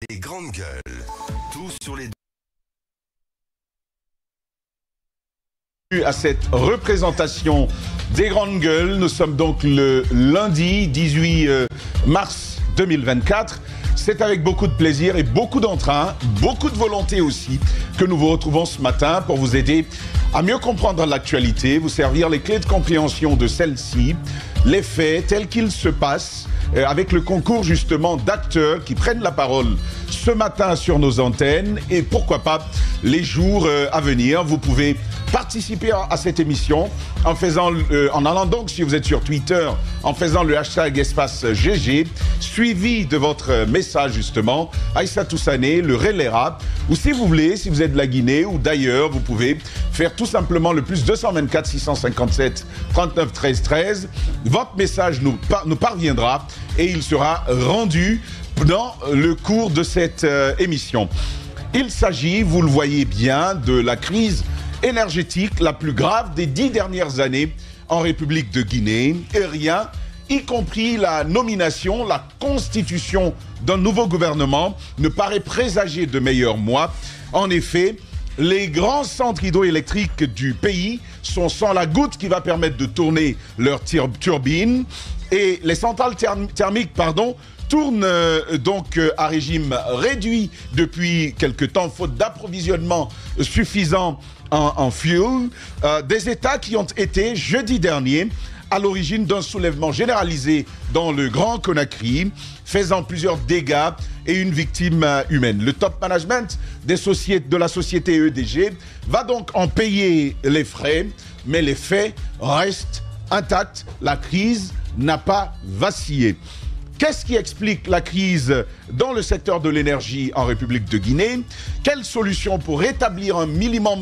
Les grandes gueules. Tout sur les... À cette représentation des grandes gueules, nous sommes donc le lundi 18 mars 2024. C'est avec beaucoup de plaisir et beaucoup d'entrain, beaucoup de volonté aussi, que nous vous retrouvons ce matin pour vous aider à mieux comprendre l'actualité, vous servir les clés de compréhension de celle-ci, les faits tels qu'ils se passent, avec le concours justement d'acteurs qui prennent la parole ce matin sur nos antennes et pourquoi pas les jours à venir. Vous pouvez participer à cette émission en allant donc, si vous êtes sur Twitter, en faisant le hashtag espace GG, suivi de votre message justement, Aïssa Toussané, le relaiera, ou si vous voulez, si vous êtes de la Guinée ou d'ailleurs, vous pouvez faire tout simplement le plus 224 657 39 13 13. Votre message nous parviendra et il sera rendu dans le cours de cette émission. Il s'agit, vous le voyez bien, de la crise énergétique la plus grave des 10 dernières années en République de Guinée. Et rien, y compris la nomination, la constitution d'un nouveau gouvernement, ne paraît présager de meilleurs mois. En effet, les grands centres hydroélectriques du pays sont sans la goutte qui va permettre de tourner leurs turbines. Et les centrales thermiques, tournent donc à régime réduit depuis quelque temps, faute d'approvisionnement suffisant en fuel. Des États qui ont été, jeudi dernier, à l'origine d'un soulèvement généralisé dans le Grand Conakry, faisant plusieurs dégâts et une victime humaine. Le top management de la société EDG va donc en payer les frais, mais les faits restent intacts. La crise n'a pas vacillé. Qu'est-ce qui explique la crise dans le secteur de l'énergie en République de Guinée? Quelles solutions pour rétablir un minimum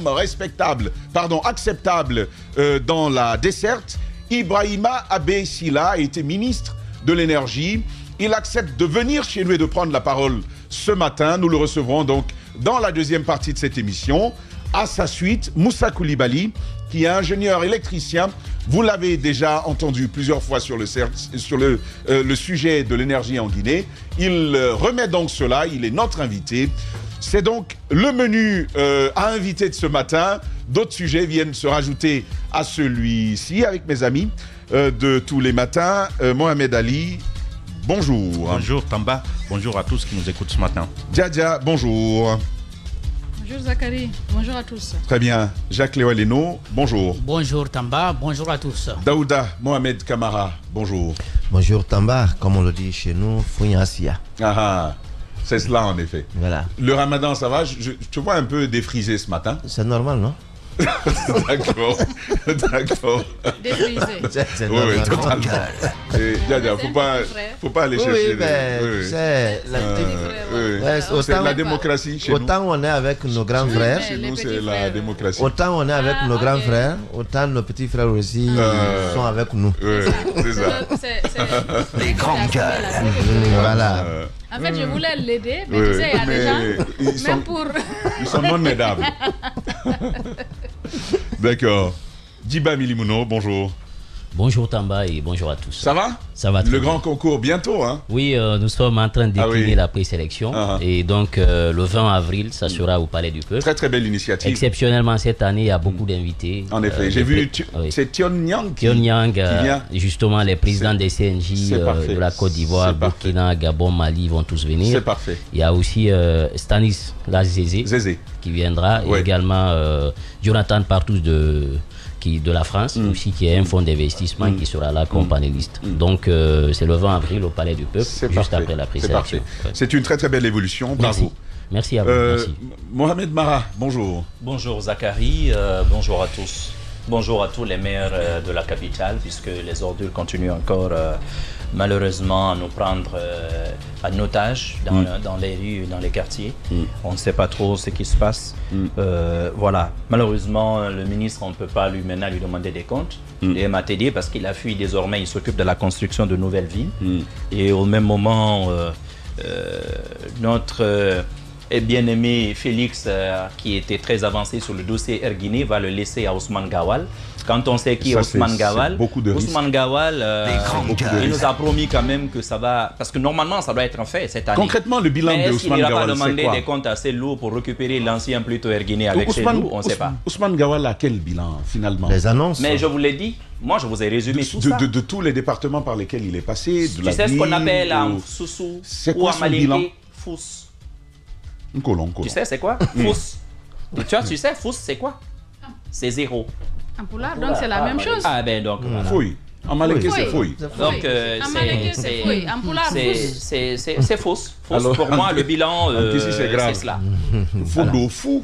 acceptable dans la desserte? Ibrahima Abe Sila a été ministre de l'énergie. Il accepte de venir chez nous et de prendre la parole ce matin. Nous le recevrons donc dans la deuxième partie de cette émission. À sa suite, Moussa Koulibaly, qui est ingénieur électricien. Vous l'avez déjà entendu plusieurs fois sur le sujet de l'énergie en Guinée. Il remet donc cela, il est notre invité. C'est donc le menu à inviter de ce matin. D'autres sujets viennent se rajouter à celui-ci avec mes amis de tous les matins. Mohamed Ali, bonjour. Bonjour Tamba, bonjour à tous qui nous écoutent ce matin. Djadia, bonjour. Bonjour Zachary, bonjour à tous. Très bien. Jacques Léo Leno, bonjour. Bonjour Tamba, bonjour à tous. Daouda Mohamed Kamara, bonjour. Bonjour Tamba, comme on le dit chez nous, Fouinassia. Ah, c'est cela en effet. Voilà. Le ramadan, ça va? Je te vois un peu défrisé ce matin. C'est normal, non? D'accord, d'accord. Défrisé. C'est Oui, normal. Djadia, faut pas aller chercher. Oui, mais c'est la démocratie chez nous. Autant on est avec nos grands frères. Chez nous, c'est la démocratie. Autant on est avec nos grands frères, autant nos petits frères aussi sont avec nous. Oui, c'est ça. Les grandes gueules. Voilà. En fait, je voulais l'aider, mais tu sais, il y a des gens, ils sont non aidables. D'accord. Djiba Milimuno, bonjour. Bonjour Tamba et bonjour à tous. Ça va? Ça va très Le bien. grand concours, bientôt, hein? Oui, nous sommes en train de décliner la présélection. Et donc, le 20 avril, ça sera au Palais du Peuple. Très, très belle initiative. Exceptionnellement, cette année, il y a beaucoup d'invités. En effet, j'ai vu, c'est Tion Nyang qui Nyang, vient. justement, les présidents des CNJ de la Côte d'Ivoire, Burkina, Gabon, Mali vont tous venir. C'est parfait. Il y a aussi Stanislas Zézé qui viendra. Et également Jonathan Partous de la France, aussi qui est un fonds d'investissement qui sera là comme panéliste. Donc c'est le 20 avril au Palais du Peuple, juste après la présélection. C'est une très très belle évolution, bravo. Merci à vous. Merci. Mohamed Mara, bonjour. Bonjour Zachary, bonjour à tous. Bonjour à tous les maires de la capitale, puisque les ordures continuent encore malheureusement à nous prendre en otage dans les rues et dans les quartiers. On ne sait pas trop ce qui se passe. Voilà, malheureusement, le ministre, on ne peut pas maintenant lui demander des comptes. Et MATD, parce qu'il a fui désormais, il s'occupe de la construction de nouvelles villes. Et au même moment, notre et bien-aimé Félix, qui était très avancé sur le dossier Air Guinée, va le laisser à Ousmane Gawal. Quand on sait qui est Ousmane Gawal, Ousmane Gawal, il nous a promis quand même que ça va... Parce que normalement, ça doit être fait cette année. Concrètement, le bilan de Ousmane Gawal, c'est quoi? Mais est-ce qu'il n'ira pas demander des comptes assez lourds pour récupérer l'ancien plutôt Erguiné avec chez nous? On ne sait pas. Ousmane Gawal a quel bilan, finalement? Les annonces. Mais je vous l'ai dit. Moi, je vous ai résumé tout ça. De tous les départements par lesquels il est passé, tu sais ce qu'on appelle un Soussou ou un Malinké, Fous. Tu sais c'est quoi? Fous. Tu sais, Fous, c'est quoi? C'est 0. En pulaar, donc c'est la même chose. Ah ben donc, voilà. Fouille. En malinké, c'est fouille. Donc, c'est fausse. Fausse pour moi, le bilan, c'est cela. Faux de fou.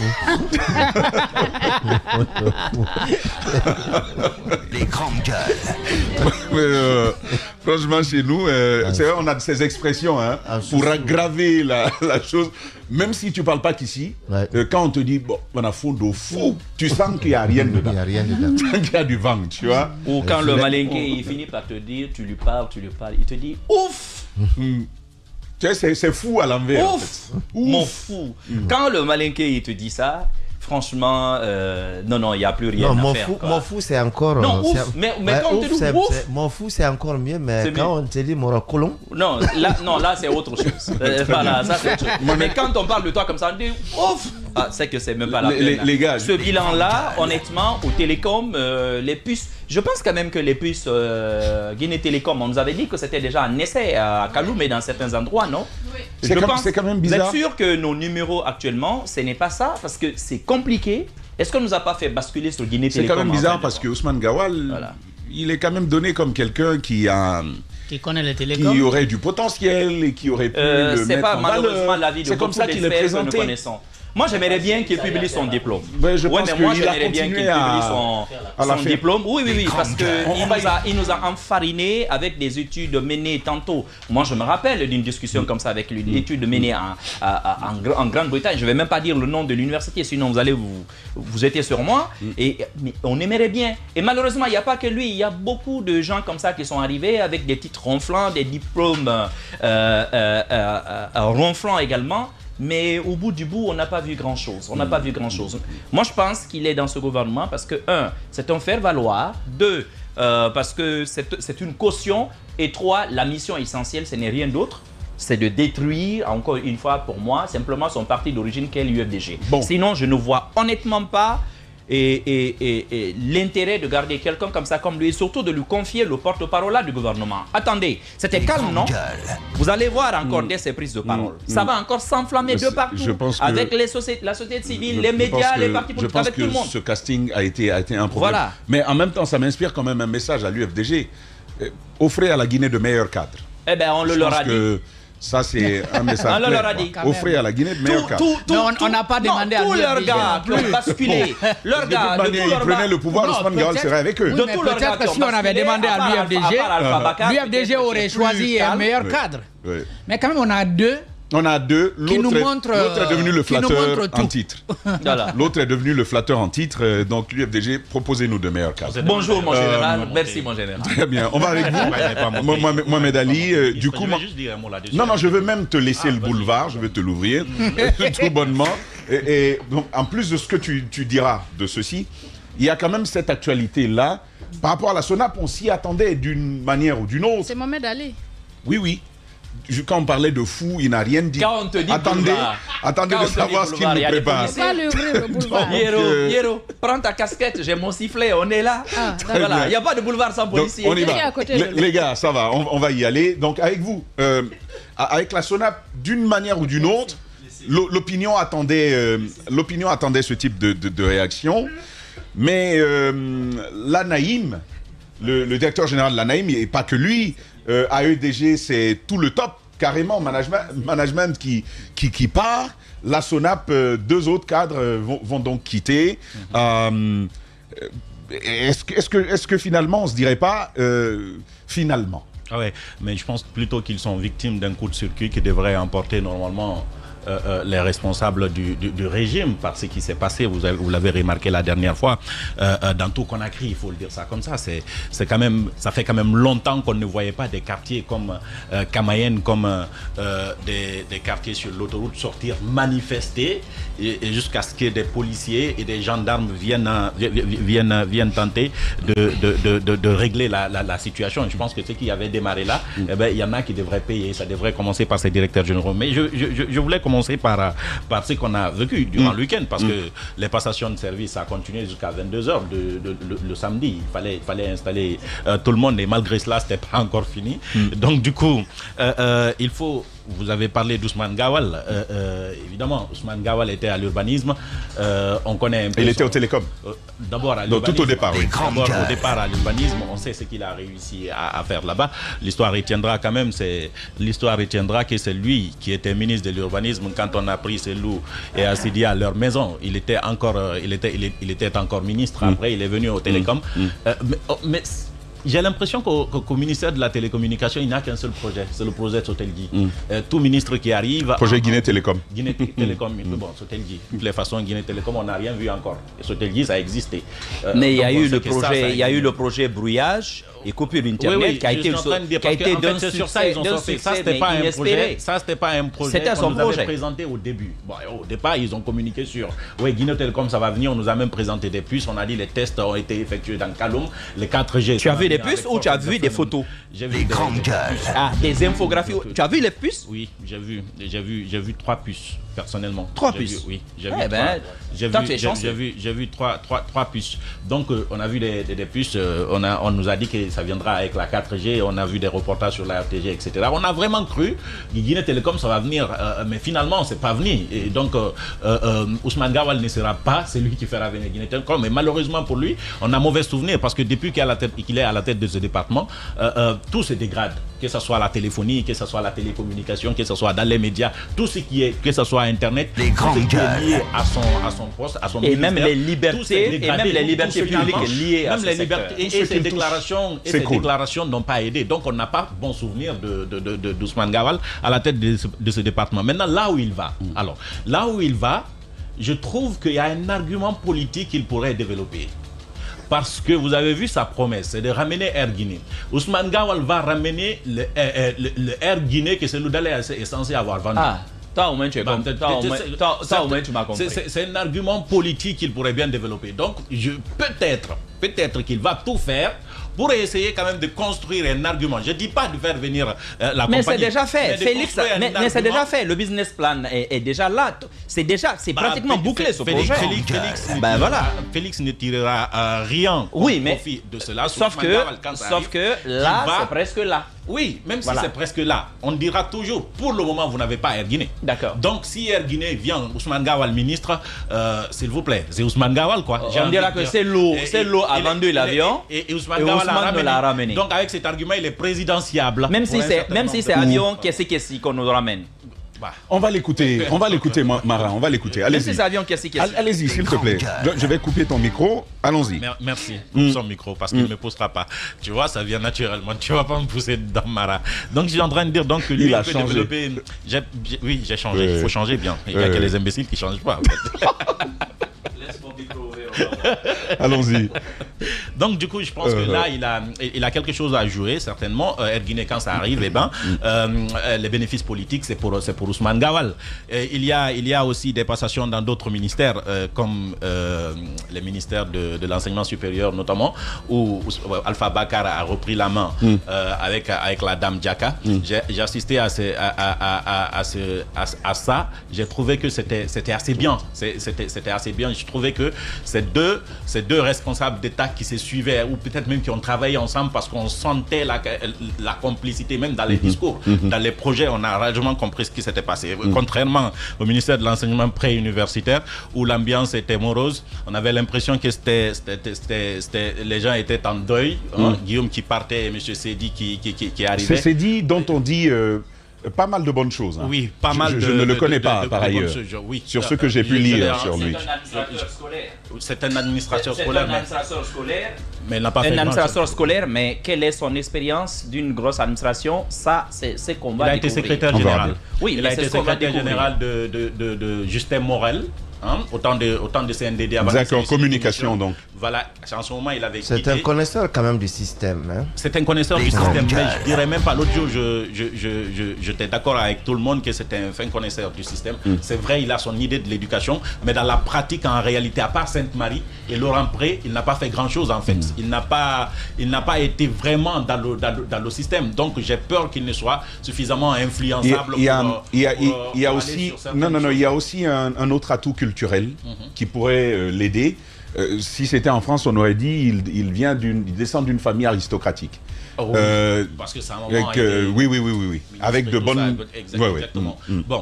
Les grandes gueules. Franchement, chez nous, c'est vrai, on a ces expressions hein, pour aggraver la chose. Même si tu ne parles pas qu'ici, quand on te dit, bon, on a fond de fou, tu sens qu'il n'y a rien dedans. Qu'il y a du vent, tu vois. Ou quand le malinké, il finit par te dire, tu lui parles, il te dit, ouf. Tu sais, c'est fou à l'envers. Ouf, mon fou. Quand le malinké, il te dit ça, franchement, non, il n'y a plus rien à faire. Mon fou, c'est encore... Non, ouf, mais quand on te dit ouf... Mon fou, c'est encore mieux, mais quand on te dit mon colon... Non, là c'est autre chose. Voilà, ça c'est autre chose. Mais quand on parle de toi comme ça, on dit ouf. C'est que c'est même pas la peine. Les gars, ce bilan-là, honnêtement, au Télécom, les puces... Je pense quand même que les puces Guinée Télécom, on nous avait dit que c'était déjà un essai à Kaloum et dans certains endroits, non? Oui. C'est quand même bizarre. Vous êtes sûr que nos numéros actuellement, ce n'est pas ça? Parce que c'est compliqué. Est-ce qu'on ne nous a pas fait basculer sur Guinée Télécom? C'est quand même bizarre parce que Ousmane Gawal, il est quand même donné comme quelqu'un qui connaît les télécoms, qui aurait du potentiel et qui aurait pu le mettre en valeur. C'est pas malheureusement l'avis de beaucoup d'experts que nous connaissons. Moi, j'aimerais bien qu'il publie son diplôme. Moi, j'aimerais bien qu'il publie son diplôme. Oui, parce qu'il nous a enfarinés avec des études menées tantôt. Moi, je me rappelle d'une discussion comme ça avec lui, une étude menée en Grande-Bretagne. Je ne vais même pas dire le nom de l'université, sinon vous allez vous étiez sur moi. Mais on aimerait bien. Et malheureusement, il n'y a pas que lui. Il y a beaucoup de gens comme ça qui sont arrivés avec des titres ronflants, des diplômes ronflants également. Mais au bout du bout, on n'a pas vu grand-chose. Moi, je pense qu'il est dans ce gouvernement parce que, 1, c'est un faire-valoir. 2, parce que c'est une caution. Et 3, la mission essentielle, ce n'est rien d'autre. C'est de détruire, encore une fois pour moi, simplement son parti d'origine qu'est l'UFDG. Sinon, je ne vois honnêtement pas l'intérêt de garder quelqu'un comme ça, comme lui, et surtout de lui confier le porte-parole du gouvernement. Attendez, c'était calme, non? Vous allez voir encore dès ces prises de parole. Ça va encore s'enflammer de partout, avec la société civile, les médias, les partis politiques, avec tout le monde. Je pense que ce casting a été un problème. Voilà. Mais en même temps, ça m'inspire quand même un message à l'UFDG. Offrez à la Guinée de meilleurs cadres. Eh bien, on le leur a dit. Ça, c'est un message. On leur a dit. Offrez à la Guinée de meilleurs cadres. On n'a pas demandé à tous leurs gars qui ont basculé. Leurs gars, ils prenaient le pouvoir, Ousmane Gawal serait avec eux. Peut-être que si on avait demandé à l'UFDG aurait choisi un meilleur cadre. Mais quand même, on a deux. L'autre est devenu le flatteur en titre. L'autre est devenu le flatteur en titre. Donc l'UFDG, proposez-nous de meilleurs cadres. Bonjour mon général, merci mon général. Très bien, on va avec vous. Mohamed Ali, du coup... Non, je veux même te laisser le boulevard, je vais te l'ouvrir tout bonnement. Et donc, en plus de ce que tu diras de ceci, il y a quand même cette actualité-là. Par rapport à la SONAP, on s'y attendait d'une manière ou d'une autre. C'est Mohamed Ali. Oui. Quand on parlait de fou, il n'a rien dit. Quand on te dit attendez de savoir ce qu'il nous prépare. Yero, prends ta casquette, j'ai mon sifflet, on est là. Voilà, il n'y a pas de boulevard sans policier. Donc, on y va. Les gars, ça va, on va y aller. Donc avec vous, avec la SONAP, d'une manière ou d'une autre, l'opinion attendait ce type de réaction. Mais l'ANAIM, le directeur général de l'ANAIM, et pas que lui, AEDG, c'est tout le top, carrément, management qui part. La SONAP, deux autres cadres vont donc quitter. Est-ce que finalement, on ne se dirait pas finalement? Ah ouais, mais je pense plutôt qu'ils sont victimes d'un coup de circuit qui devrait emporter normalement les responsables du régime par ce qui s'est passé. Vous l'avez remarqué la dernière fois dans tout Conakry, il faut le dire ça comme ça. Ça fait quand même longtemps qu'on ne voyait pas des quartiers comme Kamayenne, comme des quartiers sur l'autoroute sortir manifester et jusqu'à ce que des policiers et des gendarmes viennent tenter de régler la situation. Je pense que ce qui avait démarré là, eh ben, il y en a qui devraient payer. Ça devrait commencer par ces directeurs généraux. Mais je voulais commencer par ce qu'on a vécu durant le week-end, parce que les passations de service a continué jusqu'à 22h le samedi. Il fallait installer tout le monde, et malgré cela, ce n'était pas encore fini. Donc du coup, il faut... Vous avez parlé d'Ousmane Gawal. Évidemment, Ousmane Gawal était à l'urbanisme. On connaît un peu. Il était au télécom. D'abord à l'urbanisme. Tout au départ, oui. D'abord au départ à l'urbanisme. On sait ce qu'il a réussi à faire là-bas. L'histoire retiendra quand même. L'histoire retiendra que c'est lui qui était ministre de l'urbanisme quand on a pris Selou et Assidi à leur maison. Il était encore ministre. Après, il est venu au télécom. Mais j'ai l'impression qu'au ministère de la télécommunication, il n'y a qu'un seul projet, c'est le projet Sotelgi. Tout ministre qui arrive... Projet Guinée Télécom. Guinée Télécom, bon, Sotelgi. De toutes les façons, Guinée Télécom, on n'a rien vu encore. Et Sotelgi, ça a existé. Mais il y a eu le projet brouillage et coupure Internet qui a été d'un succès. Ça, c'était pas un projet. Ça, c'était pas un projet qu'on nous avait présenté au début. Bon, au départ, ils ont communiqué sur... Oui, Guinée Télécom, ça va venir. On nous a même présenté des puces. On a dit les tests ont été effectués dans Kaloum. Les 4G... Tu as vu les puces ou tu as vu des photos? J'ai vu des grandes gueules. Ah, des infographies. Tu as vu les puces? Oui, j'ai vu 3 puces, personnellement. 3 puces? Oui, j'ai vu 3 puces. Donc, on a vu des puces. On nous a dit que ça viendra avec la 4G. On a vu des reportages sur la RTG, etc. On a vraiment cru que Guinée Télécom, ça va venir. Mais finalement, c'est pas venu. Et donc, Ousmane Gawal ne sera pas celui qui fera venir Guinée Télécom. Mais malheureusement pour lui, on a mauvais souvenir, parce que depuis qu'il est à la tête de ce département, tout se dégrade, que ce soit la téléphonie, que ce soit la télécommunication, que ce soit dans les médias, tout ce qui est, que ce soit Internet, les grandes gueules lié à son poste, à son et ministère, même les libertés, publiques liées à ce secteur. Et ces déclarations n'ont pas aidé. Donc on n'a pas bon souvenir d'Ousmane Gawal à la tête de ce département. Maintenant, là où il va, je trouve qu'il y a un argument politique qu'il pourrait développer. Parce que vous avez vu sa promesse, c'est de ramener Air Guinée. Ousmane Gawal va ramener le Air Guinée que Selou Dalé est censé avoir vendu. Ah, au moins tu m'as compris. C'est un argument politique qu'il pourrait bien développer. Donc, peut-être qu'il va tout faire pour essayer quand même de construire un argument. Je ne dis pas de faire venir la compagnie. Mais c'est déjà fait, Félix. Mais c'est déjà fait. Le business plan est déjà là. C'est pratiquement bouclé ce projet. Félix ne tirera rien au profit de cela. Sauf que là, c'est presque là. Oui, même si c'est presque là, on dira toujours, pour le moment, vous n'avez pas Air Guinée. D'accord. Donc, si Air Guinée vient, Ousmane Gawal ministre, s'il vous plaît, c'est Ousmane Gawal, quoi. On dira que c'est l'eau a vendu l'avion et Ousmane l'a ramené. Donc, avec cet argument, il est présidentiable. Même si c'est avion, qu'est-ce qu'on nous ramène? On va l'écouter, Mara, on va l'écouter. Allez-y. Allez-y, s'il te plaît. Je vais couper ton micro. Allons-y. Merci. Coupe son micro parce qu'il ne me poussera pas. Tu vois, ça vient naturellement. Tu ne vas pas me pousser dans Mara. Donc, je suis en train de dire que lui, il peut développer. Oui, j'ai changé. Il faut changer bien. Il n'y a que les imbéciles qui ne changent pas. Laisse mon micro ouvert. Allons-y. Donc, du coup, je pense que là, il a quelque chose à jouer, certainement. Air Guinée, quand ça arrive, les bénéfices politiques, c'est pour Ousmane Gawal. Il y a aussi des passations dans d'autres ministères, comme les ministères de l'enseignement supérieur, notamment, où Alpha Bakar a repris la main avec la dame Djaka. J'ai assisté à ça. J'ai trouvé que c'était assez bien. C'était assez bien. Je trouvais que ces deux responsables d'État qui se suivaient, ou peut-être même qui ont travaillé ensemble, parce qu'on sentait la complicité, même dans les discours, dans les projets, on a largement compris ce qui s'était passé. Contrairement au ministère de l'enseignement pré-universitaire, où l'ambiance était morose, on avait l'impression que les gens étaient en deuil. Guillaume qui partait et M. Seydi qui arrivait. C'est Seydi dont on dit... pas mal de bonnes choses. Hein. Oui, pas mal. Je ne le connais pas, par ailleurs. Oui, sur ce que j'ai pu lire sur lui. C'est un administrateur scolaire. C'est un administrateur scolaire. Mais il n'a pas fait un administrateur scolaire, mais quelle est son expérience d'une grosse administration? Ça, c'est qu'on va Il a été secrétaire général. Oui, il a été secrétaire général de Justin Morel. Hein, autant de CNDD avant. D'accord, communication donc. Voilà, en ce moment il avait quitté. C'est un connaisseur quand même du système. Hein? C'est un connaisseur du système, mais je dirais même pas, l'autre jour, j'étais d'accord avec tout le monde que c'était un fin connaisseur du système. C'est vrai, il a son idée de l'éducation, mais dans la pratique, en réalité, à part Sainte-Marie et Laurent Pré, il n'a pas fait grand-chose en fait. Il n'a pas été vraiment dans le système. Donc j'ai peur qu'il ne soit suffisamment influençable il y a aussi un autre atout culturel qui pourrait l'aider. Si c'était en France, on aurait dit il descend d'une famille aristocratique. Oh, parce que c'est un moment oui. Avec de bonnes... Exactement. Bon,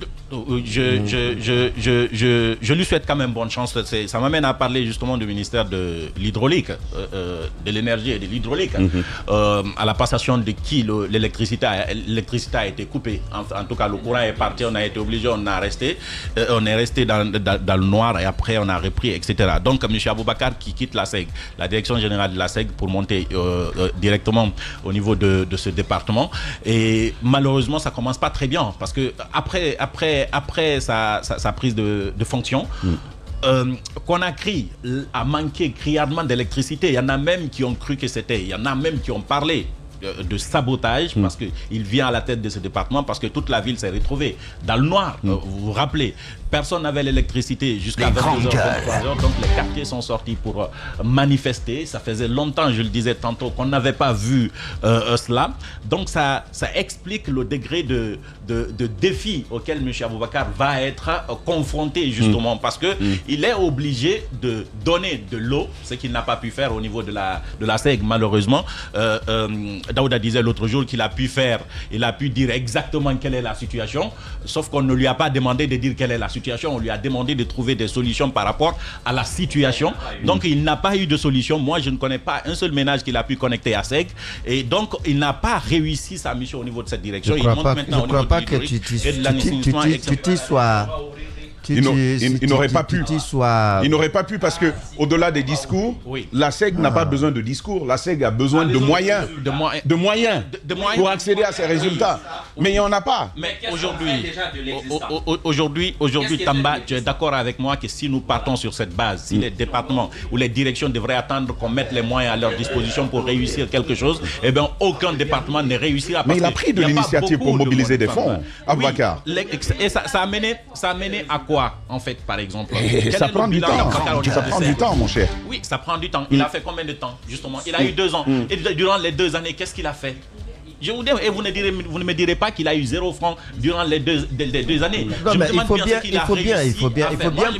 je lui souhaite quand même bonne chance. Ça m'amène à parler justement du ministère de l'hydraulique, de l'énergie et de l'hydraulique, à la passation de qui l'électricité a été coupée. En tout cas, le courant est parti, on a été obligé, on est resté dans le noir et après on a repris, etc. Donc, M. Aboubakar qui quitte la SEG, la direction générale de la SEG, pour monter directement au niveau de ce département. Et malheureusement, ça commence pas très bien parce que après sa prise de fonction, Conakry a manqué criardement d'électricité. Il y en a même qui ont cru que c'était, il y en a même qui ont parlé de sabotage parce qu'il vient à la tête de ce département parce que toute la ville s'est retrouvée dans le noir. Vous vous rappelez, personne n'avait l'électricité jusqu'à 22h, 23h, donc les quartiers sont sortis pour manifester. Ça faisait longtemps, je le disais tantôt, qu'on n'avait pas vu cela. Donc ça explique le degré de défi auquel M. Aboubakar va être confronté justement parce que il est obligé de donner de l'eau, ce qu'il n'a pas pu faire au niveau de la SEG malheureusement. Daouda disait l'autre jour qu'il a pu faire, il a pu dire exactement quelle est la situation, sauf qu'on ne lui a pas demandé de dire quelle est la situation, on lui a demandé de trouver des solutions par rapport à la situation. Donc il n'a pas eu de solution. Moi je ne connais pas un seul ménage qu'il a pu connecter à SEG et donc il n'a pas réussi sa mission au niveau de cette direction. Je ne crois pas que tu t'y sois... Il n'aurait pas pu. Il n'aurait pas pu parce que au-delà des discours, la SEG n'a pas besoin de discours. La SEG a besoin de moyens, pour accéder à ses résultats. Mais il n'y en a pas. Mais aujourd'hui, Tamba, tu es d'accord avec moi que si nous partons sur cette base, si les départements ou les directions devraient attendre qu'on mette les moyens à leur disposition pour réussir quelque chose, eh bien aucun département ne réussira. Mais il a pris de l'initiative pour mobiliser des fonds, Aboubakar. Et ça a mené à quoi? En fait, par exemple, ça prend du temps. Ça prend du temps, mon cher. Oui, ça prend du temps. Il a fait combien de temps, justement? Il a eu 2 ans. Et durant les 2 années, qu'est-ce qu'il a fait? Je vous dis, et vous ne me direz pas qu'il a eu 0 francs durant les deux années. Non, mais il faut bien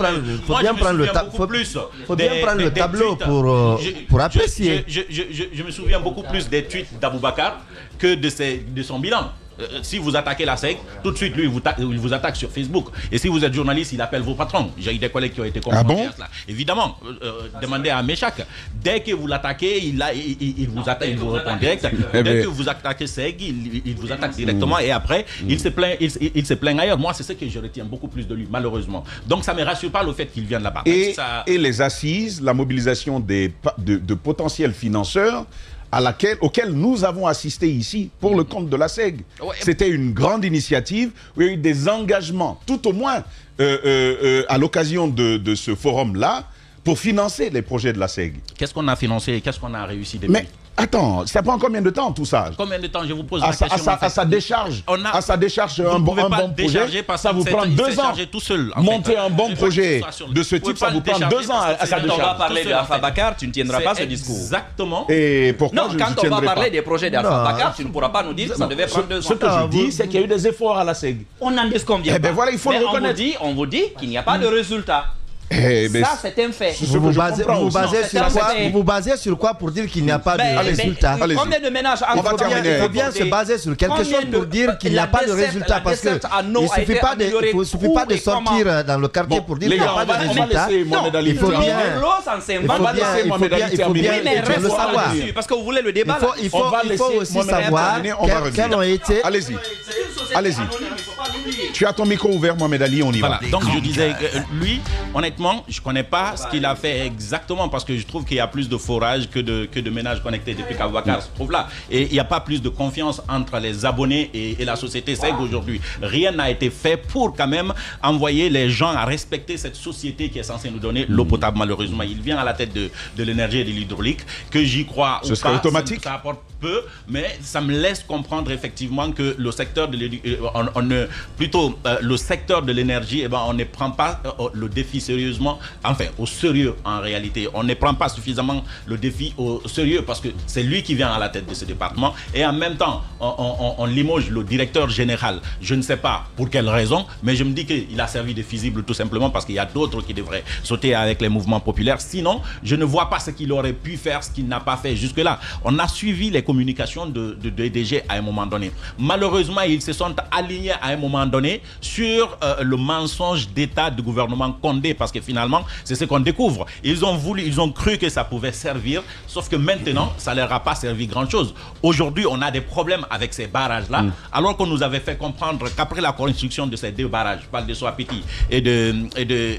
prendre le tableau pour apprécier. Je me souviens beaucoup plus des tweets d'Aboubacar que de son bilan. Si vous attaquez la SEG, tout de suite, lui, il vous attaque sur Facebook. Et si vous êtes journaliste, il appelle vos patrons. J'ai eu des collègues qui ont été confrontés à cela. Évidemment, demandez à Méchac. Dès que vous l'attaquez, il vous attaque, il vous répond direct. Dès que vous attaquez SEG, il vous attaque directement. Et après, il se plaint ailleurs. Moi, c'est ce que je retiens beaucoup plus de lui, malheureusement. Donc, ça ne me rassure pas le fait qu'il vienne là-bas. Et les assises, la mobilisation de potentiels financeurs, auquel nous avons assisté ici pour le compte de la SEG. C'était une grande initiative où il y a eu des engagements, tout au moins à l'occasion de ce forum-là, pour financer les projets de la SEG. Qu'est-ce qu'on a financé et qu'est-ce qu'on a réussi depuis? Mais attends, ça prend combien de temps tout ça? Combien de temps, je vous pose la question? À sa décharge, un bon projet, ça vous prend 2 ans. Tout seul, monter un bon projet de ce type, ça vous prend 2 ans à sa décharge. Quand on va parler d'Alpha Bakar, tu ne tiendras pas ce discours. Exactement. Et pourquoi quand on va parler des projets d'Alpha Bakar, tu ne pourras pas nous dire que ça devait prendre 2 ans. Ce que je dis, c'est qu'il y a eu des efforts à la SEG. On en dit combien? Eh bien voilà, il faut le reconnaître. On vous dit qu'il n'y a pas de résultat. Ça, c'est un fait. Vous vous basez sur quoi pour dire qu'il n'y a pas de résultat? Combien de ménages il faut bien se baser sur quelque chose pour dire qu'il n'y a pas de résultat. Parce qu'il ne suffit pas de sortir dans le quartier pour dire qu'il n'y a pas de résultat. Il faut bien le savoir. Parce que vous voulez le débat. Il faut aussi savoir quels ont été... Allez-y. Allez-y. Tu as ton micro ouvert, Mohamed Ali, on y va. Donc je disais, lui, honnêtement, je ne connais pas ce qu'il a fait exactement parce que je trouve qu'il y a plus de forage que de ménages connectés depuis qu'Aboubacar se trouve là. Et il n'y a pas plus de confiance entre les abonnés et la société. C'est qu'aujourd'hui, rien n'a été fait pour quand même envoyer les gens à respecter cette société qui est censée nous donner l'eau potable. Malheureusement, il vient à la tête de l'énergie et de l'hydraulique, que j'y crois ce serait automatique. Ça apporte peu, mais ça me laisse comprendre effectivement que le secteur de le secteur de l'énergie, on ne prend pas le défi sérieusement, enfin au sérieux en réalité. On ne prend pas suffisamment le défi au sérieux parce que c'est lui qui vient à la tête de ce département et en même temps on limoge le directeur général. Je ne sais pas pour quelle raison, mais je me dis qu'il a servi de fusible tout simplement parce qu'il y a d'autres qui devraient sauter avec les mouvements populaires. Sinon, je ne vois pas ce qu'il aurait pu faire, ce qu'il n'a pas fait jusque-là. On a suivi les communications de EDG à un moment donné. Malheureusement, ils se sont alignés à un moment donné sur le mensonge d'État du gouvernement Condé, parce que finalement, c'est ce qu'on découvre. Ils ont cru que ça pouvait servir, sauf que maintenant, ça ne leur a pas servi grand-chose. Aujourd'hui, on a des problèmes avec ces barrages-là, alors qu'on nous avait fait comprendre qu'après la construction de ces deux barrages, je parle de Soapiti et de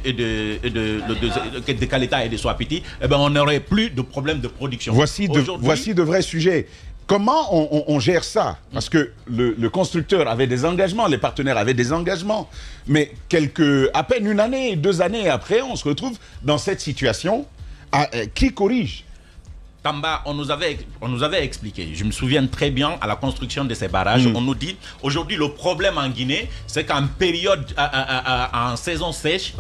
Kaleta et de Soapiti, on n'aurait plus de problème de production. Voici de vrais sujets. Comment on gère ça? Parce que le constructeur avait des engagements, les partenaires avaient des engagements. Mais à peine une année, 2 années après, on se retrouve dans cette situation. Qui corrige? Tamba, on nous avait expliqué, je me souviens très bien, à la construction de ces barrages, on nous dit, aujourd'hui le problème en Guinée, c'est qu'en période, en saison sèche,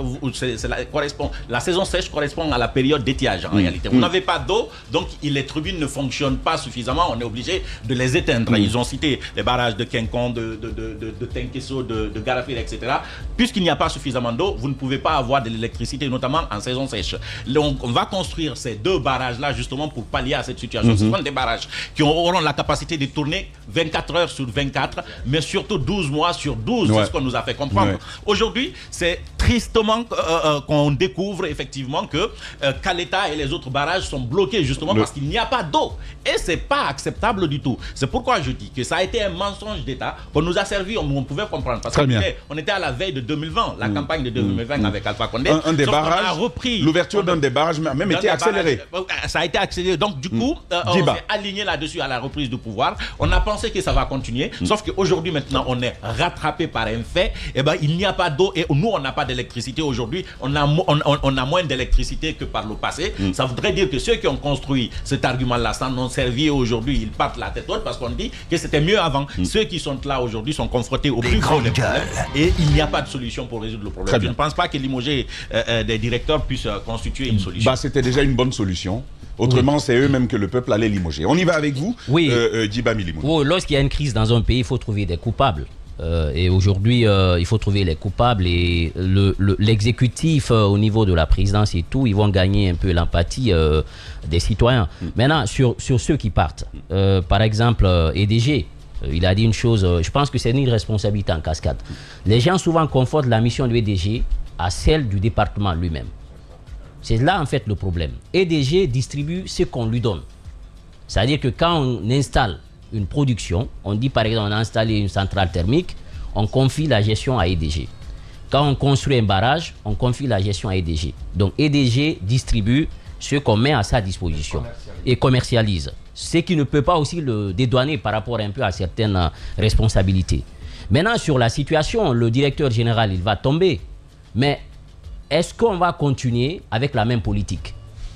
la saison sèche correspond à la période d'étiage en réalité. Vous n'avez pas d'eau, donc les turbines ne fonctionnent pas suffisamment, on est obligé de les éteindre. Ils ont cité les barrages de Kenkon, de Tenkeso, de Garafir, etc. Puisqu'il n'y a pas suffisamment d'eau, vous ne pouvez pas avoir de l'électricité, notamment en saison sèche. Donc on va construire ces 2 barrages-là justement pour pallier à cette situation. Ce sont des barrages qui auront la capacité de tourner 24 heures sur 24, mais surtout 12 mois sur 12, c'est ce qu'on nous a fait comprendre. Aujourd'hui, c'est tristement qu'on découvre effectivement que Kaleta et les autres barrages sont bloqués justement parce qu'il n'y a pas d'eau. Et c'est pas acceptable du tout. C'est pourquoi je dis que ça a été un mensonge d'État qu'on nous a servi, on pouvait comprendre. Parce qu'on était à la veille de 2020, la campagne de 2020 avec Alpha Condé. Un des barrages, l'ouverture d'un des barrages a même été accélérée. Ça a été accéléré. Donc du coup, on s'est aligné là-dessus à la reprise du pouvoir. On a pensé que ça va continuer. Sauf qu'aujourd'hui, maintenant, on est rattrapé par un fait. Il n'y a pas d'eau et nous, on n'a pas d'électricité aujourd'hui. On a moins d'électricité que par le passé. Ça voudrait dire que ceux qui ont construit cet argument-là s'en ont servi aujourd'hui. Ils partent la tête haute parce qu'on dit que c'était mieux avant. Ceux qui sont là aujourd'hui sont confrontés au plus gros des problèmes et il n'y a pas de solution pour résoudre le problème. Je ne pense pas que limoger des directeurs puisse constituer une solution. C'était déjà une bonne solution. Autrement, c'est eux-mêmes que le peuple allait limoger. On y va avec vous, Djiba Milimou. Lorsqu'il y a une crise dans un pays, il faut trouver des coupables. Et aujourd'hui, il faut trouver les coupables. Et l'exécutif, au niveau de la présidence et tout, ils vont gagner un peu l'empathie des citoyens. Maintenant, sur ceux qui partent, par exemple, EDG, il a dit une chose, je pense que c'est une irresponsabilité en cascade. Les gens souvent confondent la mission de EDG à celle du département lui-même. C'est là en fait le problème. EDG distribue ce qu'on lui donne. C'est-à-dire que quand on installe une production, on dit par exemple on a installé une centrale thermique, on confie la gestion à EDG. Quand on construit un barrage, on confie la gestion à EDG. Donc EDG distribue ce qu'on met à sa disposition et commercialise. Ce qui ne peut pas aussi le dédouaner par rapport un peu à certaines responsabilités. Maintenant sur la situation, le directeur général il va tomber. Mais est-ce qu'on va continuer avec la même politique?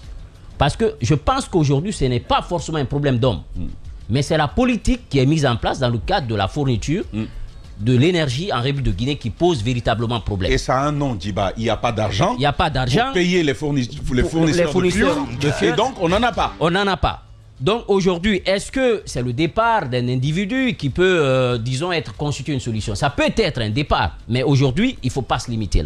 Parce que je pense qu'aujourd'hui, ce n'est pas forcément un problème d'homme. Mais c'est la politique qui est mise en place dans le cadre de la fourniture de l'énergie en République de Guinée qui pose véritablement problème. Et ça a un nom, Djiba. Il n'y a pas d'argent. Il n'y a pas d'argent. Pour payer les fournisseurs de fuel. Et donc, on n'en a pas. On n'en a pas. Donc aujourd'hui, est-ce que c'est le départ d'un individu qui peut, disons, être constitué une solution? Ça peut être un départ. Mais aujourd'hui, il ne faut pas se limiter là.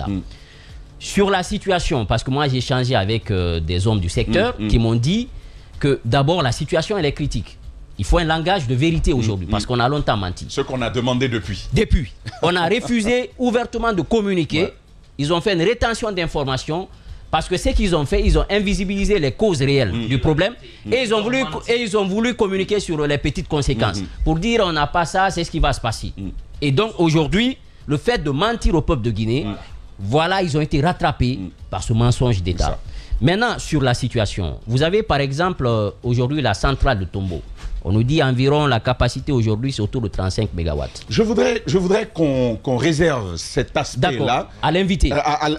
Sur la situation, parce que moi j'ai échangé avec des hommes du secteur qui m'ont dit que d'abord la situation elle est critique. Il faut un langage de vérité aujourd'hui parce qu'on a longtemps menti. Ce qu'on a demandé depuis. On a refusé ouvertement de communiquer. Ils ont fait une rétention d'informations parce que ce qu'ils ont fait, ils ont invisibilisé les causes réelles du problème et ils ont voulu communiquer sur les petites conséquences pour dire on n'a pas ça, c'est ce qui va se passer. Et donc aujourd'hui, le fait de mentir au peuple de Guinée, voilà, ils ont été rattrapés par ce mensonge d'État. Maintenant, sur la situation, vous avez par exemple aujourd'hui la centrale de Tombo. On nous dit environ la capacité aujourd'hui c'est autour de 35 MW. Je voudrais qu'on réserve cet aspect-là à l'invité.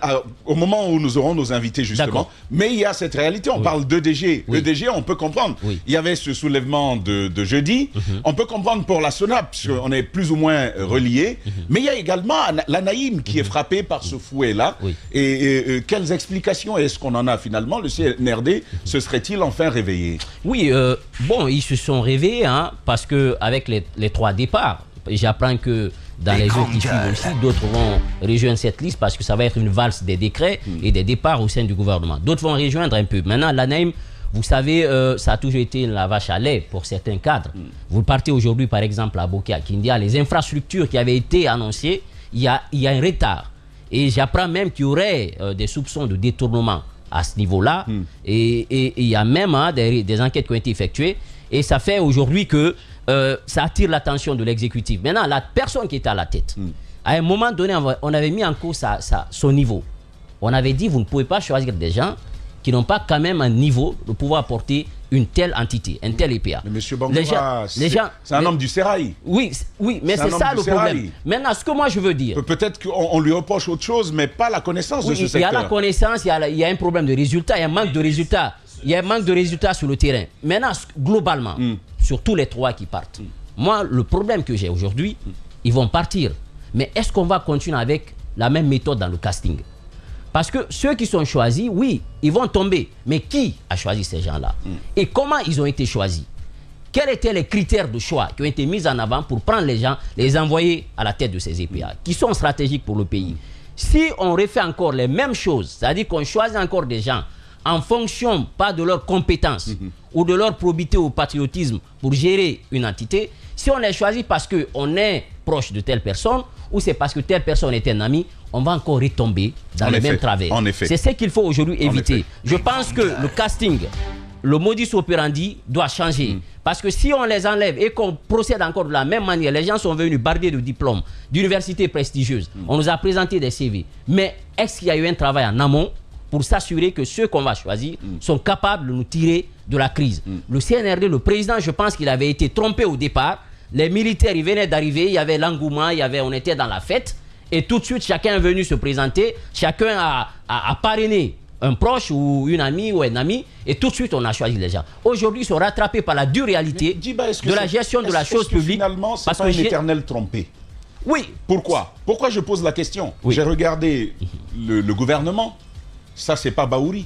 Au moment où nous aurons nos invités justement. Mais il y a cette réalité, on parle d'EDG. EDG, on peut comprendre. Il y avait ce soulèvement de jeudi. On peut comprendre pour la SONAP, on est plus ou moins reliés. Mais il y a également l'ANAIM qui est frappé par ce fouet-là. Et quelles explications est-ce qu'on en a finalement? Le CNRD se serait-il enfin réveillé? Oui, bon, ils se sont réveillés parce qu'avec les 3 départs, j'apprends que dans les jours qui suivent aussi, d'autres vont rejoindre cette liste parce que ça va être une valse des décrets et des départs au sein du gouvernement. D'autres vont rejoindre un peu. Maintenant, l'ANAIM, vous savez, ça a toujours été la vache à lait pour certains cadres. Vous partez aujourd'hui, par exemple, à Boké, à Kindia, les infrastructures qui avaient été annoncées, il y a un retard. Et j'apprends même qu'il y aurait des soupçons de détournement à ce niveau-là. Et il y a même des enquêtes qui ont été effectuées. Et ça fait aujourd'hui que ça attire l'attention de l'exécutif. Maintenant, la personne qui est à la tête, à un moment donné, on avait mis en cause son niveau. On avait dit, vous ne pouvez pas choisir des gens qui n'ont pas quand même un niveau de pouvoir porter une telle entité, un tel EPA. Mais M. Bangoura, c'est un homme du Sérail. Oui, mais c'est ça le problème. Maintenant, ce que moi je veux dire... Peut-être qu'on lui reproche autre chose, mais pas la connaissance de ce secteur. Il y a la connaissance, il y a un problème de résultat, il y a un manque de résultats. Il y a un manque de résultats sur le terrain. Maintenant, globalement, sur tous les 3 qui partent, moi, le problème que j'ai aujourd'hui, ils vont partir. Mais est-ce qu'on va continuer avec la même méthode dans le casting? Parce que ceux qui sont choisis, oui, ils vont tomber. Mais qui a choisi ces gens-là? Et comment ils ont été choisis? Quels étaient les critères de choix qui ont été mis en avant pour prendre les gens, les envoyer à la tête de ces EPA, qui sont stratégiques pour le pays? Si on refait encore les mêmes choses, c'est-à-dire qu'on choisit encore des gens en fonction, pas de leurs compétences ou de leur probité ou patriotisme pour gérer une entité, si on les choisit parce qu'on est proche de telle personne ou c'est parce que telle personne est un ami, on va encore retomber dans le même travers. C'est ce qu'il faut aujourd'hui éviter. Je pense que le casting, le modus operandi doit changer. Parce que si on les enlève et qu'on procède encore de la même manière, les gens sont venus bardés de diplômes d'universités prestigieuses. On nous a présenté des CV. Mais est-ce qu'il y a eu un travail en amont pour s'assurer que ceux qu'on va choisir sont capables de nous tirer de la crise? Le CNRD, le président, je pense qu'il avait été trompé au départ. Les militaires, ils venaient d'arriver, il y avait l'engouement, on était dans la fête. Et tout de suite, chacun est venu se présenter, chacun a parrainé un proche ou une amie ou un ami, et tout de suite, on a choisi les gens. Aujourd'hui, ils sont rattrapés par la dure réalité de la gestion de la chose publique. Finalement, c'est pas un éternel trompé. Oui. Pourquoi je pose la question? J'ai regardé le gouvernement. Ça, c'est pas Baouri.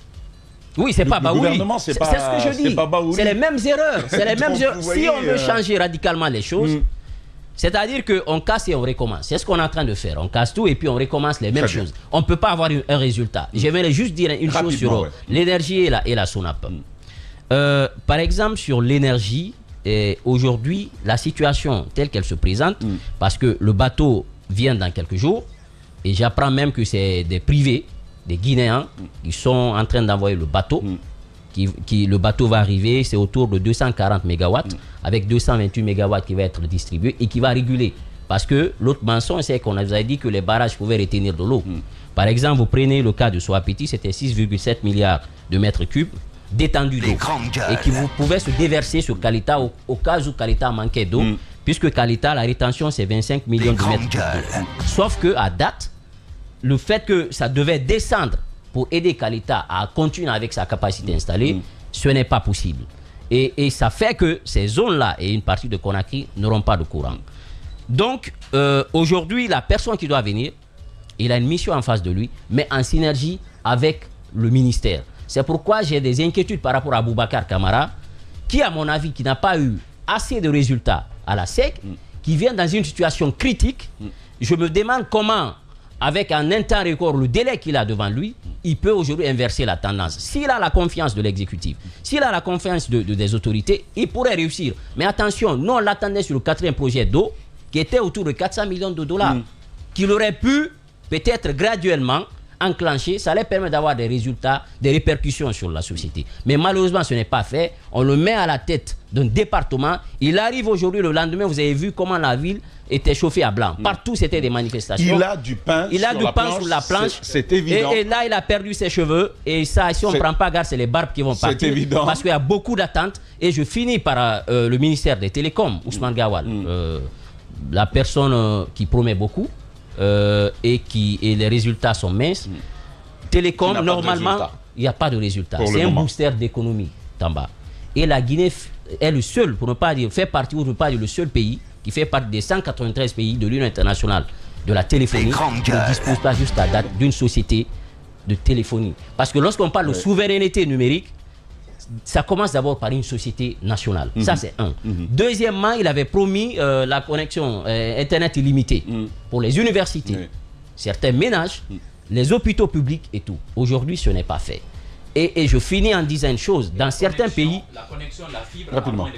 Oui, c'est pas Baouri. C'est ce que je dis. C'est les mêmes erreurs. Si on veut changer radicalement les choses, c'est-à-dire qu'on casse et on recommence. C'est ce qu'on est en train de faire. On casse tout et puis on recommence les mêmes choses. On ne peut pas avoir un résultat. J'aimerais juste dire une chose sur l'énergie et la SONAP. Par exemple, sur l'énergie, aujourd'hui, la situation telle qu'elle se présente, parce que le bateau vient dans quelques jours, et j'apprends même que c'est des privés, des Guinéens qui sont en train d'envoyer le bateau. Le bateau va arriver, c'est autour de 240 MW, avec 228 MW qui va être distribué et qui va réguler. Parce que l'autre mensonge, c'est qu'on nous a dit que les barrages pouvaient retenir de l'eau. Par exemple, vous prenez le cas de Soapiti, c'était 6,7 milliards de mètres cubes détendus d'eau et qui pouvaient se déverser sur Kalita au cas où Kalita manquait d'eau, puisque Kalita, la rétention, c'est 25 millions de mètres cubes d'eau. Sauf qu'à date, le fait que ça devait descendre pour aider Kalita à continuer avec sa capacité installée, ce n'est pas possible. Et ça fait que ces zones-là et une partie de Conakry n'auront pas de courant. Donc, aujourd'hui, la personne qui doit venir, il a une mission en face de lui, mais en synergie avec le ministère. C'est pourquoi j'ai des inquiétudes par rapport à Boubacar Camara, qui, à mon avis, qui n'a pas eu assez de résultats à la SEC, qui vient dans une situation critique. Je me demande comment, avec un temps record, le délai qu'il a devant lui, il peut aujourd'hui inverser la tendance. S'il a la confiance de l'exécutif, s'il a la confiance des autorités, il pourrait réussir. Mais attention, nous on l'attendait sur le 4e projet d'eau, qui était autour de 400 millions de dollars, qu'il aurait pu, peut-être graduellement, enclencher, ça allait permettre d'avoir des résultats, des répercussions sur la société. Mais malheureusement, ce n'est pas fait. On le met à la tête d'un département. Il arrive aujourd'hui, le lendemain, vous avez vu comment la ville était chauffée à blanc. Partout, c'était des manifestations. Il a du pain, sur la planche. C'est évident. Et là, il a perdu ses cheveux. Et ça, si on ne prend pas garde, c'est les barbes qui vont partir. C'est évident. Parce qu'il y a beaucoup d'attentes. Et je finis par le ministère des Télécoms, Ousmane Gawal. La personne qui promet beaucoup et les résultats sont minces. Télécom, normalement, il n'y a pas de résultat. C'est un booster d'économie, Tamba. Et la Guinée est le seul, pour ne pas dire, fait partie, ou ne pas dire le seul pays qui fait partie des 193 pays de l'Union internationale de la téléphonie qui ne dispose pas jusqu'à date d'une société de téléphonie. Parce que lorsqu'on parle de souveraineté numérique, ça commence d'abord par une société nationale. Ça, c'est un. Deuxièmement, il avait promis la connexion Internet illimitée pour les universités, certains ménages, les hôpitaux publics et tout. Aujourd'hui, ce n'est pas fait. Et je finis en disant une chose. Dans certains pays... La connexion, la fibre, rapidement.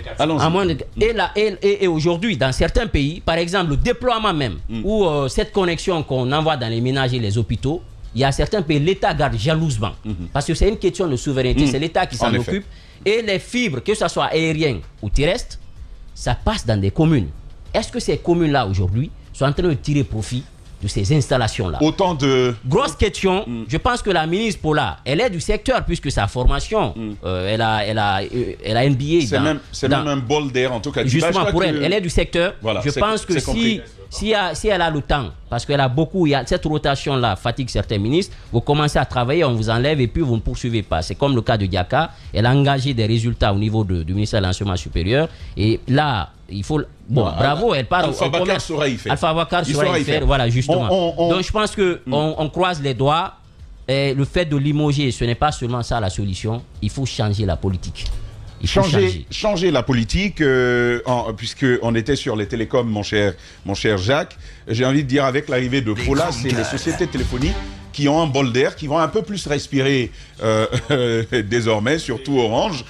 Et aujourd'hui, dans certains pays, par exemple, le déploiement même, ou cette connexion qu'on envoie dans les ménages et les hôpitaux, il y a certains pays, l'État garde jalousement. Parce que c'est une question de souveraineté, c'est l'État qui s'en occupe. Et les fibres, que ce soit aériennes ou terrestres, ça passe dans des communes. Est-ce que ces communes-là, aujourd'hui, sont en train de tirer profit de ces installations-là? Autant de... Grosse question. Je pense que la ministre Paula, elle est du secteur puisque sa formation, elle a MBA. C'est même un bol d'air en tout cas. Justement pour elle, elle est du secteur. Voilà, je pense que si elle a le temps, parce qu'elle a beaucoup, il y a cette rotation-là fatigue certains ministres, vous commencez à travailler, on vous enlève et puis vous ne poursuivez pas. C'est comme le cas de Diaka. Elle a engagé des résultats au niveau du ministère de l'Enseignement supérieur. Et là, il faut... Bon, bravo, elle part Alpha Bakar saura y faire. Alpha Bakar saura y faire, voilà, justement. Donc, je pense qu'on croise les doigts. Et le fait de limoger, ce n'est pas seulement ça la solution. Il faut changer la politique. Changer la politique, puisqu'on était sur les télécoms, mon cher Jacques. J'ai envie de dire, avec l'arrivée de Paula, c'est les sociétés téléphoniques qui ont un bol d'air, qui vont un peu plus respirer désormais, surtout Orange.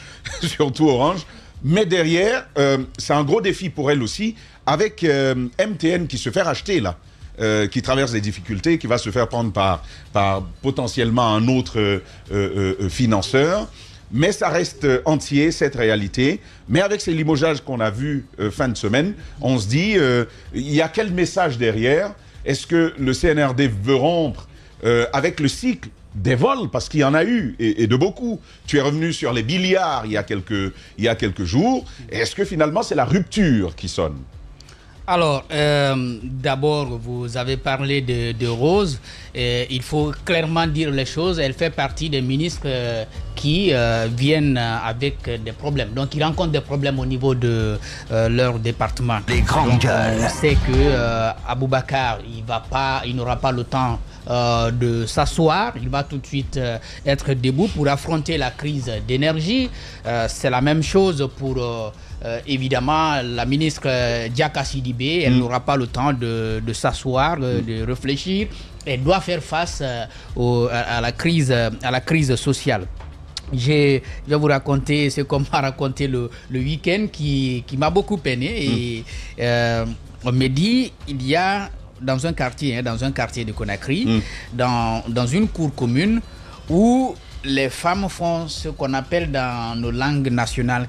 Mais derrière, c'est un gros défi pour elle aussi, avec MTN qui se fait racheter là, qui traverse des difficultés, qui va se faire prendre par potentiellement un autre financeur. Mais ça reste entier, cette réalité. Mais avec ces limogeages qu'on a vus fin de semaine, on se dit, il y a quel message derrière? Est-ce que le CNRD veut rompre avec le cycle des vols, parce qu'il y en a eu, et de beaucoup. Tu es revenu sur les milliards il y a quelques jours. Est-ce que finalement c'est la rupture qui sonne? Alors, d'abord, vous avez parlé de Rose. Il faut clairement dire les choses. Elle fait partie des ministres qui viennent avec des problèmes. Donc, ils rencontrent des problèmes au niveau de leur département. Les grandes gueules. On sait que Aboubacar, il n'aura pas le temps de s'asseoir. Il va tout de suite être debout pour affronter la crise d'énergie. C'est la même chose pour... évidemment, la ministre Diaka Sidibé, elle n'aura pas le temps de s'asseoir, de réfléchir. Elle doit faire face à la crise sociale. Je vais vous raconter ce qu'on m'a raconté le week-end qui m'a beaucoup peiné. Et on me dit, il y a dans un quartier de Conakry, dans une cour commune où les femmes font ce qu'on appelle dans nos langues nationales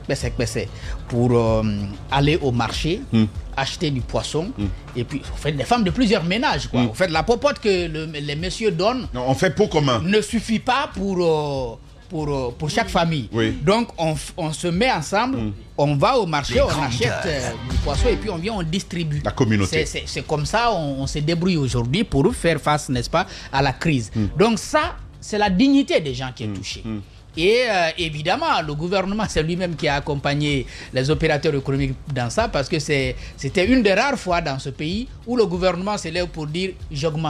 pour aller au marché, acheter du poisson. Et puis, vous faites des femmes de plusieurs ménages. Vous faites la popote que les messieurs donnent. Non, on fait pot commun. Ne suffit pas pour chaque famille. Donc, on se met ensemble, on va au marché, on achète du poisson et puis on vient, on distribue. La communauté. C'est comme ça, on se débrouille aujourd'hui pour faire face, n'est-ce pas, à la crise. Donc ça, c'est la dignité des gens qui est touchée. Et évidemment, le gouvernement, c'est lui-même qui a accompagné les opérateurs économiques dans ça, parce que c'était une des rares fois dans ce pays où le gouvernement se lève pour dire « j'augmente ».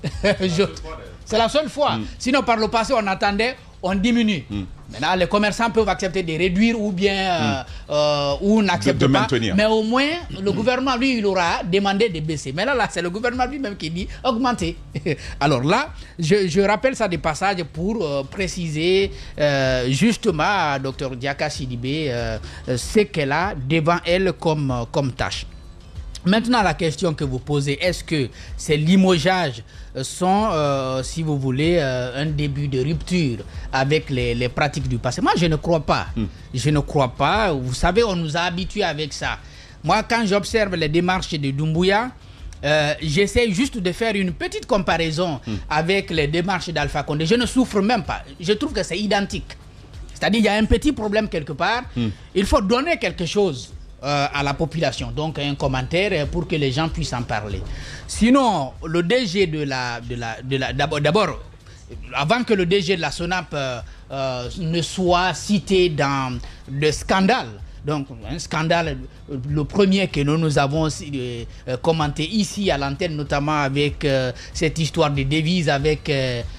C'est la seule fois. Sinon, par le passé, on attendait, on diminue. Maintenant, les commerçants peuvent accepter de réduire ou bien ou n'acceptent pas. Maintenir. Mais au moins, le gouvernement, lui, il aura demandé de baisser. Mais là c'est le gouvernement lui-même qui dit augmenter. Alors là, je rappelle ça des passages pour préciser justement à Dr Diaka Sidibé ce qu'elle a devant elle comme tâche. Maintenant, la question que vous posez, est-ce que ces limogeages sont, si vous voulez, un début de rupture avec les pratiques du passé? Moi, je ne crois pas. Je ne crois pas. Vous savez, on nous a habitués avec ça. Moi, quand j'observe les démarches de Doumbouya, j'essaie juste de faire une petite comparaison avec les démarches d'Alpha Condé. Je ne souffre même pas. Je trouve que c'est identique. C'est-à-dire qu'il y a un petit problème quelque part. Il faut donner quelque chose à la population. Donc un commentaire pour que les gens puissent en parler. Sinon, le DG d'abord, avant que le DG de la SONAP ne soit cité dans le scandale, donc un scandale, le premier que nous avons commenté ici à l'antenne, notamment avec cette histoire de devises avec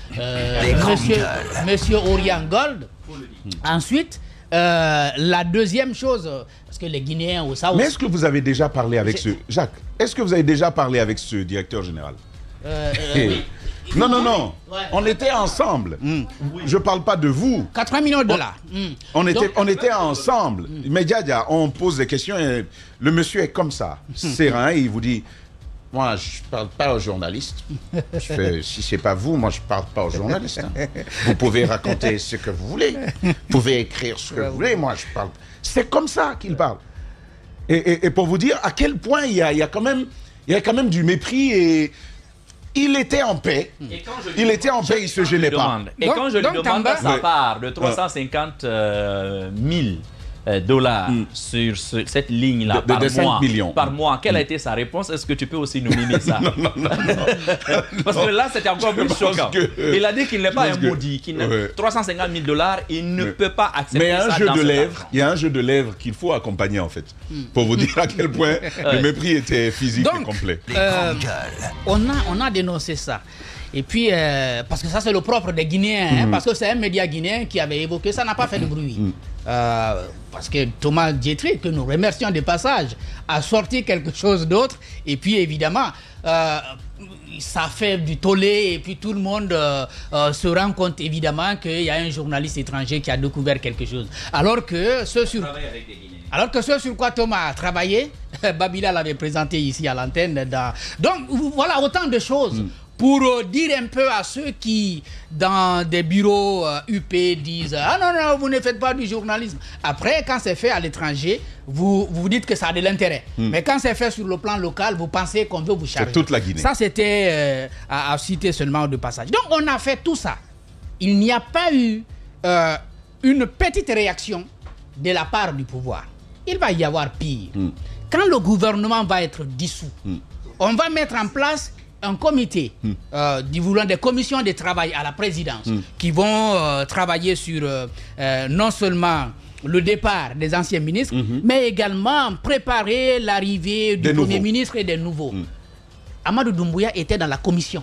monsieur Orion Gold. Ensuite, la deuxième chose, parce que les Guinéens au South... Mais est-ce que vous avez déjà parlé avec Jacques, est-ce que vous avez déjà parlé avec ce directeur général? Oui. Non. Ouais. On était ensemble. Je ne parle pas de vous. 80 millions de dollars. On était ensemble. Mais Diadia, on pose des questions et le monsieur est comme ça, serein, et il vous dit... Moi, je ne parle pas aux journalistes. Si ce n'est pas vous, moi, je ne parle pas aux journalistes. Vous pouvez raconter ce que vous voulez. Vous pouvez écrire ce que vous voulez. Moi, je parle... C'est comme ça qu'il parle. Et pour vous dire à quel point il y a quand même du mépris et... Il était en paix. Il était en paix, il ne se gênait pas. Et quand je lui demande sa part de 350 000 dollars sur cette ligne-là par mois, quelle a été sa réponse? Est-ce que tu peux aussi nous mimer ça? Non. Parce que là, c'était encore plus choquant. Il a dit qu'il n'est pas un maudit, 350 000 dollars, il ne peut pas accepter ça. Mais il y a un jeu de lèvres qu'il faut accompagner, en fait, pour vous dire à quel point le mépris était physique et complet. On a dénoncé ça. Et puis, parce que ça c'est le propre des Guinéens, parce que c'est un média guinéen qui avait évoqué ça, n'a pas fait de bruit. Parce que Thomas Dietrich, que nous remercions de passage, a sorti quelque chose d'autre. Et puis évidemment, ça fait du tollé et puis tout le monde se rend compte évidemment qu'il y a un journaliste étranger qui a découvert quelque chose. Alors que ceux sur quoi Thomas a travaillé, Babila l'avait présenté ici à l'antenne. Donc voilà autant de choses. Pour dire un peu à ceux qui, dans des bureaux UP, disent « Ah non, vous ne faites pas du journalisme ». Après, quand c'est fait à l'étranger, vous dites que ça a de l'intérêt. Mais quand c'est fait sur le plan local, vous pensez qu'on veut vous charger. C'est toute la Guinée. Ça, c'était à citer seulement de passage. Donc, on a fait tout ça. Il n'y a pas eu une petite réaction de la part du pouvoir. Il va y avoir pire. Quand le gouvernement va être dissous, on va mettre en place un comité, des commissions de travail à la présidence qui vont travailler sur non seulement le départ des anciens ministres, mais également préparer l'arrivée du Premier ministre et des nouveaux. Amadou Doumbouya était dans la commission.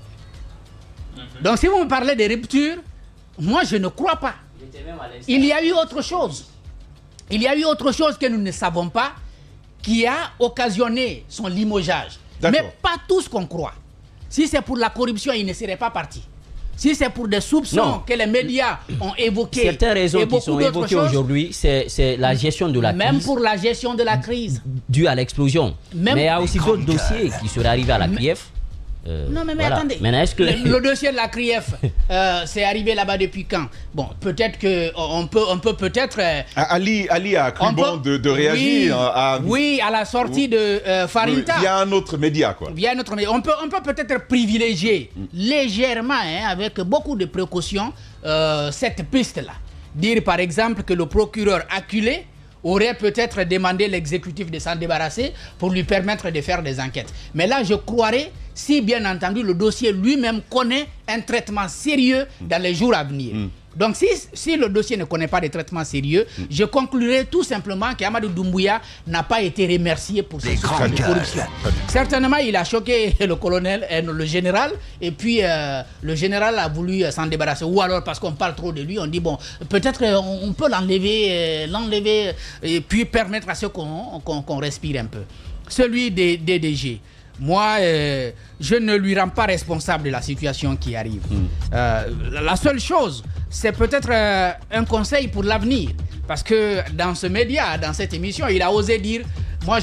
Donc si vous me parlez de rupture, moi je ne crois pas. Il y a eu autre chose. Il y a eu autre chose que nous ne savons pas qui a occasionné son limogeage. Mais pas tout ce qu'on croit. Si c'est pour la corruption, il ne serait pas parti. Si c'est pour des soupçons que les médias ont évoqués, certaines raisons qui sont évoquées aujourd'hui, c'est la gestion de la crise. Même pour la gestion de la crise. Due à l'explosion. Mais il y a aussi d'autres dossiers qui seraient arrivés à la CRIEF. Non mais attendez, le dossier de la CRIEF, c'est arrivé là-bas depuis quand? Bon, peut-être qu'on peut peut-être... Ali a cru bon de réagir. À la sortie de Farinta. Il y a un autre média, quoi. On peut peut-être privilégier légèrement, avec beaucoup de précautions, cette piste-là. Dire par exemple que le procureur acculé aurait peut-être demandé l'exécutif de s'en débarrasser pour lui permettre de faire des enquêtes. Mais là, je croirais, si bien entendu le dossier lui-même connaît un traitement sérieux dans les jours à venir. Donc si le dossier ne connaît pas de traitement sérieux, je conclurai tout simplement qu'Amadou Doumbouya n'a pas été remercié pour ses soupçons de corruption. Certainement, il a choqué le colonel, le général, et puis le général a voulu s'en débarrasser. Ou alors parce qu'on parle trop de lui, on dit bon, peut-être on peut l'enlever et puis permettre à ce qu'on respire un peu. Celui des DDG. Moi, je ne lui rends pas responsable de la situation qui arrive. La seule chose, c'est peut-être un conseil pour l'avenir. Parce que dans ce média, dans cette émission, il a osé dire moi,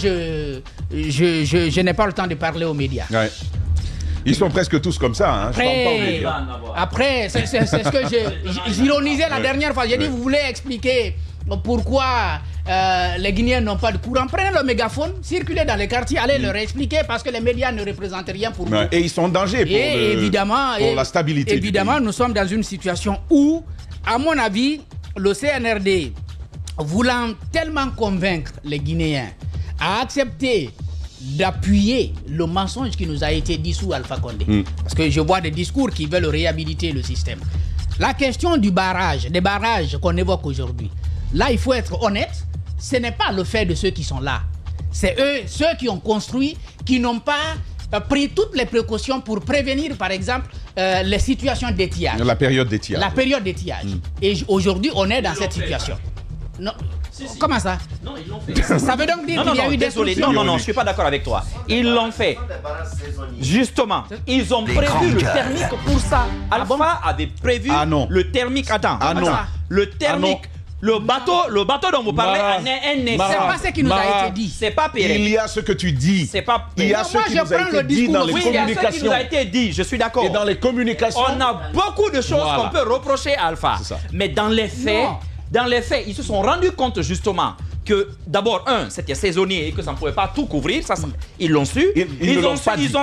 je n'ai pas le temps de parler aux médias. Ouais. Ils sont presque tous comme ça. Hein. Après, c'est ce que j'ironisais la dernière fois. J'ai dit, vous voulez expliquer pourquoi les Guinéens n'ont pas de courant? Prenez le mégaphone, circulez dans les quartiers, allez leur expliquer parce que les médias ne représentent rien pour vous. Et ils sont en danger pour la stabilité. Évidemment, nous sommes dans une situation où, à mon avis, le CNRD, voulant tellement convaincre les Guinéens, a accepté d'appuyer le mensonge qui nous a été dit sous Alpha Condé. Parce que je vois des discours qui veulent réhabiliter le système. La question des barrages qu'on évoque aujourd'hui, là, il faut être honnête, ce n'est pas le fait de ceux qui sont là. C'est eux, ceux qui ont construit, qui n'ont pas pris toutes les précautions pour prévenir, par exemple, les situations d'étiage. La période d'étiage. La période d'étiage. Et aujourd'hui, on est dans cette situation. Non. Comment ça? Non, ils l'ont fait. Ça veut donc dire qu'il y a eu des solutions. Non, je suis pas d'accord avec toi. Ils l'ont fait. Justement, ils ont prévu le thermique pour ça. Alpha avait prévu le thermique. Attends. Le thermique. Le bateau dont vous parlez c'est pas ce qui nous a été dit. C'est pas pérenne. Il y a ce que tu dis. C'est pas Il y a ce qui nous a été dit dans les communications. Il y a ce qui nous a été dit, je suis d'accord. Et dans les communications. On a beaucoup de choses qu'on peut reprocher à Alpha. Mais dans les faits, ils se sont rendus compte justement que d'abord, c'était saisonnier et que ça ne pouvait pas tout couvrir. Ça, ils l'ont su. Ils ont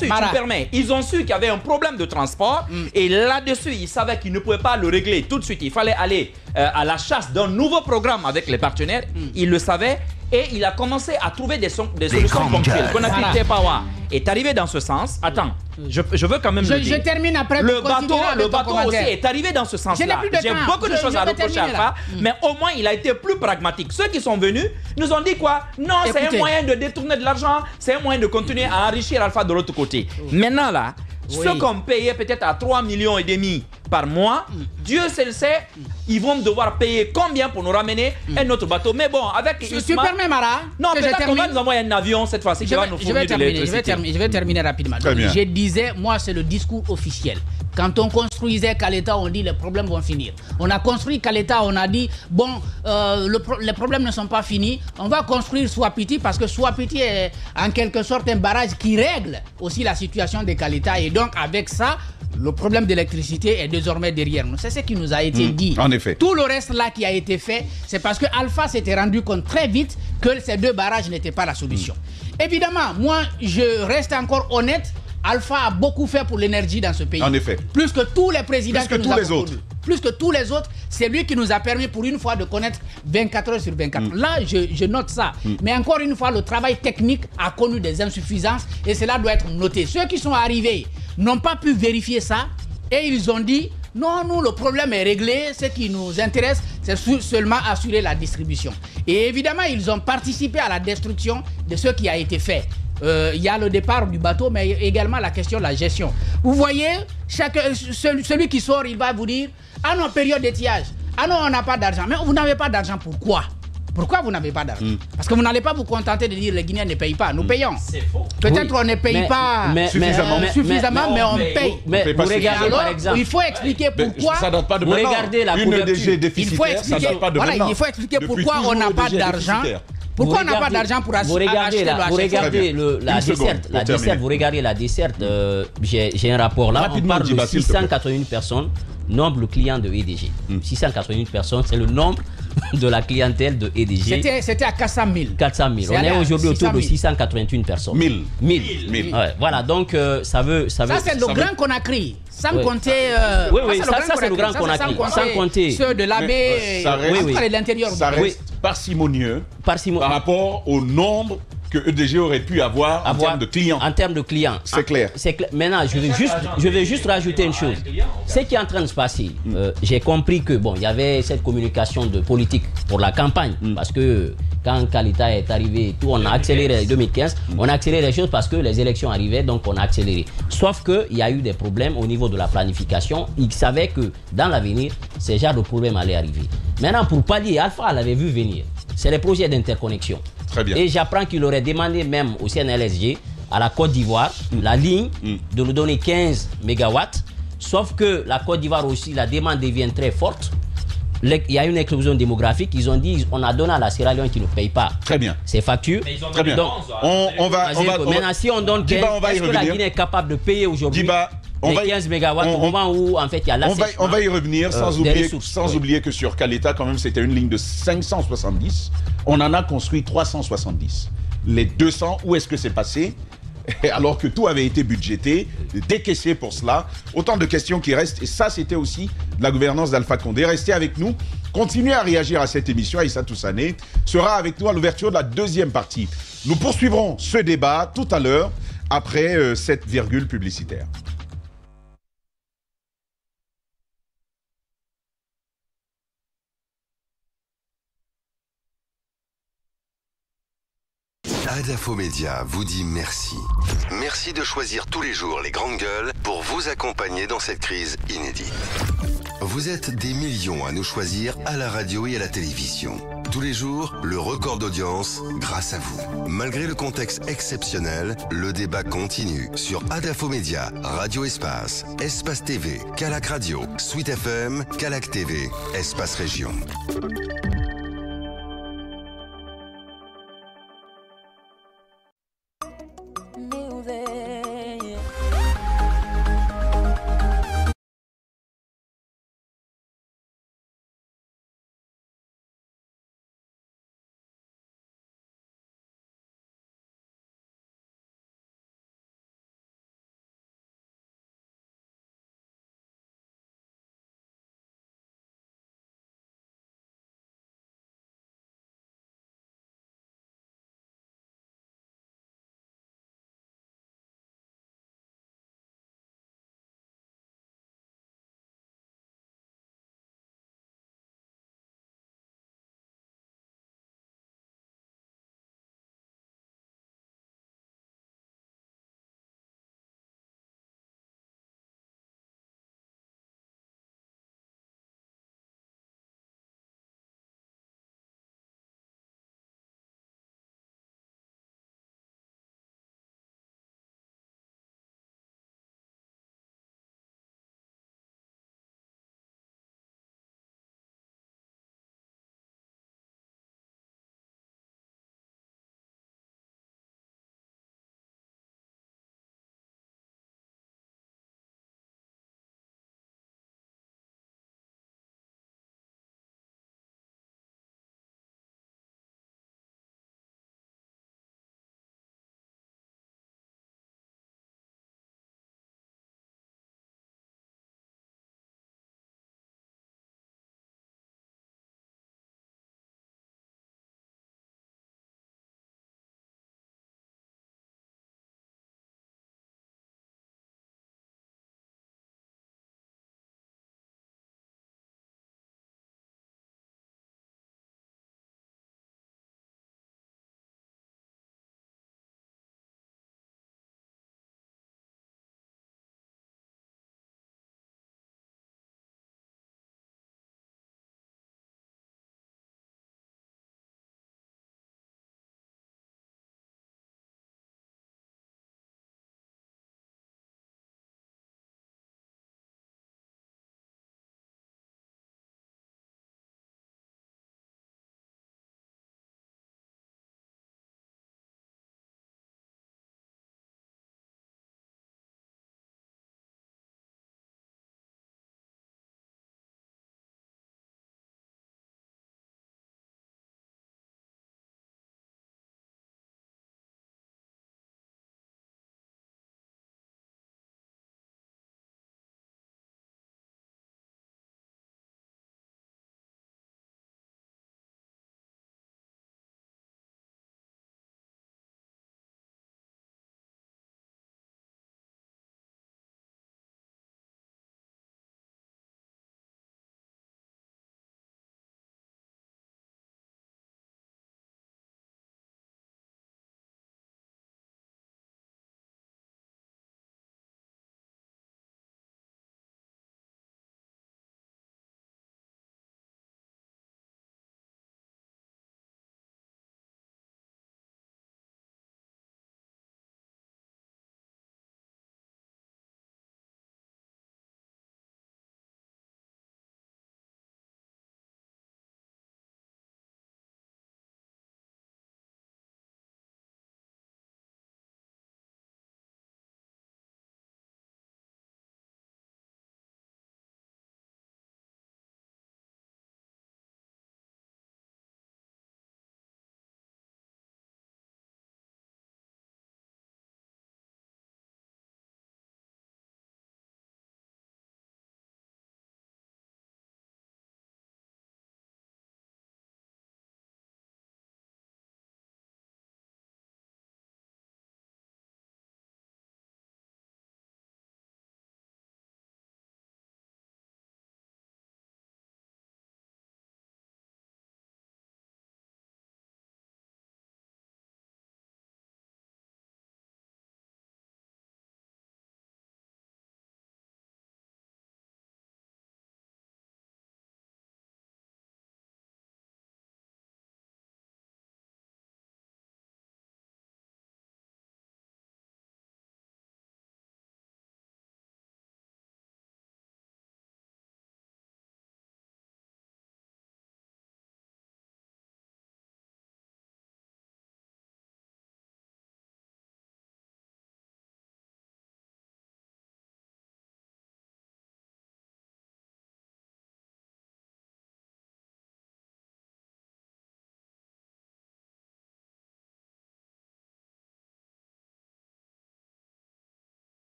su qu'il y avait un problème de transport. Et là-dessus, ils savaient qu'ils ne pouvaient pas le régler tout de suite. Il fallait aller à la chasse d'un nouveau programme avec les partenaires. Ils le savaient. Et il a commencé à trouver des solutions ponctuelles. Conakry Tepawa est arrivé dans ce sens. Attends, je veux quand même le dire. Je termine après. Le bateau aussi est arrivé dans ce sens-là. J'ai beaucoup de choses à reprocher à Alpha, mais au moins il a été plus pragmatique. Ceux qui sont venus nous ont dit quoi? Non, c'est un moyen de détourner de l'argent, c'est un moyen de continuer à enrichir Alpha de l'autre côté. Maintenant là, ceux qu'on payait peut-être à 3,5 millions par mois, Dieu seul le sait, ils vont devoir payer combien pour nous ramener un autre bateau. Mais bon, avec tu permets, Mara? Non, peut-être qu'on va nous envoyer un avion cette fois-ci qui va nous fournir de l'électricité. Je vais terminer rapidement. Donc, je disais, moi, c'est le discours officiel. Quand on construisait Caleta, on dit les problèmes vont finir. On a construit Caleta, on a dit, bon, les problèmes ne sont pas finis. On va construire Swapiti parce que Swapiti est en quelque sorte un barrage qui règle aussi la situation de Caleta. Et donc, avec ça, le problème d'électricité est désormais derrière nous. C'est ce qui nous a été dit. En effet. Tout le reste là qui a été fait, c'est parce que Alpha s'était rendu compte très vite que ces deux barrages n'étaient pas la solution. Évidemment, moi, je reste encore honnête. Alpha a beaucoup fait pour l'énergie dans ce pays. En effet. Plus que tous les présidents que nous avons connus. Plus que tous les autres, c'est lui qui nous a permis pour une fois de connaître 24 heures sur 24. Là, je note ça. Mais encore une fois, le travail technique a connu des insuffisances et cela doit être noté. Ceux qui sont arrivés n'ont pas pu vérifier ça et ils ont dit non, nous, le problème est réglé. Ce qui nous intéresse, c'est seulement assurer la distribution. Et évidemment, ils ont participé à la destruction de ce qui a été fait. Il y a le départ du bateau, mais également la question de la gestion. Vous voyez, celui qui sort, il va vous dire ah non, période d'étiage. Ah non, on n'a pas d'argent. Mais vous n'avez pas d'argent, pourquoi? Pourquoi vous n'avez pas d'argent? Parce que vous n'allez pas vous contenter de dire les Guinéens ne payent pas. Nous payons. Peut-être on ne paye pas suffisamment, mais on paye. Mais vous regardez, alors, par exemple, il faut expliquer pourquoi. Ça date pas de vous maintenant. regardez la couverture. Il faut expliquer pourquoi on n'a pas d'argent. Pourquoi on n'a pas d'argent pour acheter Vous regardez la desserte. Vous regardez la desserte. J'ai un rapport là. On parle de 681 personnes, nombre de clients de EDG. 681 personnes, c'est le nombre de la clientèle de EDG. C'était à 400 000. 400 000. On est aujourd'hui autour de 681 personnes. 1000. Ouais, voilà, donc ça veut. Ça c'est le Grand Conakry. Sans compter. Ça c'est le Grand Conakry. Sans compter ceux de la baie et l'intérieur. Ça reste parcimonieux par rapport au nombre que EDG aurait pu avoir en termes de clients. En termes de clients. C'est clair. Maintenant, je vais juste rajouter une chose. Ce qui est en train de se passer, j'ai compris que bon, il y avait cette communication de politique pour la campagne, parce que quand Kalita est arrivé, tout, on a accéléré en 2015, on a accéléré les choses parce que les élections arrivaient, donc on a accéléré. Sauf qu'il y a eu des problèmes au niveau de la planification. Ils savaient que dans l'avenir, ces genres de problèmes allaient arriver. Maintenant, pour pallier, Alpha l'avait vu venir. C'est les projets d'interconnexion. Très bien. Et j'apprends qu'il aurait demandé même au CNLSG, à la Côte d'Ivoire, la ligne, de nous donner 15 mégawatts. Sauf que la Côte d'Ivoire aussi, la demande devient très forte. il y a une éclosion démographique. Ils ont dit, on a donné à la Sierra Leone qui ne paye pas. Très bien. Ces factures. Très bien. Donc, on va maintenant, si on donne 15, est-ce que la Guinée est capable de payer aujourd'hui les 15 mégawatts au moment où, en fait, il y a l'assèchement? On va y revenir sans oublier que sur Caleta, quand même, c'était une ligne de 570. On en a construit 370. Les 200, où est-ce que c'est passé? Alors que tout avait été budgété, décaissé pour cela. Autant de questions qui restent. Et ça, c'était aussi la gouvernance d'Alpha Condé. Restez avec nous. Continuez à réagir à cette émission. Aïssa Toussané sera avec nous à l'ouverture de la deuxième partie. Nous poursuivrons ce débat tout à l'heure, après cette virgule publicitaire. Adafo Média vous dit merci. Merci de choisir tous les jours les grandes gueules pour vous accompagner dans cette crise inédite. Vous êtes des millions à nous choisir à la radio et à la télévision. Tous les jours, le record d'audience grâce à vous. Malgré le contexte exceptionnel, le débat continue sur Adafo Média, Radio Espace, Espace TV, Calac Radio, Suite FM, Calac TV, Espace Région.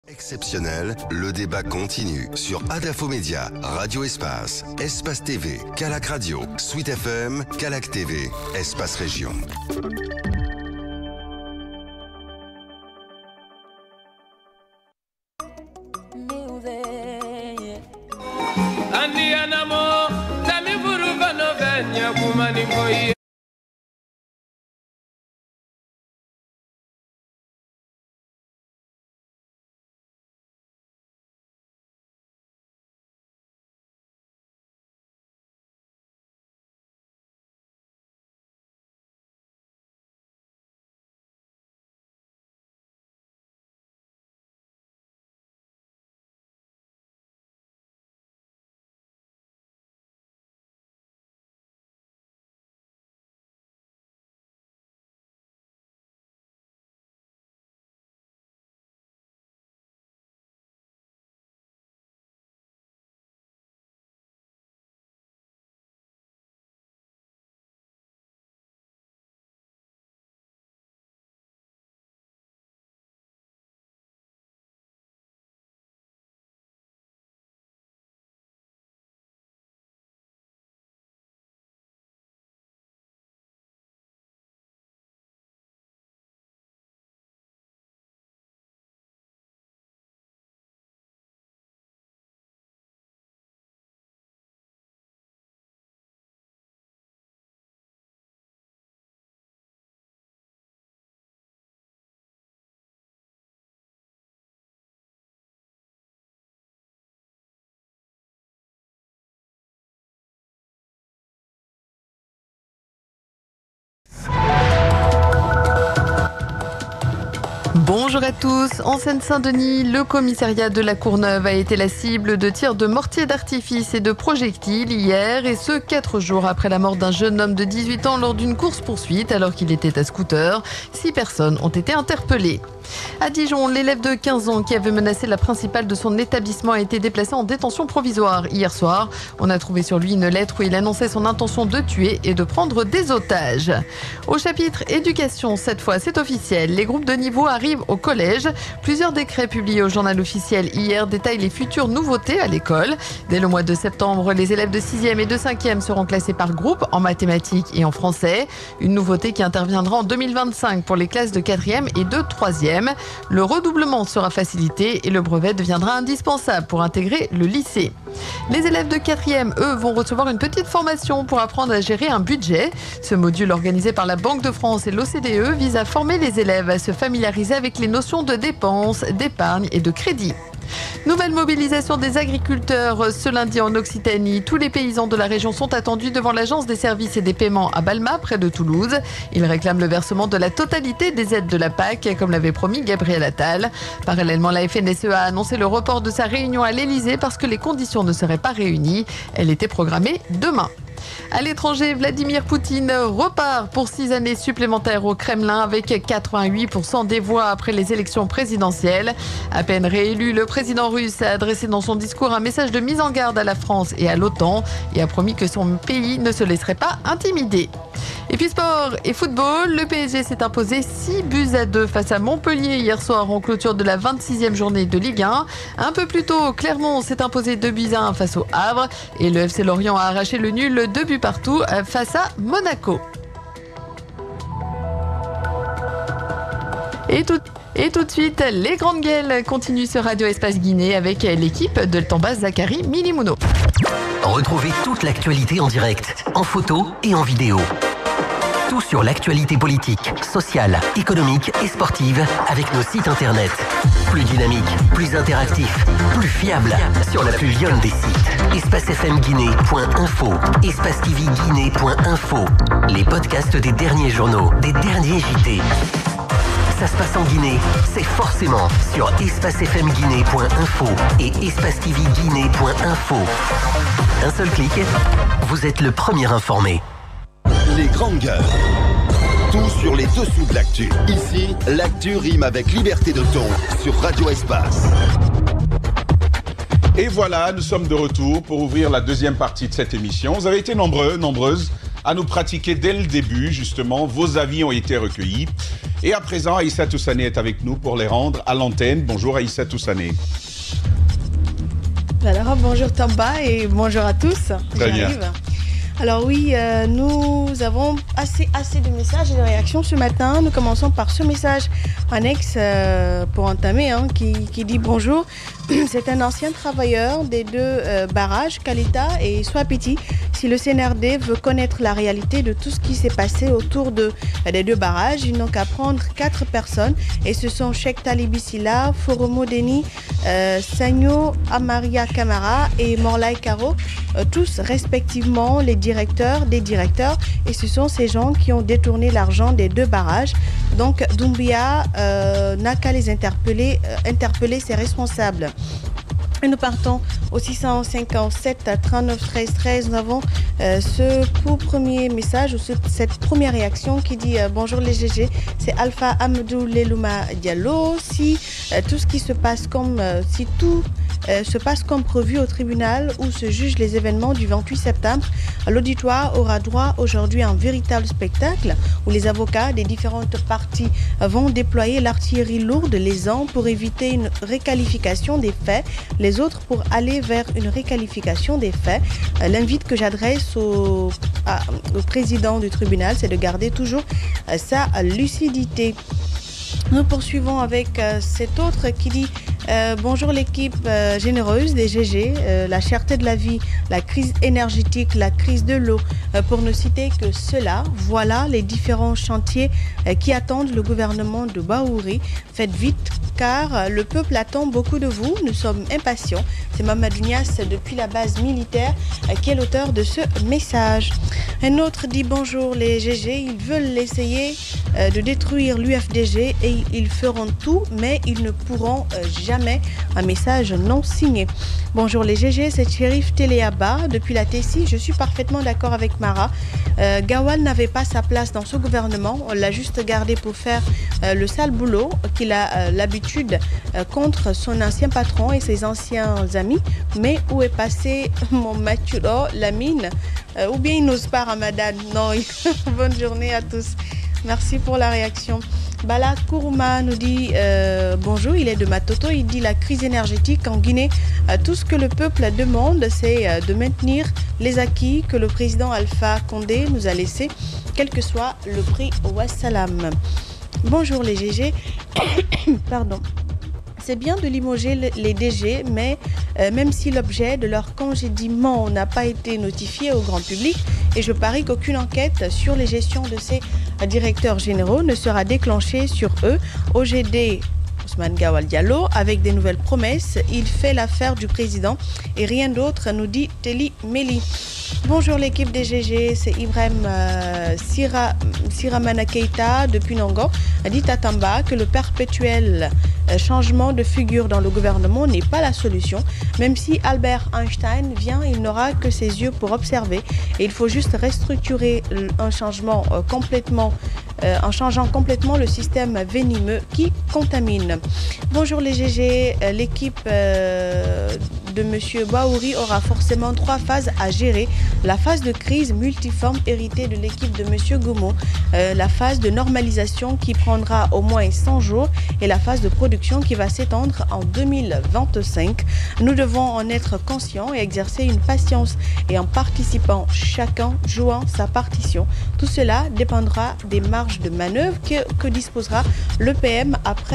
Exceptionnel, le débat continue sur Adafo Média, Radio Espace, Espace TV, Calac Radio, Suite FM, Calac TV, Espace Région. Bonjour à tous. En Seine-Saint-Denis, le commissariat de la Courneuve a été la cible de tirs de mortiers d'artifice et de projectiles hier, et ce 4 jours après la mort d'un jeune homme de 18 ans lors d'une course-poursuite alors qu'il était à scooter. 6 personnes ont été interpellées. À Dijon, l'élève de 15 ans qui avait menacé la principale de son établissement a été déplacé en détention provisoire hier soir. On a trouvé sur lui une lettre où il annonçait son intention de tuer et de prendre des otages. Au chapitre éducation, cette fois c'est officiel. Les groupes de niveau arrivent au collège. Plusieurs décrets publiés au journal officiel hier détaillent les futures nouveautés à l'école. Dès le mois de septembre, les élèves de 6e et de 5e seront classés par groupe en mathématiques et en français. Une nouveauté qui interviendra en 2025 pour les classes de 4e et de 3e. Le redoublement sera facilité et le brevet deviendra indispensable pour intégrer le lycée. Les élèves de 4e, eux, vont recevoir une petite formation pour apprendre à gérer un budget. Ce module organisé par la Banque de France et l'OCDE vise à former les élèves à se familiariser avec les notions de dépenses, d'épargne et de crédit. Nouvelle mobilisation des agriculteurs ce lundi en Occitanie. Tous les paysans de la région sont attendus devant l'Agence des services et des paiements à Balma, près de Toulouse. Ils réclament le versement de la totalité des aides de la PAC, comme l'avait promis Gabriel Attal. Parallèlement, la FNSEA a annoncé le report de sa réunion à l'Elysée parce que les conditions ne seraient pas réunies. Elle était programmée demain. À l'étranger, Vladimir Poutine repart pour 6 années supplémentaires au Kremlin avec 88% des voix après les élections présidentielles. À peine réélu, le président russe a adressé dans son discours un message de mise en garde à la France et à l'OTAN et a promis que son pays ne se laisserait pas intimider. Et puis sport et football, le PSG s'est imposé 6-2 face à Montpellier hier soir en clôture de la 26e journée de Ligue 1. Un peu plus tôt, Clermont s'est imposé 2-1 face au Havre et le FC Lorient a arraché le nul 2 partout face à Monaco. Et tout de suite, les grandes gueules continuent sur Radio Espace Guinée avec l'équipe de Tamba Zakari Milimouno. Retrouvez toute l'actualité en direct, en photo et en vidéo. Tout sur l'actualité politique, sociale, économique et sportive avec nos sites internet. Plus dynamique, plus interactif, plus fiable sur la plus lionne des sites. espacefmguinée.info, espacetvguinée.info. Les podcasts des derniers journaux, des derniers JT. Ça se passe en Guinée, c'est forcément sur espacefmguinée.info et espacetvguinée.info. Un seul clic, vous êtes le premier informé. Les grandes gueules. Tout sur les dessous de l'actu. Ici, l'actu rime avec liberté de ton sur Radio Espace. Et voilà, nous sommes de retour pour ouvrir la deuxième partie de cette émission. Vous avez été nombreuses à nous pratiquer dès le début, justement. Vos avis ont été recueillis. Et à présent, Aïssa Toussané est avec nous pour les rendre à l'antenne. Bonjour Aïssa Toussané. Alors, bonjour Tamba et bonjour à tous. Très bien. Alors oui, nous avons assez de messages et de réactions ce matin. Nous commençons par ce message annexe pour entamer qui dit bonjour. C'est un ancien travailleur des deux barrages, Kalita et Swapiti. Si le CNRD veut connaître la réalité de tout ce qui s'est passé autour des deux barrages, ils n'ont qu'à prendre 4 personnes et ce sont Cheikh Talibi Silla, Foromo Deni, Sagno Amaria Kamara et Morlai Karo, tous respectivement les directeurs des directeurs, et ce sont ces gens qui ont détourné l'argent des deux barrages. Donc Doumbia n'a qu'à les interpeller ses responsables. Et nous partons au 657 39 13 13. Nous avons ce premier message ou cette première réaction qui dit bonjour les GG, c'est Alpha Amadou Lelouma Diallo. Si tout ce qui se passe se passe comme prévu au tribunal où se jugent les événements du 28 septembre, l'auditoire aura droit aujourd'hui à un véritable spectacle où les avocats des différentes parties vont déployer l'artillerie lourde, les uns pour éviter une réqualification des faits, les autres pour aller vers une réqualification des faits. L'invite que j'adresse au président du tribunal, c'est de garder toujours sa lucidité. Nous poursuivons avec cet autre qui dit bonjour l'équipe généreuse des GG, la cherté de la vie, la crise énergétique, la crise de l'eau, pour ne citer que cela. Voilà les différents chantiers qui attendent le gouvernement de Bahouri. Faites vite car le peuple attend beaucoup de vous. Nous sommes impatients. C'est Mamadou Niass depuis la base militaire qui est l'auteur de ce message. Un autre dit bonjour les GG, ils veulent essayer de détruire l'UFDG et ils feront tout, mais ils ne pourront jamais. Un message non signé. Bonjour les GG, c'est Chérif Téléaba depuis la Tessie. Je suis parfaitement d'accord avec Mara. Gawal n'avait pas sa place dans ce gouvernement. On l'a juste gardé pour faire le sale boulot qu'il a l'habitude contre son ancien patron et ses anciens amis. Mais où est passé mon Maturo, Lamine ou bien il n'ose pas Ramadan? Non, bonne journée à tous. Merci pour la réaction. Bala Kourouma nous dit bonjour, il est de Matoto, il dit la crise énergétique en Guinée, tout ce que le peuple demande c'est de maintenir les acquis que le président Alpha Condé nous a laissés, quel que soit le prix. Wassalam. Bonjour les GG. Pardon. C'est bien de limoger les DG, mais même si l'objet de leur congédiement n'a pas été notifié au grand public, et je parie qu'aucune enquête sur les gestions de ces directeurs généraux ne sera déclenchée sur eux. OGD Ousmane Gawal Diallo, avec des nouvelles promesses, il fait l'affaire du président et rien d'autre, nous dit Teli Meli. Bonjour l'équipe des GG, c'est Ibrahim Siramana Keita depuis Nongo. Dit à Tamba que le perpétuel changement de figure dans le gouvernement n'est pas la solution. Même si Albert Einstein vient, il n'aura que ses yeux pour observer. Et il faut juste restructurer en changeant complètement le système venimeux qui contamine. Bonjour les GG, l'équipe de M. Bahouri aura forcément 3 phases à gérer. La phase de crise multiforme héritée de l'équipe de M. Gomo, la phase de normalisation qui prendra au moins 100 jours et la phase de production qui va s'étendre en 2025. Nous devons en être conscients et exercer une patience et en participant, chacun jouant sa partition. Tout cela dépendra des marges de manœuvre que disposera le PM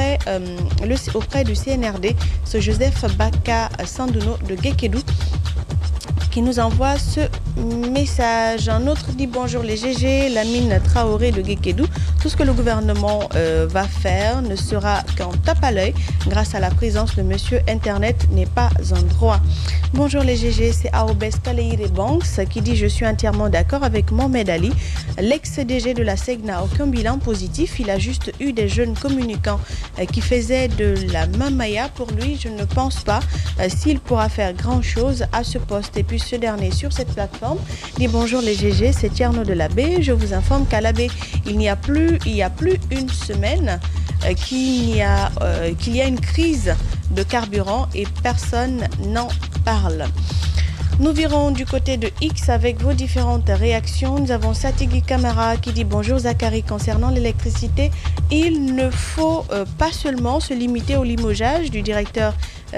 auprès du CNRD. Ce Joseph Baka Sandouno de Gekedou qui nous envoie ce message. Un autre dit bonjour les GG, Lamine Traoré de Gekedou. Tout ce que le gouvernement va faire ne sera qu'en tape à l'œil grâce à la présence de monsieur Internet n'est pas un droit. Bonjour les GG, c'est Aobes Kaleire Banks qui dit je suis entièrement d'accord avec Mohamed Ali. L'ex-DG de la SEG n'a aucun bilan positif. Il a juste eu des jeunes communicants qui faisaient de la mamaya. Pour lui, je ne pense pas s'il pourra faire grand chose à ce poste. Et puis ce dernier sur cette plateforme dit bonjour les GG, c'est Tierno de l'Abbé. Je vous informe qu'à l'Abbé, il y a plus une semaine qu'il y a une crise de carburant et personne n'en parle. Nous virons du côté de X avec vos différentes réactions. Nous avons Satigui Kamara qui dit bonjour Zachary, concernant l'électricité, il ne faut pas seulement se limiter au limogeage du directeur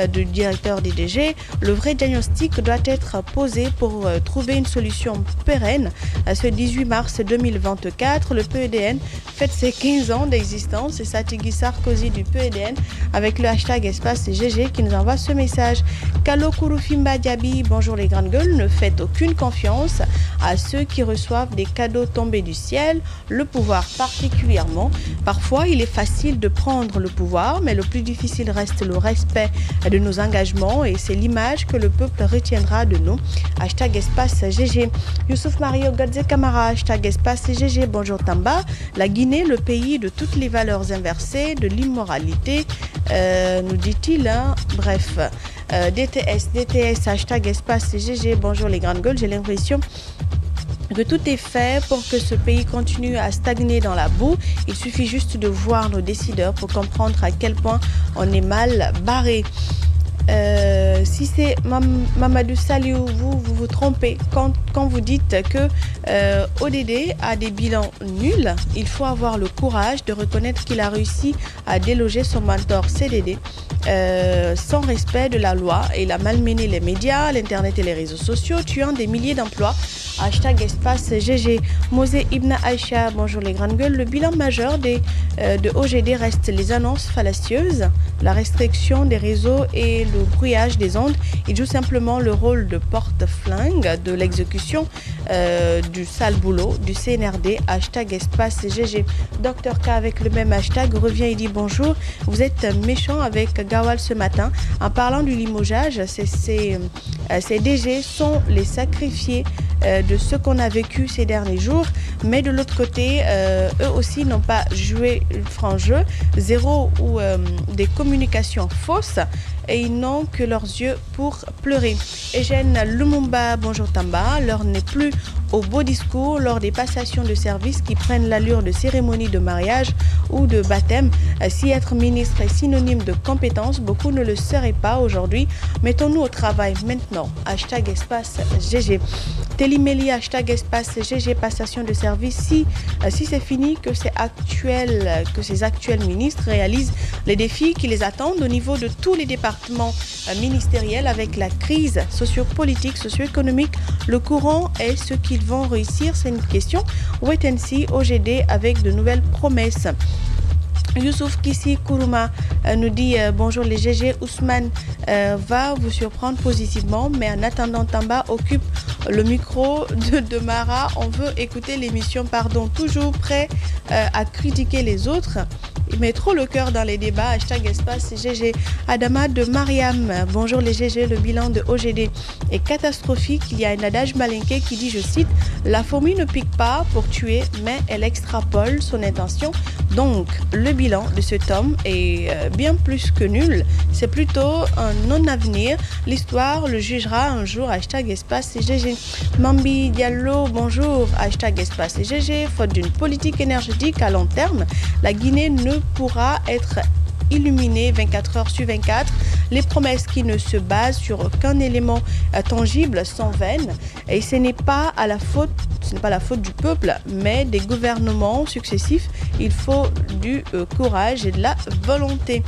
DDG. Le vrai diagnostic doit être posé pour trouver une solution pérenne. Ce 18 mars 2024, le PEDN fête ses 15 ans d'existence. C'est Satigui Sarkozy du PEDN avec le hashtag espace GG qui nous envoie ce message. Kalo Kurufimba Diaby, bonjour les grandes gueules, ne faites aucune confiance à ceux qui reçoivent des cadeaux tombés du ciel, le pouvoir particulièrement. Parfois, il est facile de prendre le pouvoir, mais le plus difficile reste le respect de nos engagements et c'est l'image que le peuple retiendra de nous. Hashtag espace GG. Youssouf Mario Gadze Kamara, hashtag espace GG. Bonjour Tamba. La Guinée, le pays de toutes les valeurs inversées, de l'immoralité, nous dit-il. Hein. Bref. DTS, hashtag espace GG. Bonjour les grandes gueules. J'ai l'impression que tout est fait pour que ce pays continue à stagner dans la boue. Il suffit juste de voir nos décideurs pour comprendre à quel point on est mal barré. Si c'est Mamadou Saliou, vous trompez quand vous dites que ODD a des bilans nuls. Il faut avoir le courage de reconnaître qu'il a réussi à déloger son mentor CDD sans respect de la loi. Il a malmené les médias, l'internet et les réseaux sociaux, tuant des milliers d'emplois. Hashtag espace GG. Mosé Ibn Aïcha, bonjour les grandes gueules. Le bilan majeur de OGD reste les annonces fallacieuses, la restriction des réseaux et le brouillage des ondes. Il joue simplement le rôle de porte-flingue de l'exécution du sale boulot du CNRD. Hashtag espace GG. Dr K avec le même hashtag revient et dit bonjour. Vous êtes méchant avec Gawal ce matin en parlant du limogeage. Ces DG sont les sacrifiés de ce qu'on a vécu ces derniers jours, mais de l'autre côté, eux aussi n'ont pas joué le franc jeu, zéro ou des communications fausses, et ils n'ont que leurs yeux pour pleurer. Eugène Lumumba, bonjour Tamba, l'heure n'est plus au beau discours lors des passations de service qui prennent l'allure de cérémonies de mariage ou de baptême. Si être ministre est synonyme de compétence, beaucoup ne le seraient pas aujourd'hui. Mettons-nous au travail maintenant. Hashtag espace GG. Télimeli, hashtag espace GG, passation de service. Si c'est fini, que ces actuels ministres réalisent les défis qui les attendent au niveau de tous les départements ministériels avec la crise socio-politique, socio-économique. Le courant est ce qu'ils vont réussir, c'est une question. Wait and see, OGD avec de nouvelles promesses. Youssouf Kissi Kourouma nous dit bonjour les GG. Ousmane va vous surprendre positivement, mais en attendant, Tamba occupe le micro de Mara. On veut écouter l'émission, pardon, toujours prêt à critiquer les autres. Il met trop le cœur dans les débats. Hashtag espace GG. Adama de Mariam. Bonjour les GG. Le bilan de OGD est catastrophique. Il y a un adage malinqué qui dit, je cite, la fourmi ne pique pas pour tuer, mais elle extrapole son intention. Donc, le bilan de cet homme est bien plus que nul. C'est plutôt un non-avenir. L'histoire le jugera un jour. Hashtag espace GG. Mambi Diallo, bonjour. Hashtag espace GG. Faute d'une politique énergétique à long terme, la Guinée ne pourra être illuminée 24 heures sur 24. Les promesses qui ne se basent sur aucun élément tangible sont vaines. Et ce n'est pas la faute du peuple, mais des gouvernements successifs. Il faut du courage et de la volonté.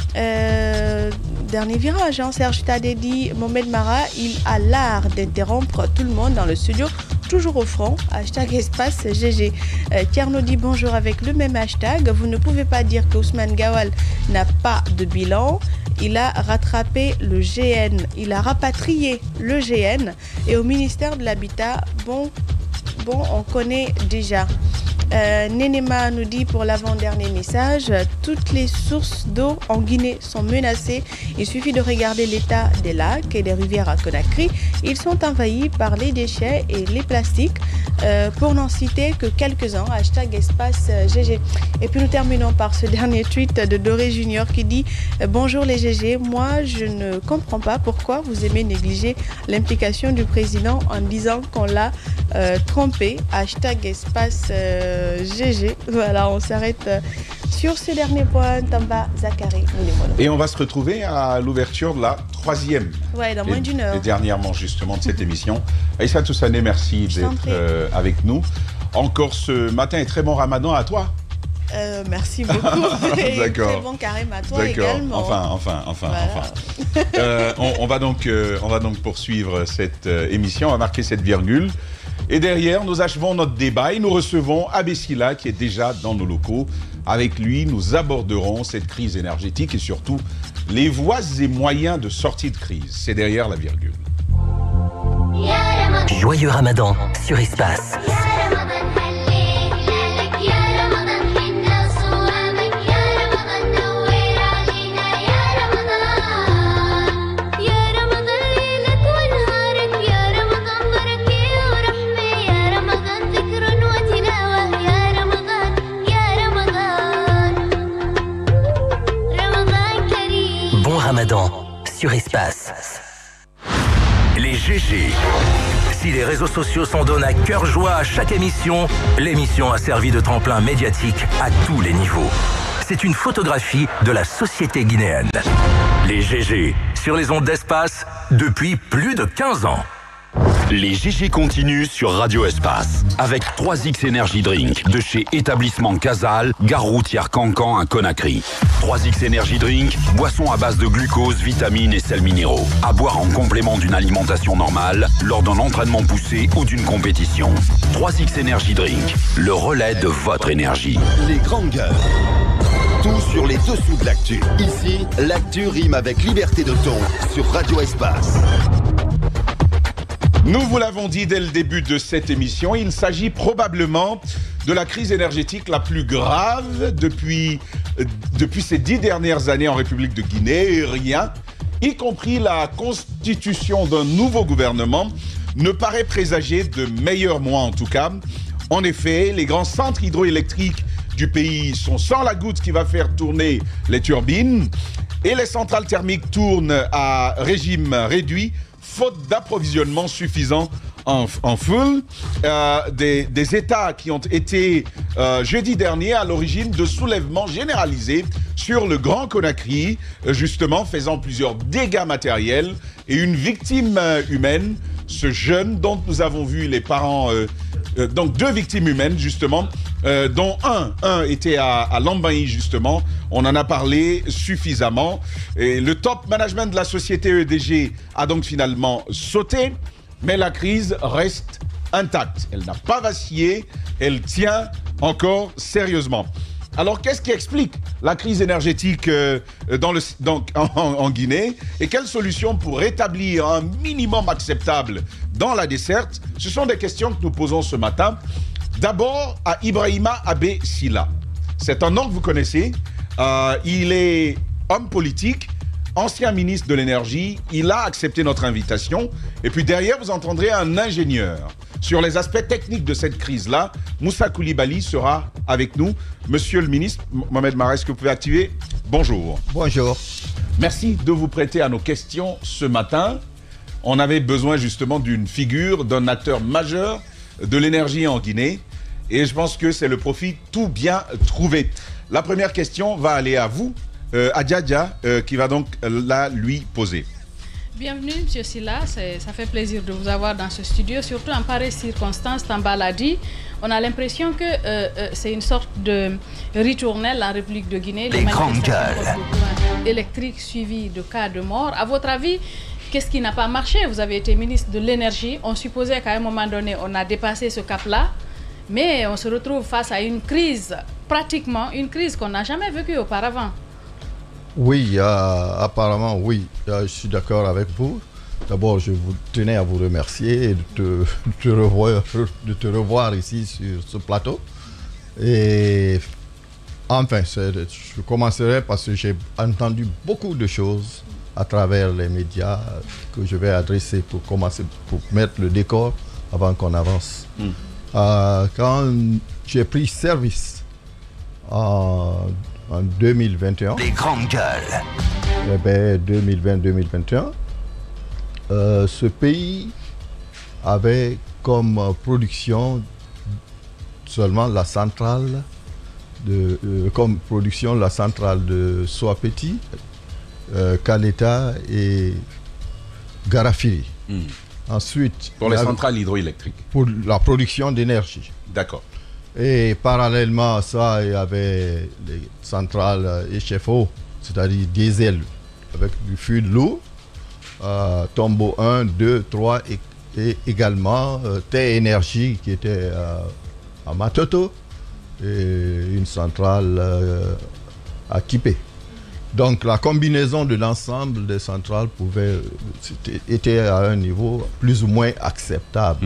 Dernier virage, hein, Serge Tadé dit Mohamed Mara, il a l'art d'interrompre tout le monde dans le studio. Toujours au front, hashtag espace GG. Tierno dit bonjour avec le même hashtag. Vous ne pouvez pas dire que Ousmane Gawal n'a pas de bilan. Il a rattrapé le GN. Il a rapatrié le GN. Et au ministère de l'Habitat, bon, on connaît déjà. Nenema nous dit pour l'avant-dernier message, toutes les sources d'eau en Guinée sont menacées. Il suffit de regarder l'état des lacs et des rivières à Conakry. Ils sont envahis par les déchets et les plastiques. Pour n'en citer que quelques-uns, hashtag espace GG. Et puis nous terminons par ce dernier tweet de Doré Junior qui dit bonjour les GG, moi je ne comprends pas pourquoi vous aimez négliger l'implication du président en disant qu'on l'a trompé. Hashtag espace GG. Voilà, on s'arrête Sur ce dernier point, Tamba Zakari, nous les voilà. Et on va se retrouver à l'ouverture de la 3e. Ouais, dans moins d'une heure. Et dernièrement, justement, de cette émission. Aïssa Toussané, merci d'être avec nous. Encore ce matin et très bon ramadan à toi. Merci beaucoup. D'accord. Très bon carême à toi également. Enfin. On va donc poursuivre cette émission, on va marquer cette virgule. Et derrière, nous achevons notre débat et nous recevons Abbé Sylla qui est déjà dans nos locaux. Avec lui, nous aborderons cette crise énergétique et surtout les voies et moyens de sortie de crise. C'est derrière la virgule. Joyeux Ramadan sur Espace. Ramadan sur Espace. Les GG. Si les réseaux sociaux s'en donnent à cœur joie à chaque émission, l'émission a servi de tremplin médiatique à tous les niveaux. C'est une photographie de la société guinéenne. Les GG, sur les ondes d'Espace, depuis plus de 15 ans. Les GG continuent sur Radio Espace avec 3X Energy Drink de chez Établissement Casal, gare routière Cancan à Conakry. 3X Energy Drink, boisson à base de glucose, vitamines et sels minéraux. À boire en complément d'une alimentation normale, lors d'un entraînement poussé ou d'une compétition. 3X Energy Drink, le relais de votre énergie. Les grandes gueules. Tout sur les dessous de l'actu. Ici, l'actu rime avec liberté de ton sur Radio Espace. Nous vous l'avons dit dès le début de cette émission, il s'agit probablement de la crise énergétique la plus grave depuis ces 10 dernières années en République de Guinée. Et rien, y compris la constitution d'un nouveau gouvernement, ne paraît présager de meilleurs mois en tout cas. En effet, les grands centres hydroélectriques du pays sont sans la goutte qui va faire tourner les turbines et les centrales thermiques tournent à régime réduit faute d'approvisionnement suffisant en full. Des États qui ont été jeudi dernier à l'origine de soulèvements généralisés sur le Grand Conakry, justement faisant plusieurs dégâts matériels et une victime humaine, ce jeune dont nous avons vu les parents, donc 2 victimes humaines justement, dont un était à Lambaye justement, on en a parlé suffisamment. Et le top management de la société EDG a donc finalement sauté, mais la crise reste intacte. Elle n'a pas vacillé, elle tient encore sérieusement. Alors qu'est-ce qui explique la crise énergétique en Guinée et quelles solutions pour rétablir un minimum acceptable dans la desserte? Ce sont des questions que nous posons ce matin. D'abord à Ibrahima Abbé Sylla. C'est un nom que vous connaissez. Il est homme politique, ancien ministre de l'énergie. Il a accepté notre invitation. Et puis derrière, vous entendrez un ingénieur. Sur les aspects techniques de cette crise-là, Moussa Koulibaly sera avec nous. Monsieur le ministre, Mohamed Mara, est-ce que vous pouvez activer? Bonjour. Bonjour. Merci de vous prêter à nos questions ce matin. On avait besoin justement d'une figure, d'un acteur majeur de l'énergie en Guinée. Et je pense que c'est le profil tout bien trouvé. La première question va aller à vous, Adjadia, qui va donc la lui poser. Bienvenue, M. Sylla. Ça fait plaisir de vous avoir dans ce studio, surtout en pareille circonstance. Tamba l'a dit, on a l'impression que c'est une sorte de ritournelle en République de Guinée. Les grandes gueules. Électrique suivi de cas de mort. À votre avis, qu'est-ce qui n'a pas marché? Vous avez été ministre de l'énergie. On supposait qu'à un moment donné, on a dépassé ce cap-là. Mais on se retrouve face à une crise, pratiquement une crise qu'on n'a jamais vécue auparavant. Oui, apparemment, oui. Je suis d'accord avec vous. D'abord, je vous tenais à vous remercier et de te revoir ici sur ce plateau. Et enfin, je commencerai parce que j'ai entendu beaucoup de choses à travers les médias que je vais adresser pour commencer, pour mettre le décor avant qu'on avance. Quand j'ai pris service en 2021, les grandes gueules. 2020-2021, ce pays avait comme production seulement la centrale comme production la centrale de Soapeti, Kaleta et Garafiri. Ensuite, pour les centrales hydroélectriques. Pour la production d'énergie. D'accord. Et parallèlement à ça, il y avait les centrales HFO, c'est-à-dire diesel, avec du fuel lourd, Tombeau 1, 2, 3 et également Té Énergie qui était à Matoto et une centrale à Kipé. Donc la combinaison de l'ensemble des centrales était à un niveau plus ou moins acceptable.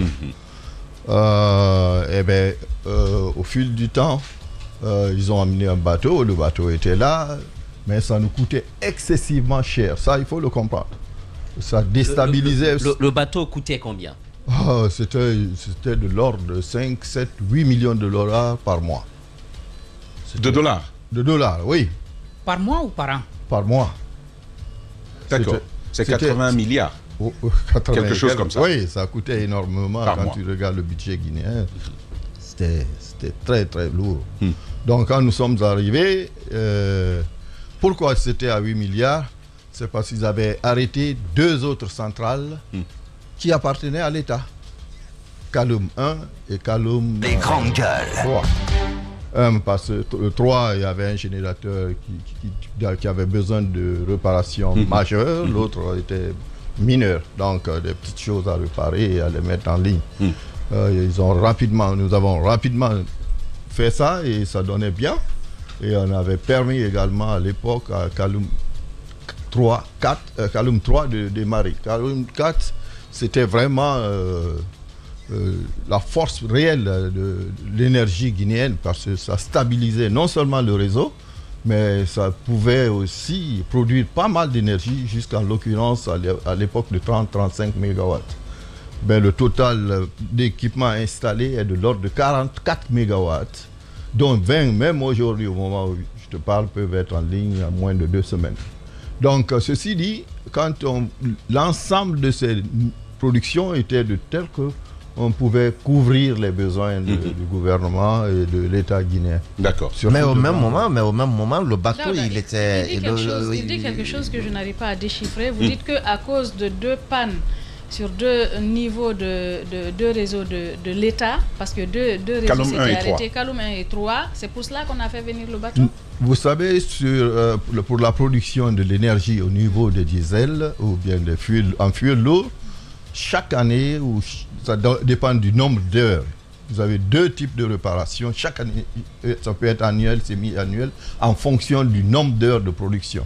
Au fil du temps, ils ont amené un bateau, le bateau était là, mais ça nous coûtait excessivement cher. Ça, il faut le comprendre. Ça déstabilisait. Le bateau coûtait combien? C'était de l'ordre de 5, 7, 8 millions de dollars par mois. De dollars? De dollars, oui. Par mois ou par an? Par mois. D'accord. C'est 80 milliards. 80, quelque chose comme ça. Oui, ça coûtait énormément par quand mois. Tu regardes le budget guinéen. C'était très très lourd. Donc quand nous sommes arrivés, pourquoi c'était à 8 milliards? C'est parce qu'ils avaient arrêté 2 autres centrales qui appartenaient à l'État. Kaloum 1 et Kaloum 3. Parce que le 3, il y avait un générateur qui avait besoin de réparation majeure, l'autre était mineur, donc des petites choses à réparer et à les mettre en ligne. Nous avons rapidement fait ça et ça donnait bien. Et on avait permis également à l'époque à Kaloum 3 de démarrer. Kaloum 4, c'était vraiment la force réelle de l'énergie guinéenne parce que ça stabilisait non seulement le réseau, mais ça pouvait aussi produire pas mal d'énergie jusqu'en l'occurrence à l'époque de 30-35 MW. Ben, le total d'équipements installés est de l'ordre de 44 MW, dont 20, même aujourd'hui au moment où je te parle, peuvent être en ligne en moins de 2 semaines. Donc ceci dit, l'ensemble de ces productions était de tel que on pouvait couvrir les besoins du gouvernement et de l'État guinéen. D'accord. Mais au même moment, le bateau, il était... Il dit quelque chose que je n'arrive pas à déchiffrer. Vous dites qu'à cause de 2 pannes sur 2 niveaux de 2 réseaux de l'État, parce que deux réseaux s'étaient arrêtés, Kaloum 1 et 3, c'est pour cela qu'on a fait venir le bateau? Vous savez, pour la production de l'énergie au niveau des diesel ou bien en fuel lourd, chaque année, ça dépend du nombre d'heures. Vous avez 2 types de réparations. Chaque année, ça peut être annuel, semi-annuel, en fonction du nombre d'heures de production.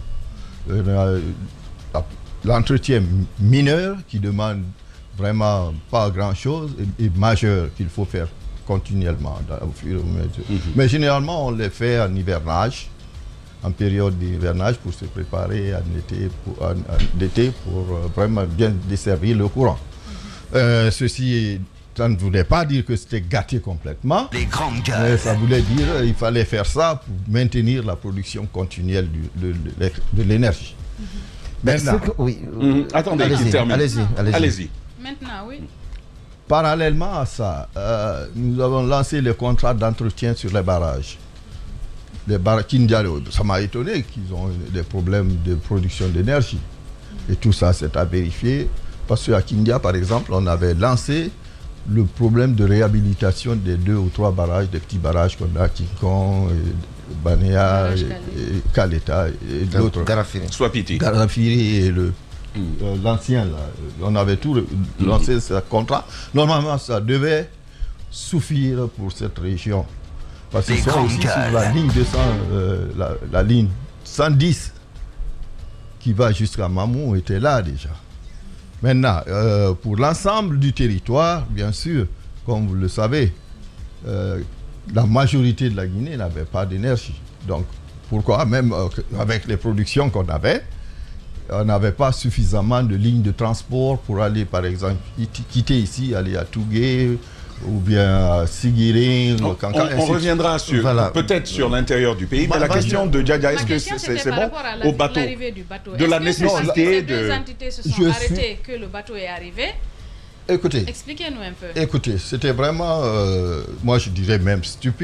L'entretien mineur, qui demande vraiment pas grand-chose, et majeur, qu'il faut faire continuellement au fur et à mesure. Mais généralement, on les fait en hivernage, en période d'hivernage, pour se préparer en été pour vraiment bien desservir le courant. Ceci, ça ne voulait pas dire que c'était gâté complètement. Mais ça voulait dire qu'il fallait faire ça pour maintenir la production continuelle de l'énergie. Maintenant, attendez, allez-y. Maintenant, oui. Parallèlement à ça, nous avons lancé les contrats d'entretien sur les barrages. Les barrages Kindialo, ça m'a étonné qu'ils ont des problèmes de production d'énergie. Et tout ça, c'est à vérifier. Parce qu'à Kindia, par exemple, on avait lancé le problème de réhabilitation des 2 ou 3 barrages, des petits barrages qu'on a, Kinkon, Banea, et Kaleta, et d'autres. Garafiri et l'ancien, là. On avait tout lancé ce contrat. Normalement, ça devait suffire pour cette région. Parce qu'ils sont aussi sur la ligne 200, la ligne 110 qui va jusqu'à Mamou était là déjà. Maintenant, pour l'ensemble du territoire, bien sûr, comme vous le savez, la majorité de la Guinée n'avait pas d'énergie. Donc, pourquoi même avec les productions qu'on avait, on n'avait pas suffisamment de lignes de transport pour aller, par exemple, quitter ici, aller à Tougué, ou bien à Siguiri, on reviendra peut-être sur l'intérieur du pays, mais la question de Djadia, est-ce que c'est bon au bateau? De la nécessité de... Ces 2 entités se sont arrêtées que le bateau est arrivé. Écoutez, expliquez-nous un peu. Écoutez, c'était vraiment, moi je dirais même stupide,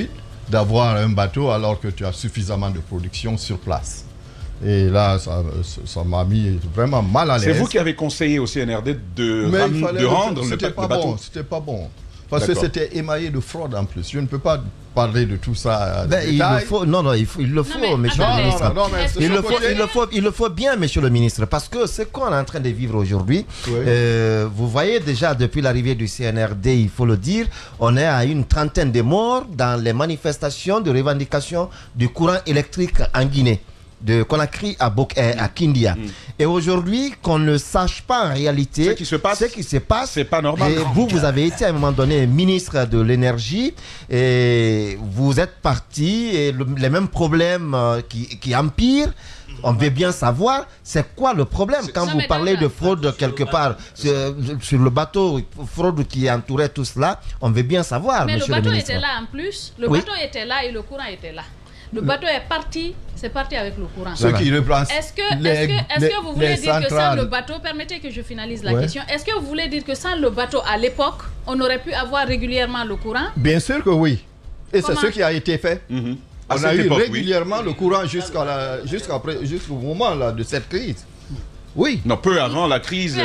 d'avoir un bateau alors que tu as suffisamment de production sur place. Et là, ça m'a mis vraiment mal à l'aise. C'est vous qui avez conseillé au CNRD de rendre le bateau. C'était pas bon. Parce que c'était émaillé de fraude en plus. Je ne peux pas parler de tout ça. Il le faut, il le faut, monsieur le ministre. Il le faut bien, monsieur le ministre, parce que ce qu'on est en train de vivre aujourd'hui, vous voyez déjà depuis l'arrivée du CNRD, il faut le dire, on est à une trentaine de morts dans les manifestations de revendication du courant électrique en Guinée, de Conakry à Kindia. Et aujourd'hui, qu'on ne sache pas en réalité ce qui se passe, c'est pas normal. Et vous avez été à un moment donné ministre de l'énergie et vous êtes parti et les mêmes problèmes qui empirent. On veut bien savoir c'est quoi le problème quand vous parlez de fraude quelque part sur le bateau, fraude qui entourait tout cela. On veut bien savoir, mais monsieur le ministre. Mais le bateau était là en plus. Le bateau était là et le courant était là. Le bateau est parti, c'est parti avec le courant. Est-ce que vous voulez dire que sans le bateau, permettez que je finalise la question, est-ce que vous voulez dire que sans le bateau à l'époque, on aurait pu avoir régulièrement le courant? Bien sûr que oui. Et c'est ce qui a été fait. On a eu régulièrement le courant jusqu'au moment là, de cette crise. Oui. Non, peu avant la crise,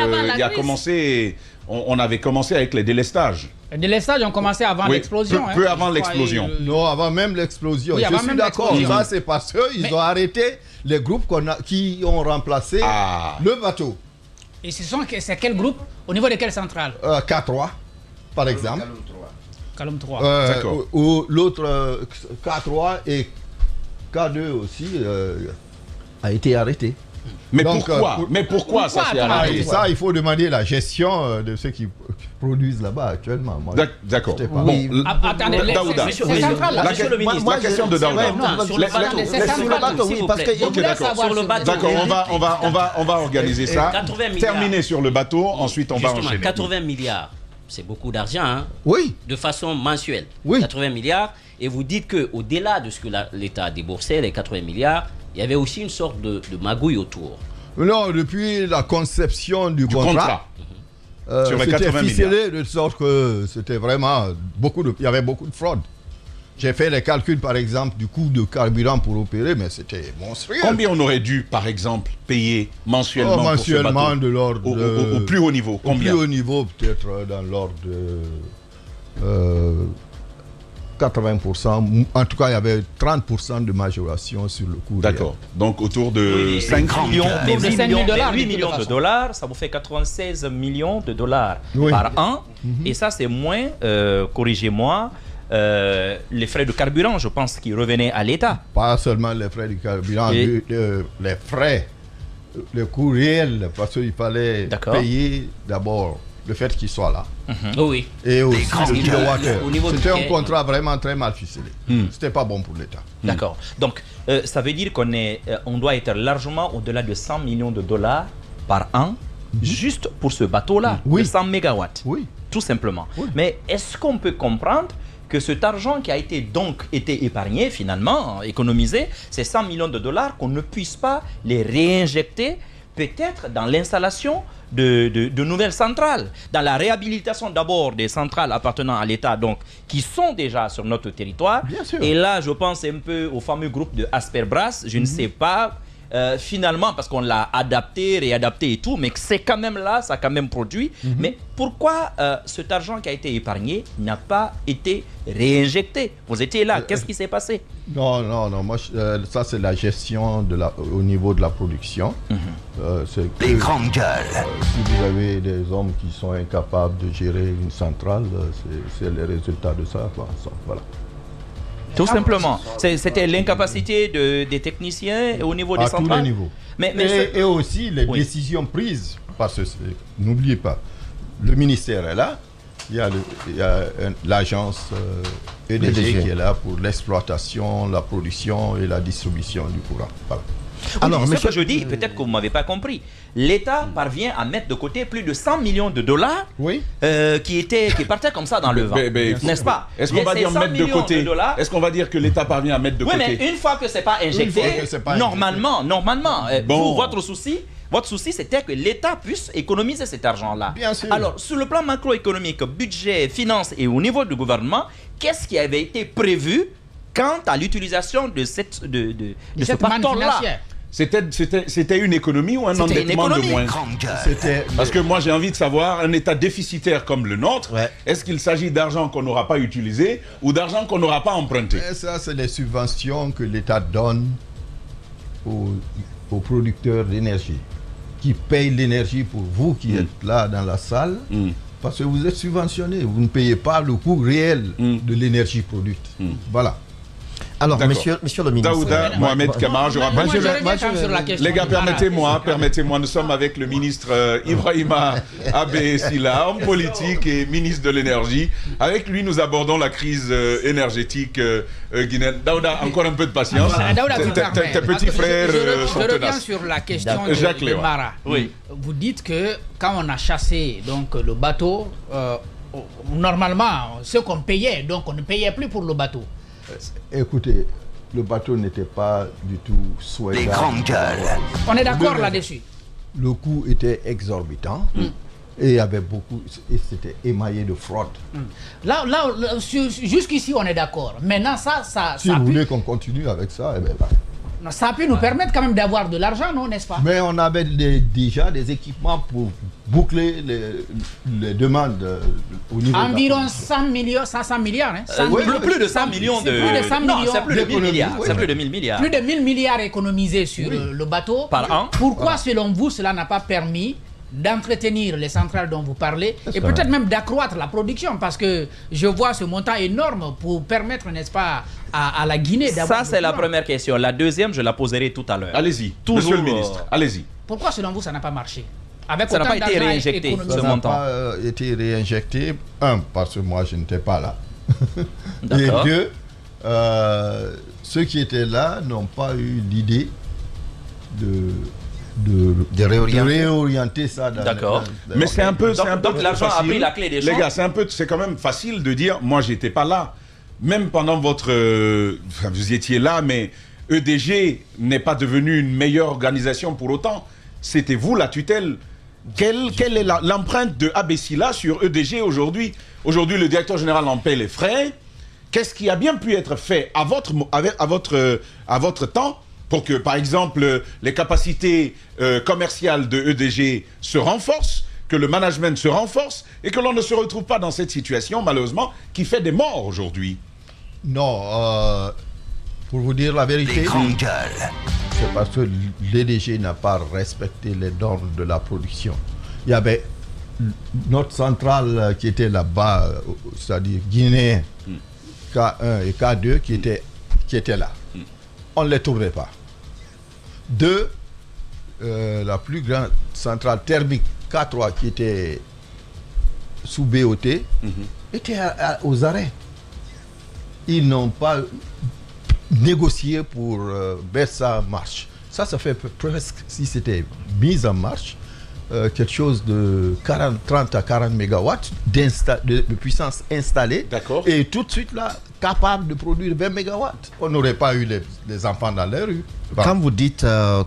on avait commencé avec les délestages. Les délestages ont commencé avant l'explosion. Peu avant l'explosion. Non, avant même l'explosion. Je suis d'accord. Ça, c'est parce qu'ils ont arrêté les groupes qui ont remplacé le bateau. Et c'est quel groupe? Au niveau de quelle centrale? K3, par exemple. Kalum 3. D'accord. Ou l'autre K3 et K2 aussi a été arrêté. Mais pourquoi ça s'est arrêté? Ça, il faut demander la gestion de ceux qui produisent là-bas actuellement. D'accord. Attendez, c'est central. La question de Daouda. Sur le bateau, oui, parce que sur le bateau. D'accord, on va organiser ça. Terminer sur le bateau, ensuite on va enchaîner. 80 milliards, c'est beaucoup d'argent, hein? Oui. De façon mensuelle. Oui. 80 milliards. Et vous dites qu'au-delà de ce que l'État a déboursé, les 80 milliards, il y avait aussi une sorte de magouille autour. Non, depuis la conception du contrat. C'était ficelé de sorte que c'était vraiment il y avait beaucoup de fraude. J'ai fait les calculs, par exemple, du coût de carburant pour opérer, mais c'était monstrueux. Combien on aurait dû, par exemple, payer mensuellement pour ce bateau de l'ordre au plus haut niveau? Combien? Au plus haut niveau, peut-être dans l'ordre de 80%. En tout cas, il y avait 30% de majoration sur le coût. D'accord. Donc autour de 5 millions. Mais 8 millions de dollars, ça vous fait 96 millions de dollars par an. Et ça, c'est moins, corrigez-moi, les frais de carburant, je pense, qui revenaient à l'État. Pas seulement les frais de carburant, les frais, le coût réel, parce qu'il fallait payer d'abord le fait qu'il soit là. Oui. Et aussi le kilowattheure. C'était un contrat vraiment très mal ficelé. C'était pas bon pour l'État. D'accord. Donc, ça veut dire on doit être largement au-delà de 100 millions de dollars par an, juste pour ce bateau-là, de 100 mégawatts. Oui. Tout simplement. Oui. Mais est-ce qu'on peut comprendre que cet argent qui a été épargné, finalement, économisé, ces 100 millions de dollars, qu'on ne puisse pas les réinjecter peut-être dans l'installation de nouvelles centrales, dans la réhabilitation d'abord des centrales appartenant à l'État, donc qui sont déjà sur notre territoire. Bien sûr. Et là, je pense un peu au fameux groupe de Asperbras, je ne sais pas, finalement, parce qu'on l'a adapté, réadapté et tout, mais c'est quand même là, ça a quand même produit. Mais pourquoi cet argent qui a été épargné n'a pas été réinjecté? Vous étiez là, qu'est-ce qui s'est passé? Non, moi, ça c'est la gestion au niveau de la production. Les grandes gueules. Si vous avez des hommes qui sont incapables de gérer une centrale, c'est le résultat de ça. Voilà. Tout simplement. C'était l'incapacité des techniciens au niveau des centrales. À tous les niveaux. Et aussi les décisions prises. Parce que n'oubliez pas, le ministère est là. Il y a l'agence EDG qui est là pour l'exploitation, la production et la distribution du courant. Voilà. Alors, ce que je dis, peut-être que vous ne m'avez pas compris. L'État parvient à mettre de côté plus de 100 millions de dollars qui partaient comme ça dans le vent. N'est-ce pas? Est-ce qu'on va dire mettre de côté? Est-ce qu'on va dire que l'État parvient à mettre de côté? Oui, mais une fois que ce n'est pas injecté, normalement, votre souci, c'était que l'État puisse économiser cet argent-là. Bien sûr. Alors, sur le plan macroéconomique, budget, finances et au niveau du gouvernement, qu'est-ce qui avait été prévu quant à l'utilisation de ce pactole-là. C'était une économie ou un endettement de moins? Parce que moi j'ai envie de savoir, un État déficitaire comme le nôtre, est-ce qu'il s'agit d'argent qu'on n'aura pas utilisé ou d'argent qu'on n'aura pas emprunté? Ça, c'est les subventions que l'État donne aux producteurs d'énergie, qui payent l'énergie pour vous qui êtes là dans la salle, parce que vous êtes subventionné, vous ne payez pas le coût réel de l'énergie produite. Voilà. Alors, monsieur le ministre. Daouda Mohamed Kamara, je rappelle. Les gars, permettez-moi, nous sommes avec le ministre Ibrahima Abe Silla, homme politique et ministre de l'énergie. Avec lui, nous abordons la crise énergétique guinéenne. Daouda, encore un peu de patience. Tes petits frères sont tenaces. Je reviens sur la question de Mara. Oui. Vous dites que quand on a chassé donc, le bateau, normalement, ce qu'on payait, donc on ne payait plus pour le bateau. Écoutez, le bateau n'était pas du tout souhaitable. Les grandes gueules. On est d'accord là-dessus. Le coût était exorbitant et il y avait beaucoup, et c'était émaillé de fraude. Là, jusqu'ici, on est d'accord. Maintenant, si vous voulez qu'on continue avec ça, eh bien là. Ça a pu nous permettre quand même d'avoir de l'argent, non, n'est-ce pas? Mais on avait déjà des équipements pour boucler les demandes au niveau environ 500 milliards. Hein? Plus de 100 millions de... Non, c'est plus de 1000 milliards. C'est plus de 1000 milliards. Plus de 1000 milliards économisés sur le bateau. Par an. Pourquoi, selon vous, cela n'a pas permis d'entretenir les centrales dont vous parlez et peut-être même d'accroître la production, parce que je vois ce montant énorme pour permettre, n'est-ce pas, à la Guinée d'avoir... Ça, c'est la première question. La deuxième, je la poserai tout à l'heure. Allez-y, monsieur le ministre, allez-y. Pourquoi, selon vous, ça n'a pas marché? Avec ça n'a pas été réinjecté, ce montant. Ça n'a pas été réinjecté, parce que moi, je n'étais pas là. Et deux, ceux qui étaient là n'ont pas eu l'idée de réorienter ça. D'accord. Mais c'est un peu, donc l'argent a pris la clé des champs. Les gars, c'est quand même facile de dire, moi j'étais pas là. Même pendant vous étiez là, mais EDG n'est pas devenu une meilleure organisation pour autant. C'était vous la tutelle. Quelle est l'empreinte de Abe Silla sur EDG aujourd'hui? Aujourd'hui, le directeur général en paie les frais. Qu'est-ce qui a bien pu être fait à votre temps pour que, par exemple, les capacités commerciales de EDG se renforcent, que le management se renforce et que l'on ne se retrouve pas dans cette situation, malheureusement, qui fait des morts aujourd'hui? Non, pour vous dire la vérité, c'est parce que l'EDG n'a pas respecté les normes de la production. Il y avait notre centrale qui était là-bas, c'est-à-dire Guinée, K1 et K2 qui étaient là. On ne les trouvait pas. Deux, la plus grande centrale thermique K3 qui était sous BOT était aux arrêts. Ils n'ont pas négocié pour mettre ça en marche. Ça fait presque, si c'était mis en marche, quelque chose de 30 à 40 mégawatts de puissance installée. Et tout de suite là, capable de produire 20 mégawatts. On n'aurait pas eu les enfants dans les rues. Quand vous dites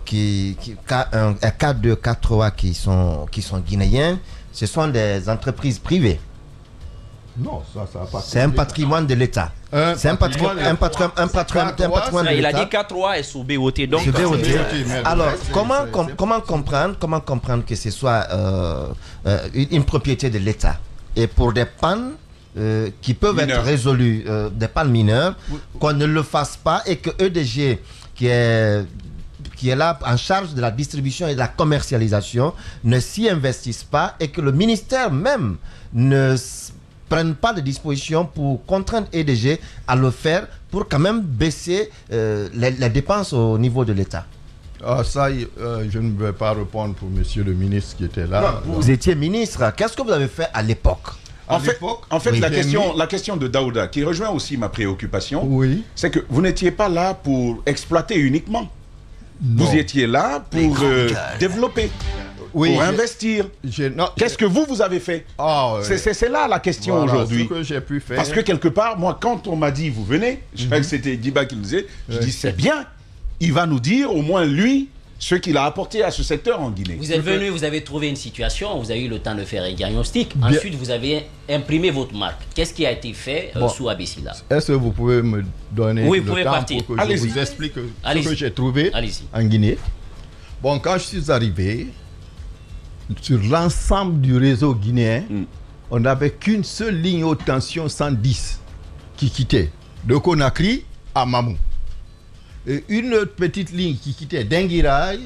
K1, K2, K3 qui sont guinéens, ce sont des entreprises privées. Non, ça n'a pas... C'est un patrimoine de l'État. C'est un patrimoine de l'État. Il a dit K3 est sous BOT. Donc sous BOT. Alors, comment comprendre que ce soit une propriété de l'État? Et pour des pannes qui peuvent être résolues, des pannes mineures, qu'on ne le fasse pas et que EDG, qui est là en charge de la distribution et de la commercialisation, ne s'y investisse pas et que le ministère même ne prennent pas de dispositions pour contraindre EDG à le faire pour quand même baisser les dépenses au niveau de l'État. Ça, je ne vais pas répondre pour monsieur le ministre qui était là. Non, vous étiez ministre. Qu'est-ce que vous avez fait à l'époque? En fait, oui. la question de Daouda, qui rejoint aussi ma préoccupation, c'est que vous n'étiez pas là pour exploiter uniquement. Non. Vous étiez là pour développer. Pour investir. Qu'est-ce que vous avez fait? C'est là la question aujourd'hui. Ce que j'ai pu faire. Parce que quelque part, moi, quand on m'a dit vous venez, je crois que c'était Diba qui me disait, je dis c'est bien, il va nous dire au moins lui ce qu'il a apporté à ce secteur en Guinée. Vous êtes venu, vous avez trouvé une situation, vous avez eu le temps de faire un diagnostic. Ensuite, vous avez imprimé votre marque. Qu'est-ce qui a été fait sous Abessila? Est-ce que vous pouvez me donner le temps partir. pour que je vous explique ce que j'ai trouvé en Guinée? Bon, quand je suis arrivé, sur l'ensemble du réseau guinéen, on n'avait qu'une seule ligne haute tension 110 qui quittait de Conakry à Mamou. Et une autre petite ligne qui quittait d'Enguiraï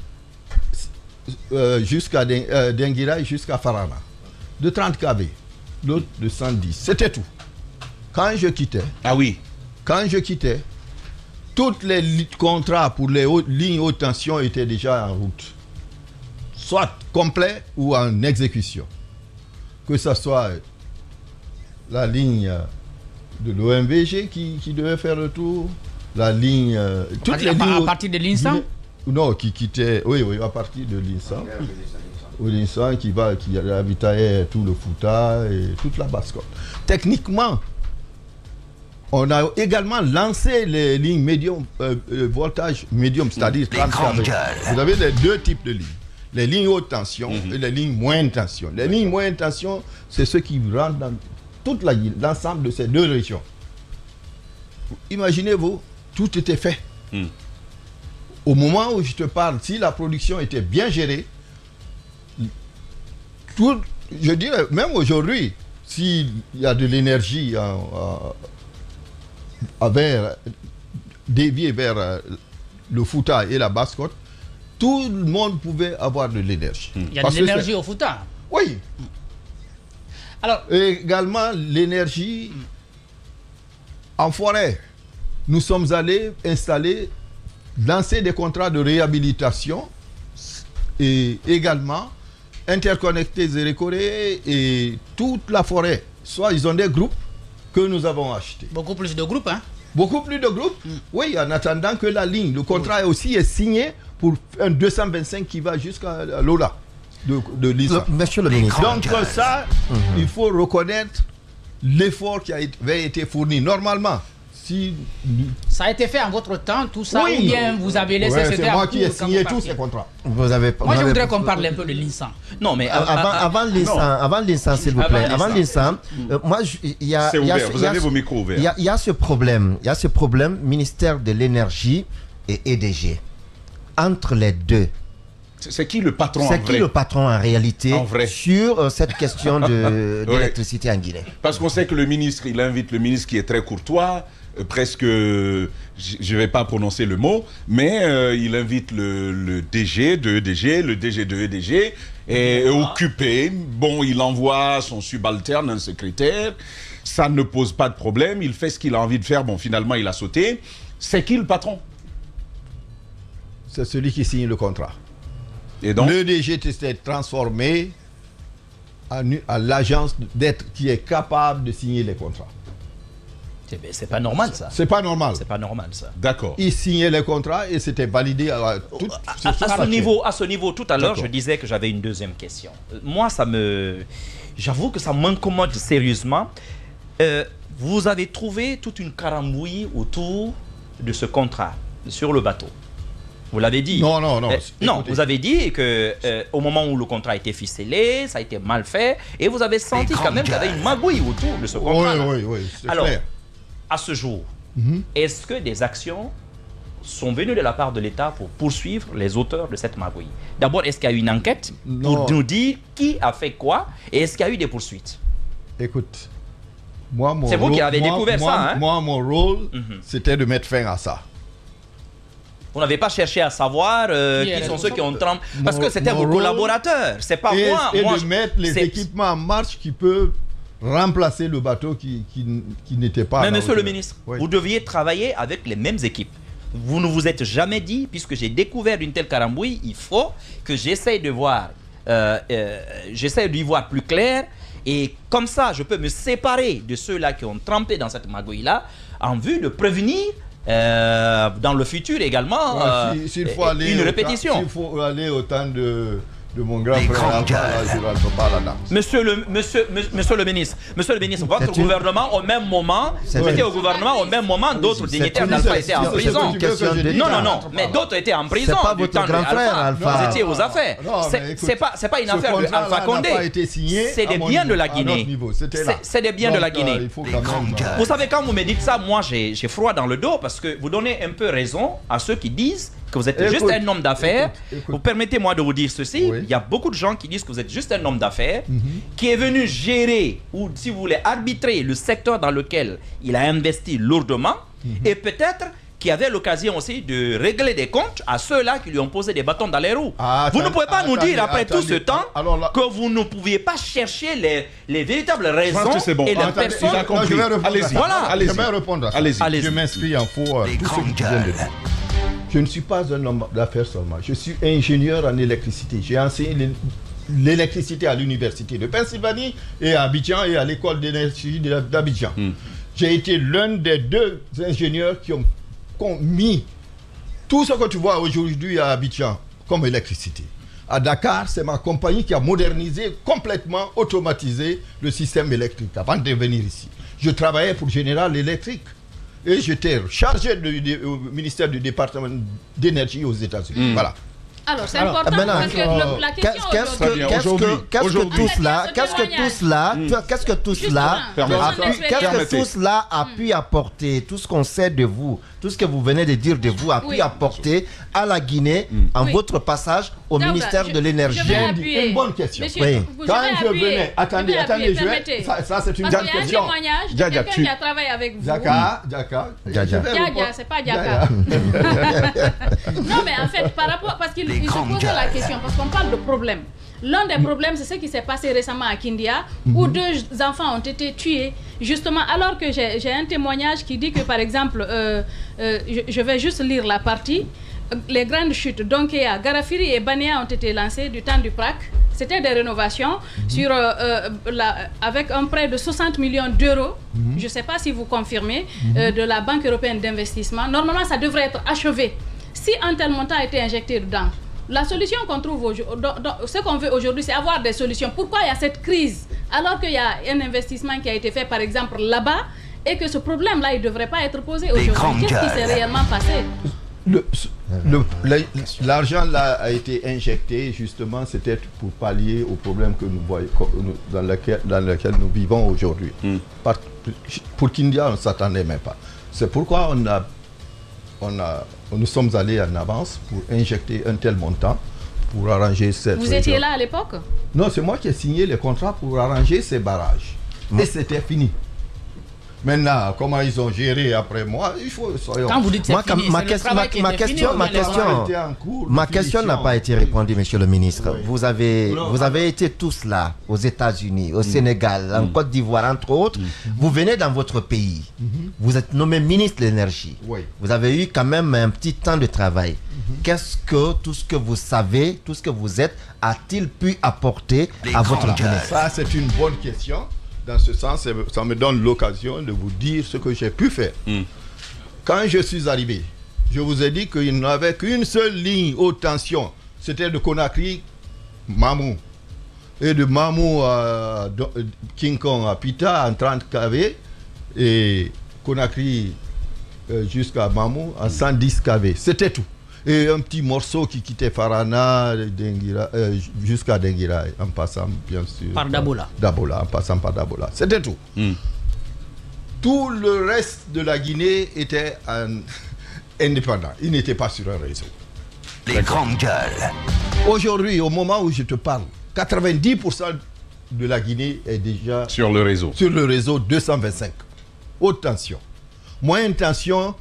jusqu'à Denguiraï jusqu'à Farana, de 30 kV, l'autre de 110. C'était tout. Quand je quittais, tous les contrats pour les lignes haute tension étaient déjà en route, soit complets ou en exécution. Que ce soit la ligne de l'OMVG qui devait faire le tour, la ligne... à partir de l'INSAN? Non, qui quittait... Oui, à partir de l'INSAN. L'INSAN qui ravitaillait tout le Fouta et toute la Basse-Côte. Techniquement, on a également lancé les lignes médium, voltage médium, c'est-à-dire 30 kV. Vous avez les deux types de lignes. Les lignes haute tension et les lignes moyenne tension. Les lignes moyenne tension, c'est ceux qui rentrent dans toute l'ensemble de ces deux régions. Imaginez-vous, tout était fait. Au moment où je te parle, si la production était bien gérée, je dirais, même aujourd'hui, s'il y a de l'énergie déviée vers le Fouta et la Basse-Côte, tout le monde pouvait avoir de l'énergie. Il y a de l'énergie au Fouta? Oui. Alors, et également l'énergie en forêt. Nous sommes allés lancer des contrats de réhabilitation et également interconnecter Zérékoré et toute la forêt. Soit ils ont des groupes que nous avons achetés. Beaucoup plus de groupes, hein? Beaucoup plus de groupes. Oui, en attendant que la ligne, le contrat aussi est signé pour un 225 qui va jusqu'à Lola de l'ISA. Monsieur le ministre. Donc ça, il faut reconnaître l'effort qui avait été fourni. Normalement, si... Ça a été fait en votre temps, tout ça, ou bien vous avez laissé... c'est moi qui ai signé tous ces contrats. Moi, je voudrais qu'on parle un peu de l'INSAN. Non, mais avant l'INSAN, s'il vous plaît. Avant l'INSAN, moi, il y a... C'est ouvert, vous avez vos micros ouverts. Il y a ce problème, ministère de l'Énergie et EDG. Entre les deux, c'est qui le patron en vrai? C'est qui le patron en réalité sur cette question d'électricité en Guinée? Parce qu'on sait que le ministre, il invite le ministre qui est très courtois, presque, je ne vais pas prononcer le mot, mais il invite le DG de EDG, le DG de EDG est occupé. Bon, il envoie son subalterne, un secrétaire, ça ne pose pas de problème, il fait ce qu'il a envie de faire, bon, finalement, il a sauté. C'est qui le patron? C'est celui qui signe le contrat. Et donc, le DG s'est transformé à l'agence qui est capable de signer les contrats. C'est pas normal ça. C'est pas normal. C'est pas normal ça. D'accord. Il signait les contrats et c'était validé à ce niveau, tout à l'heure, je disais que j'avais une deuxième question. Moi, j'avoue que ça m'incommode sérieusement. Vous avez trouvé toute une carambouille autour de ce contrat sur le bateau. Vous l'avez dit. Non. Non, vous avez dit que au moment où le contrat a été ficelé, ça a été mal fait, et vous avez senti quand même qu'il y avait une magouille autour de ce contrat. Oui, alors, clair. À ce jour, est-ce que des actions sont venues de la part de l'État pour poursuivre les auteurs de cette magouille? D'abord, est-ce qu'il y a eu une enquête pour nous dire qui a fait quoi, et est-ce qu'il y a eu des poursuites? Écoute, moi, c'est vous qui avez découvert ça, hein? Moi, mon rôle, c'était de mettre fin à ça. Vous n'avez pas cherché à savoir qui sont ceux qui ont trempé. Parce que c'était vos collaborateurs, c'est pas moi. Et de mettre les équipements en marche qui peuvent remplacer le bateau qui n'était pas... Mais monsieur le ministre, vous deviez travailler avec les mêmes équipes. Vous ne vous êtes jamais dit, puisque j'ai découvert une telle carambouille, il faut que j'essaye de voir, j'essaye d'y voir plus clair. Et comme ça, je peux me séparer de ceux-là qui ont trempé dans cette magouille-là, en vue de prévenir dans le futur également s'il faut aller une répétition. S'il faut aller au temps de de mon grand frère Alpha, je ne rentre pas là-dedans. Monsieur le ministre, votre gouvernement, au même moment, vous étiez au gouvernement, au même moment, d'autres dignitaires d'Alpha étaient en prison. Non, mais d'autres étaient en prison. C'est pas votre grand frère, Alpha. Vous étiez aux affaires. C'est pas une affaire de Alpha Condé. C'est des biens de la Guinée. C'est des biens de la Guinée. Vous savez, quand vous me dites ça, moi j'ai froid dans le dos parce que vous donnez un peu raison à ceux qui disent que vous êtes juste un homme d'affaires. Vous permettez-moi de vous dire ceci, il y a beaucoup de gens qui disent que vous êtes juste un homme d'affaires qui est venu gérer ou, si vous voulez, arbitrer le secteur dans lequel il a investi lourdement et peut-être qui avait l'occasion aussi de régler des comptes à ceux-là qui lui ont posé des bâtons dans les roues. Vous ne pouvez pas nous dire, après tout ce temps, que vous ne pouviez pas chercher les véritables raisons et les personnes... Je vais répondre à ça. Je m'inscris en faux tout ce que vous venez de dire. Je ne suis pas un homme d'affaires seulement. Je suis ingénieur en électricité. J'ai enseigné l'électricité à l'université de Pennsylvanie et à Abidjan et à l'école d'énergie d'Abidjan. J'ai été l'un des 2 ingénieurs qui ont mis tout ce que tu vois aujourd'hui à Abidjan comme électricité. À Dakar, c'est ma compagnie qui a modernisé, complètement automatisé le système électrique avant de venir ici. Je travaillais pour General Electric. Et j'étais chargé du ministère du département d'énergie aux États-Unis. Voilà. Alors, c'est important parce que la question qu'est-ce que tout cela a pu apporter, tout ce qu'on sait de vous, tout ce que vous venez de dire de vous a pu apporter à la Guinée en votre passage au ministère de l'énergie? Une bonne question. Quand je venais, attendez, ça c'est une grande question. Il y a un témoignage de quelqu'un qui a travaillé avec vous. Djaka, c'est pas Djaka. Non, mais en fait, par rapport, parce qu'il se posait la question, parce qu'on parle de problème. L'un des problèmes, c'est ce qui s'est passé récemment à Kindia, où 2 enfants ont été tués, justement, alors que j'ai un témoignage qui dit que, par exemple, je vais juste lire la partie, les grandes chutes d'Onkea, Garafiri et Bania ont été lancées du temps du PRAC. C'était des rénovations avec un prêt de 60 millions d'euros, je ne sais pas si vous confirmez, de la Banque européenne d'investissement. Normalement, ça devrait être achevé. Si un tel montant a été injecté dedans, la solution qu'on trouve aujourd'hui, ce qu'on veut aujourd'hui, c'est avoir des solutions. Pourquoi il y a cette crise alors qu'il y a un investissement qui a été fait, par exemple, là-bas, et que ce problème-là, il ne devrait pas être posé aujourd'hui? Qu'est-ce qui s'est réellement passé? L'argent là a été injecté, justement, c'était pour pallier aux problèmes que nous voyons, dans lesquels nous vivons aujourd'hui. Pour Kindia, on ne s'attendait même pas. C'est pourquoi nous sommes allés en avance pour injecter un tel montant pour arranger cette région. Vous étiez là à l'époque? Non, c'est moi qui ai signé les contrats pour arranger ces barrages. Et c'était fini. Maintenant, comment ils ont géré après moi, il faut... Quand vous dites ma question n'a pas été répondue, monsieur le ministre. Vous avez été tous là, aux États-Unis, au Sénégal, en Côte d'Ivoire, entre autres. Vous venez dans votre pays. Vous êtes nommé ministre de l'énergie. Vous avez eu quand même un petit temps de travail. Qu'est-ce que tout ce que vous savez, tout ce que vous êtes, a-t-il pu apporter à votre Guinée? Ça, c'est une bonne question. Dans ce sens, ça me donne l'occasion de vous dire ce que j'ai pu faire. Quand je suis arrivé, je vous ai dit qu'il n'y avait qu'une seule ligne haute tension. C'était de Conakry, Mamou. Et de Mamou à King Kong à Pita en 30 kV. Et Conakry jusqu'à Mamou en 110 kV. C'était tout. Et un petit morceau qui quittait Farana jusqu'à Denguira, en passant bien sûr par Dabola. En passant par Dabola. C'était tout. Tout le reste de la Guinée était indépendant. Il n'était pas sur un réseau. Les grandes gueules. Aujourd'hui, au moment où je te parle, 90% de la Guinée est déjà sur le réseau. Sur le réseau 225. Haute tension. Moyenne tension,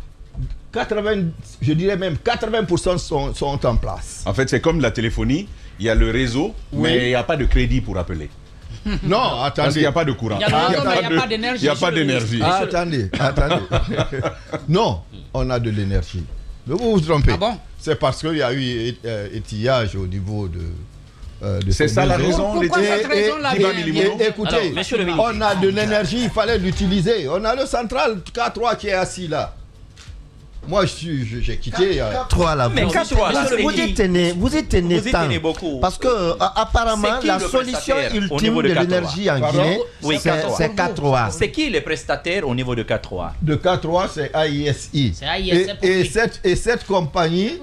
je dirais même 80% sont en place. En fait, c'est comme la téléphonie, il y a le réseau, mais il n'y a pas de crédit pour appeler. Non, attendez. Parce qu'il n'y a pas de courant. Il n'y a pas d'énergie. Il n'y a pas d'énergie. Attendez. Non, on a de l'énergie. Ne vous vous trompez. Ah bon? C'est parce qu'il y a eu étillage au niveau de c'est ça la raison. Pourquoi cette raison-là? Écoutez, on a de l'énergie, il fallait l'utiliser. On a le central K3 qui est assis là. Moi, j'ai quitté. 3 là. Mais 4-3 là, vous êtes né tant. beaucoup. Parce que apparemment, la solution ultime de l'énergie en Guinée, c'est 4-3. C'est qui les prestataires au niveau de 4-3? De 4-3, c'est AISI. Et cette compagnie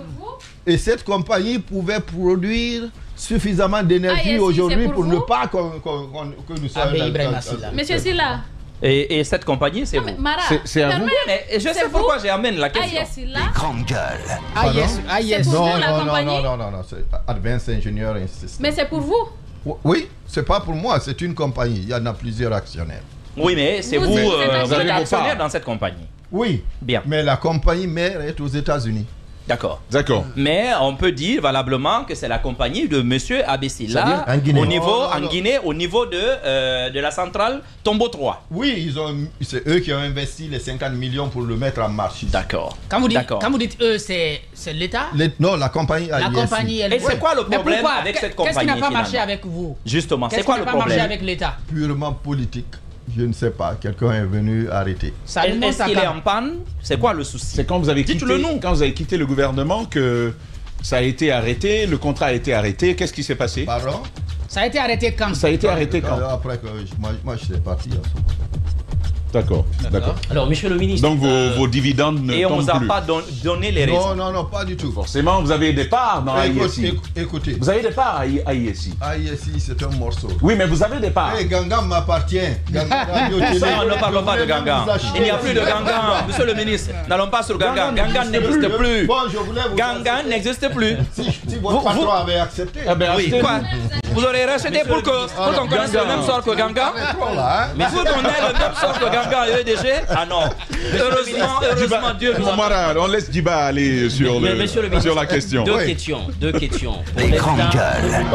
pouvait produire suffisamment d'énergie aujourd'hui pour ne pas que nous soyons. Monsieur Silla. Et cette compagnie, c'est vous. C'est à vous. Mais je sais pourquoi j'amène la question. Les grandes gueules. C'est pour vous, la compagnie? Non, c'est Advanced Engineering System. Mais c'est pour vous? Oui, c'est pas pour moi, c'est une compagnie. Il y en a plusieurs actionnaires. Oui, mais c'est vous êtes actionnaire dans cette compagnie. Oui, bien. Mais la compagnie mère est aux États-Unis. D'accord. D'accord. Mais on peut dire valablement que c'est la compagnie de Monsieur Abessila au niveau en Guinée, au niveau de la centrale Tombo 3. Oui, c'est eux qui ont investi les 50 millions pour le mettre en marche. D'accord. Quand vous dites eux, c'est l'État? Non, la compagnie. La compagnie. Et c'est quoi le problème avec cette compagnie? Qu'est-ce qui n'a pas marché avec vous? Justement, c'est quoi le problème? Qu'est-ce qui n'a pas marché avec l'État? Purement politique. Je ne sais pas, quelqu'un est venu arrêter. Est-ce qu'il est en panne? C'est quoi le souci? C'est quand vous avez quitté le gouvernement que ça a été arrêté, le contrat a été arrêté. Qu'est-ce qui s'est passé? Pardon? Ça a été arrêté quand? Ça a été arrêté quand? Après que moi je suis parti à ce moment. D'accord. Alors, monsieur le ministre. Donc vos dividendes ne tombent plus. Et on ne vous a pas donné les raisons. Non, pas du tout. Forcément, vous avez des parts dans AISI. Écoutez. Vous avez des parts à AISI. AISI, c'est un morceau. Oui, mais vous avez des parts. Gangam m'appartient. Ça, ne parlons pas de Gangam. Il n'y a plus de Gangam. Monsieur le ministre, n'allons pas sur Gangam. Gangam n'existe plus. Gangam n'existe plus. Si votre patron avait accepté. Oui, quoi? Vous aurez racheté pour qu'on connaisse le même sort que Gangam? Mais vous donnez le même sort que Gangam et EDG? Ah non. Heureusement, Dieu nous a... On laisse Djiba aller sur la question. Deux questions. Les grandes gueules.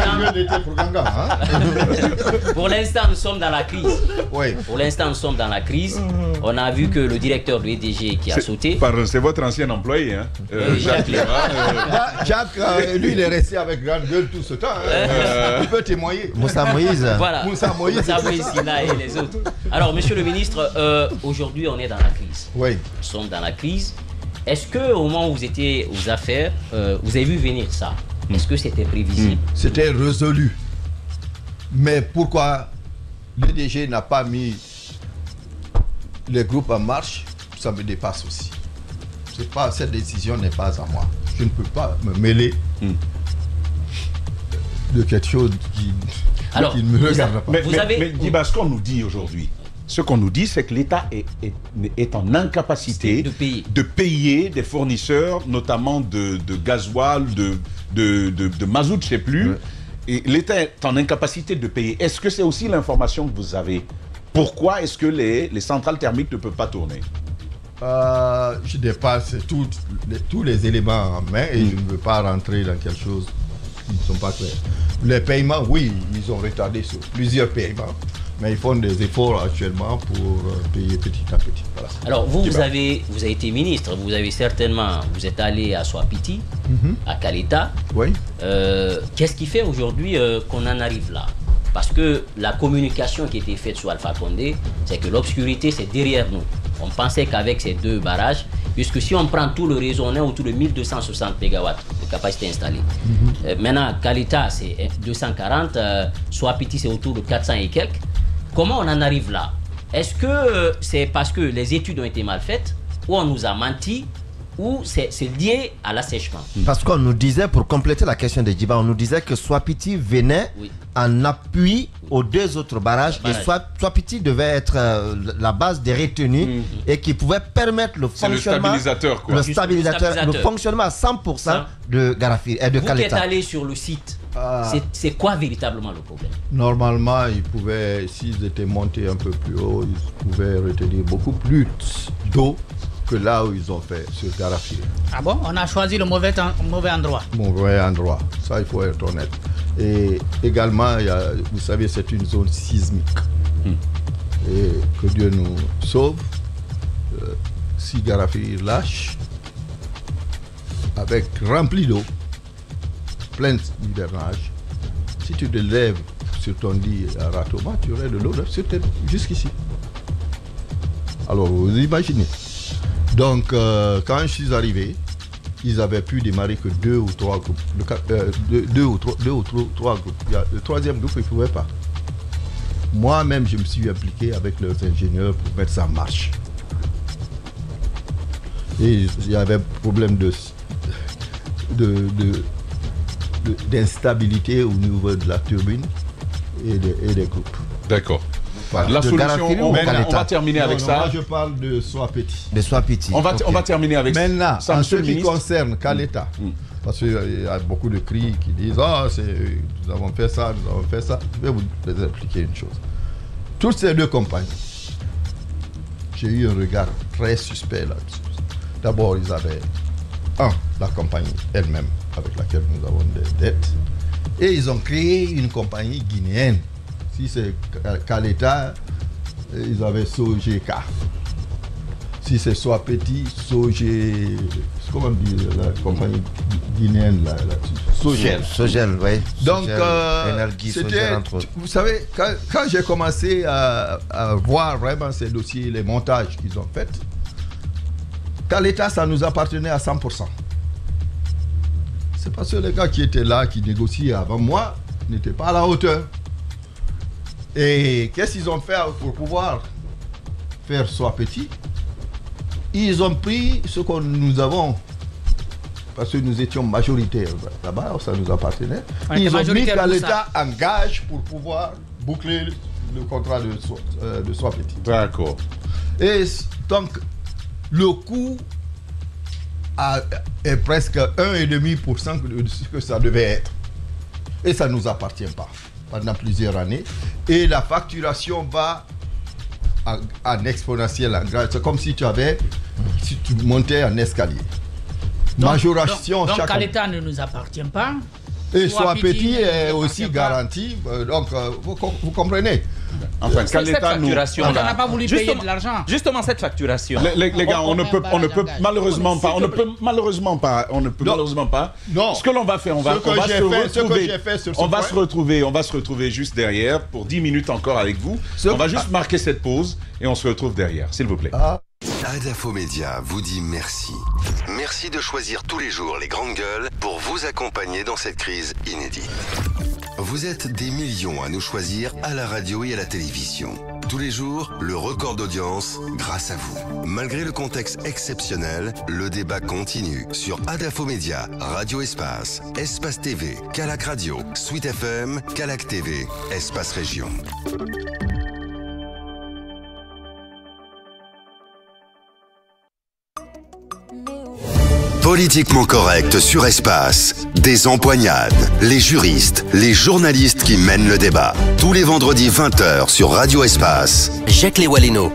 Pour l'instant, nous sommes dans la crise. Oui. Pour l'instant, nous sommes dans la crise. On a vu que le directeur de EDG qui a sauté. C'est votre ancien employé, hein, Jacques Léva. Jacques, lui, il est resté avec grande gueule tout ce temps. Il peut témoigner. Moussa Moïse. Voilà. Moussa Moïse, Sina et les autres. Alors, monsieur le ministre, aujourd'hui, on est dans la crise. Oui. Nous sommes dans la crise. Est-ce qu'au moment où vous étiez aux affaires, vous avez vu venir ça? Est-ce que c'était prévisible? C'était résolu. Mais pourquoi l'EDG n'a pas mis les groupes en marche? Ça me dépasse aussi. Cette décision n'est pas à moi. Je ne peux pas me mêler de quelque chose qui ne me regarde pas. Mais Djiba, ce qu'on nous dit aujourd'hui, c'est que l'État est en incapacité de payer des fournisseurs, notamment de gasoil, de mazout, je ne sais plus. Et l'État est en incapacité de payer. Est-ce que c'est aussi l'information que vous avez? Pourquoi est-ce que les centrales thermiques ne peuvent pas tourner? Je dépasse tous les éléments en main et je ne veux pas rentrer dans quelque chose qui ne sont pas clairs. Les paiements, oui, ils ont retardé sur plusieurs paiements. Mais ils font des efforts actuellement pour payer petit à petit. Voilà. Alors, vous avez été ministre, vous êtes allé à Swapiti, à Kaleta. Oui. Qu'est-ce qui fait aujourd'hui qu'on en arrive là? Parce que la communication qui était faite sur Alpha Condé, c'est que l'obscurité, c'est derrière nous. On pensait qu'avec ces 2 barrages, puisque si on prend tout le réseau, on est autour de 1260 MW de capacité installée. Maintenant, Kaleta, c'est 240, Swapiti, c'est autour de 400 et quelques. Comment on en arrive là? Est-ce que c'est parce que les études ont été mal faites, ou on nous a menti, ou c'est lié à l'assèchement? Parce qu'on nous disait, pour compléter la question de Djiba, on nous disait que Swapiti venait en appui aux 2 autres barrages, et Swapiti devait être la base des retenues et qui pouvait permettre le fonctionnement, le fonctionnement à 100% de Garafi et de Kaleta. Vous qui êtes allé sur le site, c'est quoi véritablement le problème? Normalement, s'ils étaient montés un peu plus haut, ils pouvaient retenir beaucoup plus d'eau que là où ils ont fait sur Garafi. Ah bon? On a choisi le mauvais endroit. Mauvais endroit, ça il faut être honnête. Et également, vous savez, c'est une zone sismique. Et que Dieu nous sauve, si Garafi lâche, avec rempli d'eau, plein d'hivernage, si tu te lèves sur ton lit à Ratoma, tu aurais de l'eau jusqu'ici. Alors vous imaginez. Donc, quand je suis arrivé, ils avaient pu démarrer que 2 ou 3 groupes. Deux ou trois groupes. Le troisième groupe, ils ne pouvaient pas. Moi-même, je me suis impliqué avec leurs ingénieurs pour mettre ça en marche. Et il y avait problème d'instabilité au niveau de la turbine et des groupes. D'accord. La solution, on va terminer avec ça. Moi, je parle de Soapeti. De Soapeti. On va terminer avec ça. Maintenant, en ce qui concerne Caleta, parce qu'il y a beaucoup de cris qui disent nous avons fait ça, nous avons fait ça. Je vais vous expliquer une chose. Toutes ces deux compagnies, j'ai eu un regard très suspect là-dessus. D'abord, ils avaient, la compagnie elle-même, avec laquelle nous avons des dettes, et ils ont créé une compagnie guinéenne. Si c'est Caleta, ils avaient Sogeka. Si c'est Soapeti, comment on dit la compagnie guinéenne là-dessus? Sogel, oui. Donc, vous savez, quand j'ai commencé à voir vraiment ces dossiers, les montages qu'ils ont faits, Caleta, ça nous appartenait à 100%. C'est parce que les gars qui étaient là, qui négociaient avant moi, n'étaient pas à la hauteur. Et qu'est-ce qu'ils ont fait pour pouvoir faire Soapeti? Ils ont pris ce que nous avons, parce que nous étions majoritaires là-bas, ça nous appartenait. Ils ont mis Caleta en gage pour pouvoir boucler le contrat de Soapeti. D'accord. Et donc, le coût est presque 1,5% de ce que ça devait être. Et ça ne nous appartient pas pendant plusieurs années. Et la facturation va en exponentiel. C'est comme si tu montais un escalier. Majoration donc chaque année. Caleta ne nous appartient pas. Et Soapeti est aussi garanti. Donc, vous comprenez. Enfin, cette facturation, on n'a pas voulu payer de l'argent. Justement, cette facturation. Les gars, on ne peut malheureusement pas. Non. Ce que l'on va faire, on va se retrouver juste derrière pour 10 minutes encore avec vous. On va juste marquer cette pause et on se retrouve derrière, s'il vous plaît. Adafo Média vous dit merci. Merci de choisir tous les jours les grandes gueules pour vous accompagner dans cette crise inédite. Vous êtes des millions à nous choisir à la radio et à la télévision. Tous les jours, le record d'audience grâce à vous. Malgré le contexte exceptionnel, le débat continue sur Adafo Média, Radio Espace, Espace TV, Calac Radio, Suite FM, Calac TV, Espace Région. Politiquement correct sur Espace. Des empoignades, les juristes, les journalistes qui mènent le débat. Tous les vendredis 20h sur Radio Espace. Jacques Lewaleno.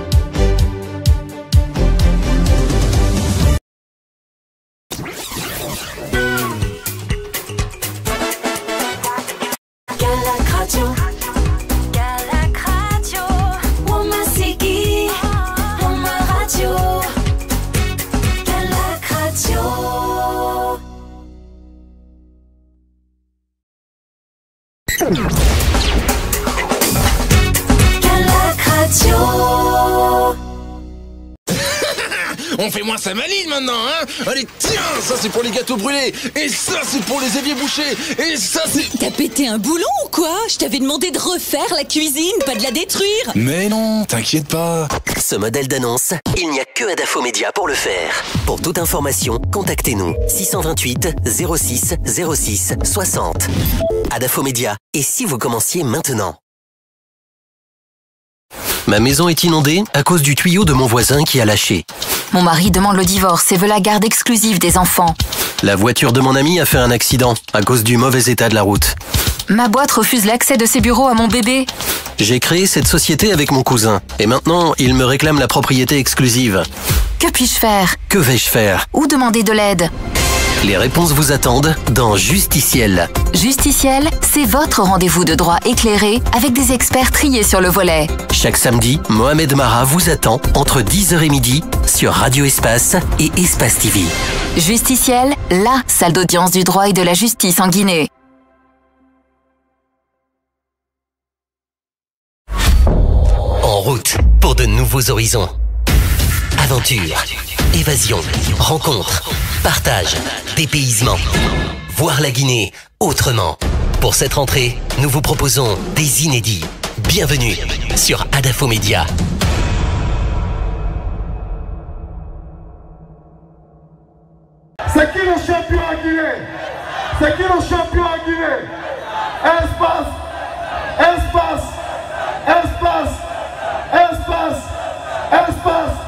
On fait moins sa maline maintenant, hein? Allez, tiens, ça c'est pour les gâteaux brûlés, et ça c'est pour les éviers bouchés, et ça c'est... T'as pété un boulon ou quoi? Je t'avais demandé de refaire la cuisine, pas de la détruire. Mais non, t'inquiète pas. Ce modèle d'annonce, il n'y a que Adafo Média pour le faire. Pour toute information, contactez-nous 628 06 06 60. Adafo Média, et si vous commenciez maintenant? Ma maison est inondée à cause du tuyau de mon voisin qui a lâché. Mon mari demande le divorce et veut la garde exclusive des enfants. La voiture de mon ami a fait un accident à cause du mauvais état de la route. Ma boîte refuse l'accès de ses bureaux à mon bébé. J'ai créé cette société avec mon cousin et maintenant il me réclame la propriété exclusive. Que puis-je faire? Que vais-je faire? Où demander de l'aide? Les réponses vous attendent dans Justiciel. Justiciel, c'est votre rendez-vous de droit éclairé avec des experts triés sur le volet. Chaque samedi, Mohamed Mara vous attend entre 10h et midi sur Radio Espace et Espace TV. Justiciel, la salle d'audience du droit et de la justice en Guinée. En route pour de nouveaux horizons. Aventure, évasion, rencontre, partage, dépaysement. Voir la Guinée autrement. Pour cette rentrée, nous vous proposons des inédits. Bienvenue sur Adafo Média. C'est qui le champion à Guinée? C'est qui le champion à Guinée? Espace, espace, espace, espace, espace.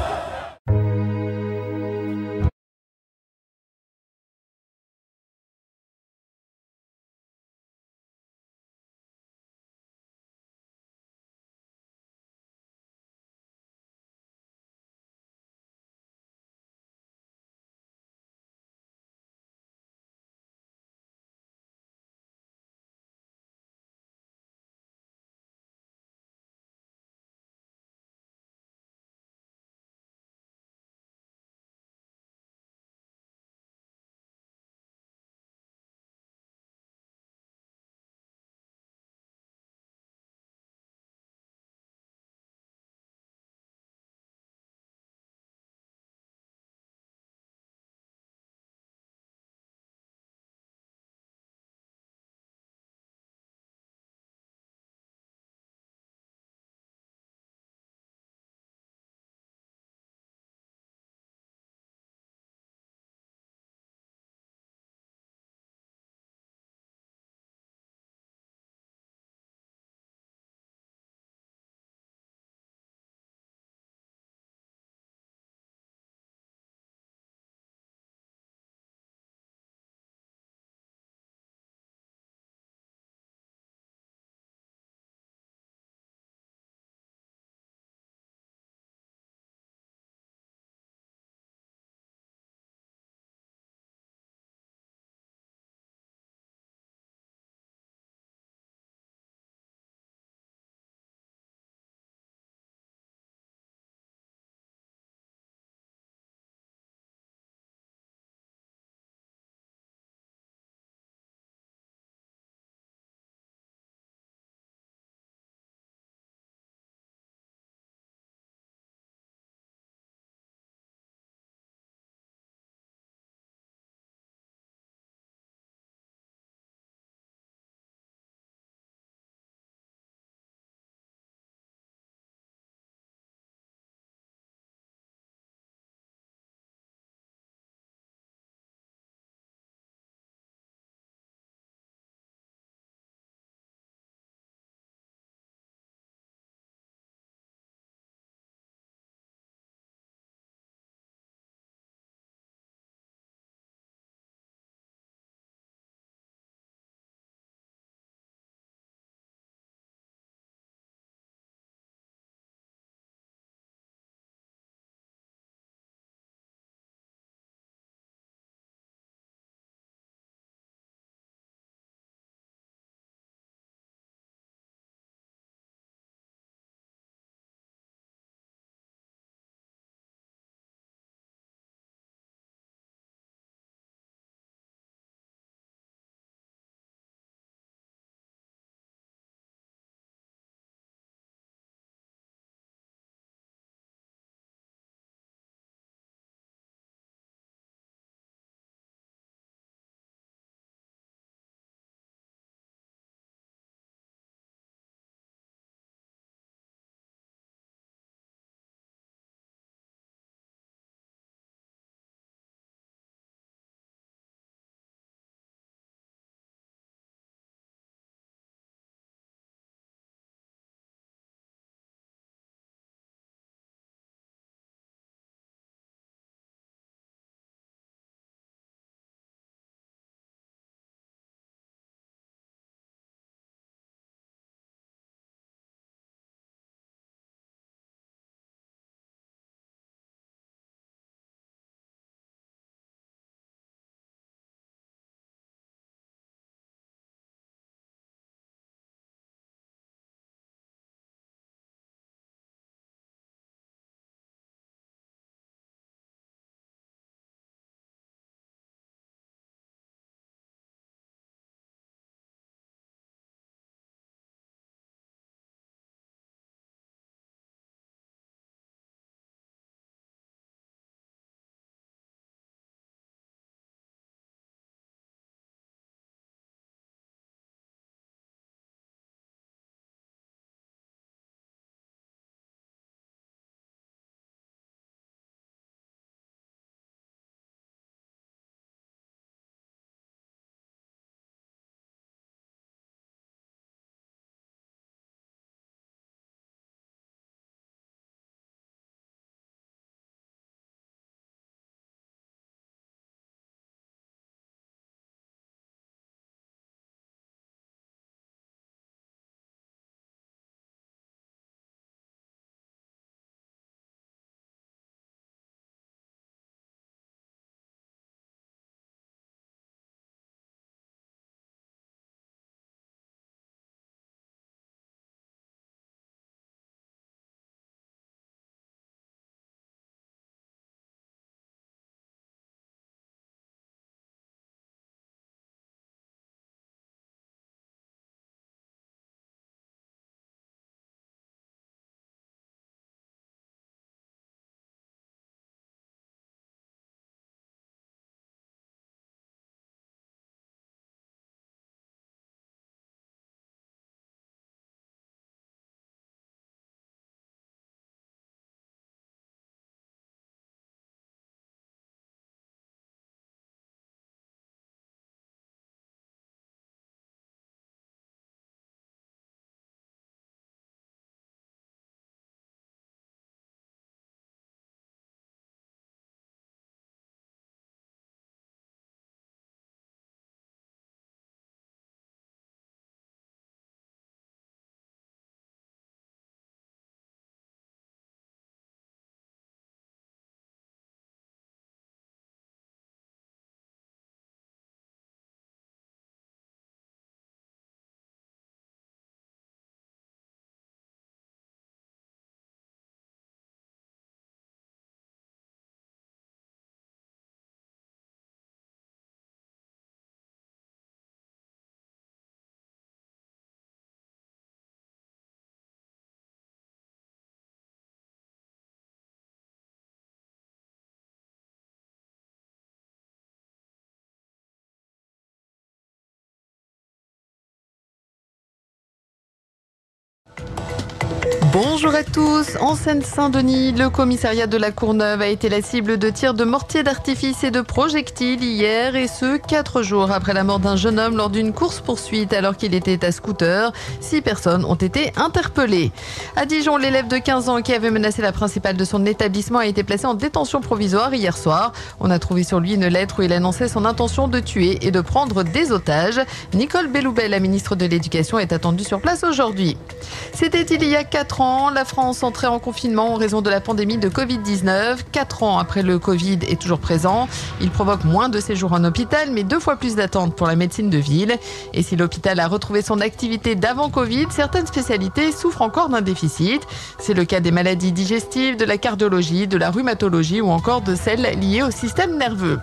Bonjour à tous. En Seine-Saint-Denis, le commissariat de la Courneuve a été la cible de tirs de mortier d'artifice et de projectiles hier, et ce 4 jours après la mort d'un jeune homme lors d'une course-poursuite alors qu'il était à scooter. 6 personnes ont été interpellées. À Dijon, l'élève de 15 ans qui avait menacé la principale de son établissement a été placé en détention provisoire hier soir. On a trouvé sur lui une lettre où il annonçait son intention de tuer et de prendre des otages. Nicole Belloubet, la ministre de l'Éducation, est attendue sur place aujourd'hui. C'était il y a 4 ans, la France entrait en confinement en raison de la pandémie de Covid-19. 4 ans après, le Covid est toujours présent. Il provoque moins de séjours en hôpital, mais 2 fois plus d'attentes pour la médecine de ville. Et si l'hôpital a retrouvé son activité d'avant Covid, certaines spécialités souffrent encore d'un déficit. C'est le cas des maladies digestives, de la cardiologie, de la rhumatologie ou encore de celles liées au système nerveux.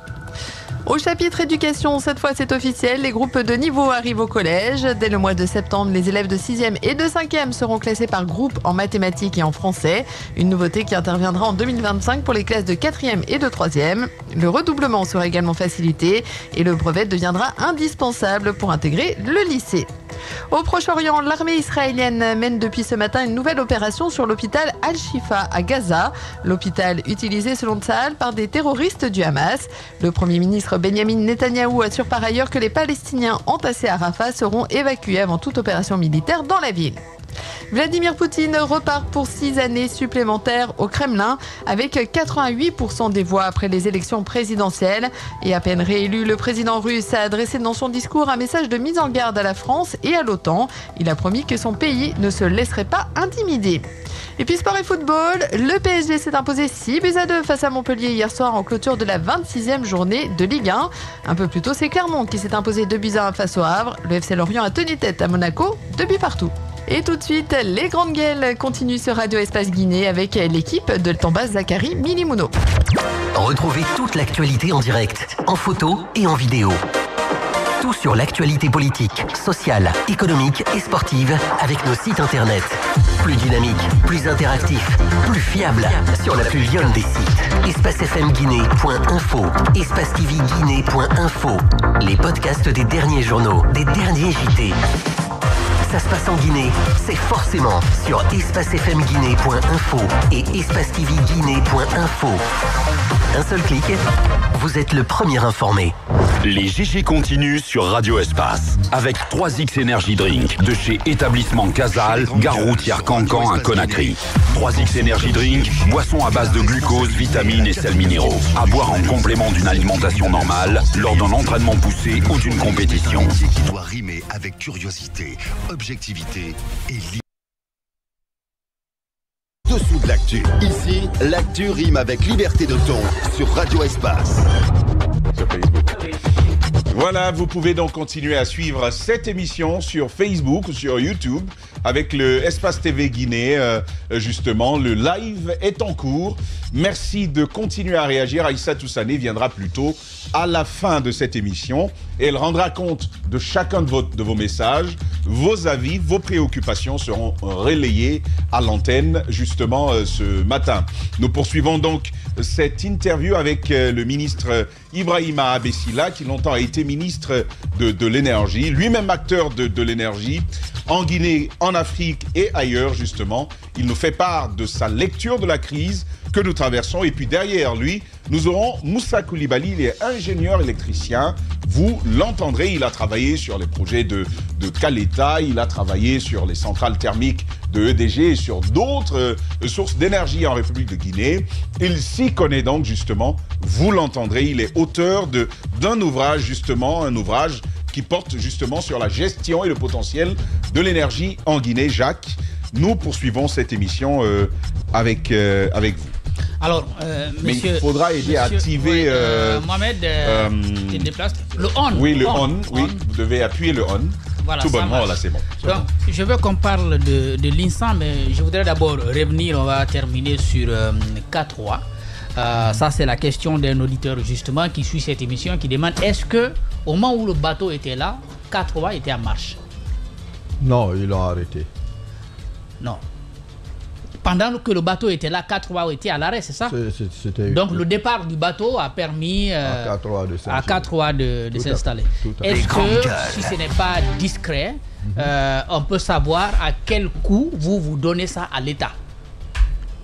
Au chapitre éducation, cette fois c'est officiel, les groupes de niveau arrivent au collège. Dès le mois de septembre, les élèves de 6e et de 5e seront classés par groupe en mathématiques et en français. Une nouveauté qui interviendra en 2025 pour les classes de 4e et de 3e. Le redoublement sera également facilité et le brevet deviendra indispensable pour intégrer le lycée. Au Proche-Orient, l'armée israélienne mène depuis ce matin une nouvelle opération sur l'hôpital Al-Shifa à Gaza. L'hôpital utilisé selon Tsahal par des terroristes du Hamas. Le Premier ministre Benjamin Netanyahou assure par ailleurs que les Palestiniens entassés à Rafah seront évacués avant toute opération militaire dans la ville. Vladimir Poutine repart pour 6 années supplémentaires au Kremlin avec 88% des voix après les élections présidentielles. Et à peine réélu, le président russe a adressé dans son discours un message de mise en garde à la France et à l'OTAN. Il a promis que son pays ne se laisserait pas intimider. Et puis sport et football, le PSG s'est imposé 6-2 face à Montpellier hier soir en clôture de la 26e journée de Ligue 1. Un peu plus tôt, c'est Clermont qui s'est imposé 2-1 face au Havre. Le FC Lorient a tenu tête à Monaco, 2-partout. Et tout de suite, les grandes gueules continuent sur Radio Espace Guinée avec l'équipe de Tamba Zakari Milimouno. Retrouvez toute l'actualité en direct, en photo et en vidéo. Tout sur l'actualité politique, sociale, économique et sportive avec nos sites internet. Plus dynamique, plus interactif, plus fiable sur la plus lionne des sites. espacefmguinée.info, espacetvguinée.info. Les podcasts des derniers journaux, des derniers JT. Ça se passe en Guinée, c'est forcément sur espacefmguinée.info et espacetvguinée.info. Un seul clic, vous êtes le premier informé. Les GG continuent sur Radio Espace avec 3X Energy Drink de chez Établissement Casal, gare routière Cancan à Conakry. 3X Energy Drink, boisson à base de glucose, vitamines et sels minéraux. À boire en complément d'une alimentation normale lors d'un entraînement poussé ou d'une compétition. Qui doit rimer avec curiosité, objectivité et dessous de l'actu. Ici, l'actu rime avec liberté de ton sur Radio Espace. Sur Facebook. Voilà, vous pouvez donc continuer à suivre cette émission sur Facebook ou sur YouTube avec le Espace TV Guinée. Justement, le live est en cours. Merci de continuer à réagir. Aïssa Toussané viendra plutôt à la fin de cette émission et elle rendra compte de chacun de vos messages. Vos avis, vos préoccupations seront relayées à l'antenne justement ce matin. Nous poursuivons donc cette interview avec le ministre Ibrahima Abessila qui longtemps a été ministre de l'énergie, lui-même acteur de l'énergie en Guinée, en Afrique et ailleurs justement. Il nous fait part de sa lecture de la crise que nous traversons et puis derrière lui, nous aurons Moussa Koulibaly, il est ingénieur électricien. Vous l'entendrez, il a travaillé sur les projets de Caleta, il a travaillé sur les centrales thermiques de EDG et sur d'autres sources d'énergie en République de Guinée. Il s'y connaît donc justement, vous l'entendrez, il est auteur d'un ouvrage justement, un ouvrage qui porte justement sur la gestion et le potentiel de l'énergie en Guinée. Jacques, nous poursuivons cette émission avec vous. Alors, mais il faudra aider à activer... Mohamed, tu te déplaces. Le on. Oui, le on. Oui, vous devez appuyer le on. Voilà, tout bonnement, là c'est bon. Donc, je veux qu'on parle de l'INSA, mais je voudrais d'abord revenir, on va terminer sur K3. Ça, c'est la question d'un auditeur justement qui suit cette émission, qui demande est-ce que au moment où le bateau était là, K3 était en marche? Non, ils l'ont arrêté. Non. Pendant que le bateau était là, K3 était à l'arrêt, c'est ça? Donc le départ du bateau a permis à K3 de s'installer. Est-ce que, si ce n'est pas discret, on peut savoir à quel coût vous donnez ça à l'État?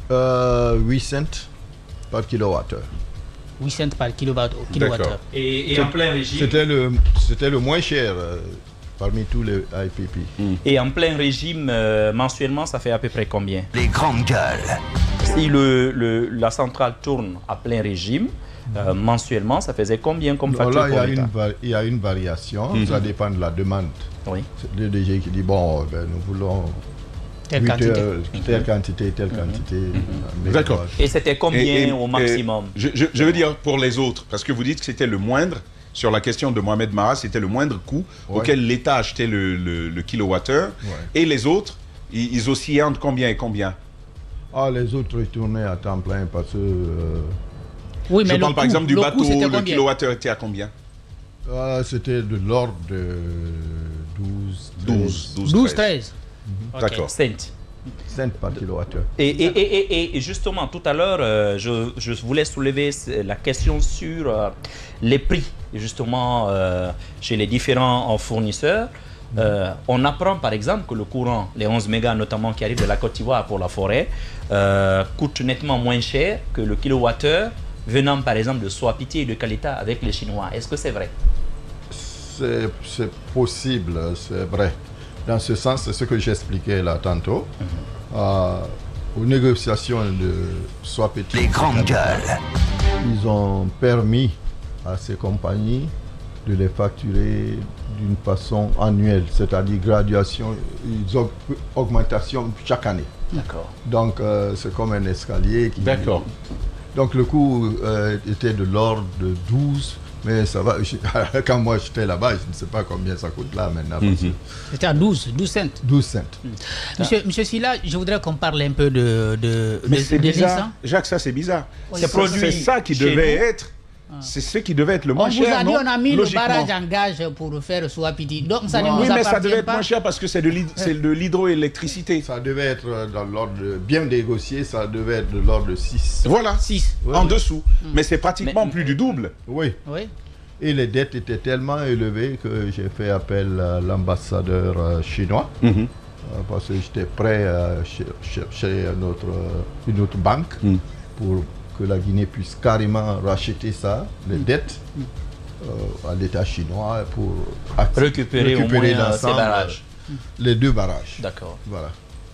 8 cents par kilowattheure. 8 cents par kilowattheure. Et en plein régime. C'était le moins cher parmi tous les IPP. Et en plein régime, mensuellement, ça fait à peu près combien? Les grandes gueules. Si la centrale tourne à plein régime, mensuellement, ça faisait combien comme facture? Là, il y a une variation, ça dépend de la demande. Oui. C'est le DG qui dit, bon, nous voulons telle quantité. D'accord. Et c'était combien au maximum? Je veux dire pour les autres, parce que vous dites que c'était le moindre, sur la question de Mohamed Mara, c'était le moindre coût auquel l'État achetait le kilowattheure. Et les autres, ils oscillaient entre combien et combien? Les autres tournaient à temps plein parce que... Oui, mais je parle par exemple du bateau, le kilowattheure était à combien? C'était de l'ordre de 12-13. D'accord. Cents par kilowattheure. Et justement, tout à l'heure, je voulais soulever la question sur les prix, justement, chez les différents fournisseurs. On apprend par exemple que le courant, les 11 mégas notamment qui arrivent de la Côte d'Ivoire pour la forêt, coûte nettement moins cher que le kilowattheure venant par exemple de Swapiti et de Kalita avec les Chinois. Est-ce que c'est vrai? C'est possible, c'est vrai. Dans ce sens, c'est ce que j'expliquais là tantôt. Aux négociations de Swapiti, les grandes gueules, ils ont permis à ces compagnies de les facturer d'une façon annuelle, c'est-à-dire graduation, augmentation chaque année. D'accord. Donc c'est comme un escalier qui... D'accord. Donc le coût était de l'ordre de 12, mais ça va. Quand moi j'étais là-bas, je ne sais pas combien ça coûte là maintenant. C'était à 12 cents. 12 cents. Monsieur Silla, je voudrais qu'on parle un peu de mais c'est bizarre. Jacques, ça c'est bizarre. C'est ça qui devait être. C'est ce qui devait être le moins cher. On vous a dit, on a mis le barrage en gage pour faire Swapiti. Donc ça ne nous appartient pas. Oui, mais ça devait être moins cher parce que c'est de l'hydroélectricité. Ça devait être dans l'ordre bien négocié, ça devait être de l'ordre de 6. Voilà, 6. En dessous. Mais c'est pratiquement plus du double. Oui. Et les dettes étaient tellement élevées que j'ai fait appel à l'ambassadeur chinois. Parce que j'étais prêt à chercher une autre banque pour que la Guinée puisse carrément racheter ça, les dettes, à l'État chinois pour récupérer l'ensemble, ces barrages. Les 2 barrages. D'accord. Voilà.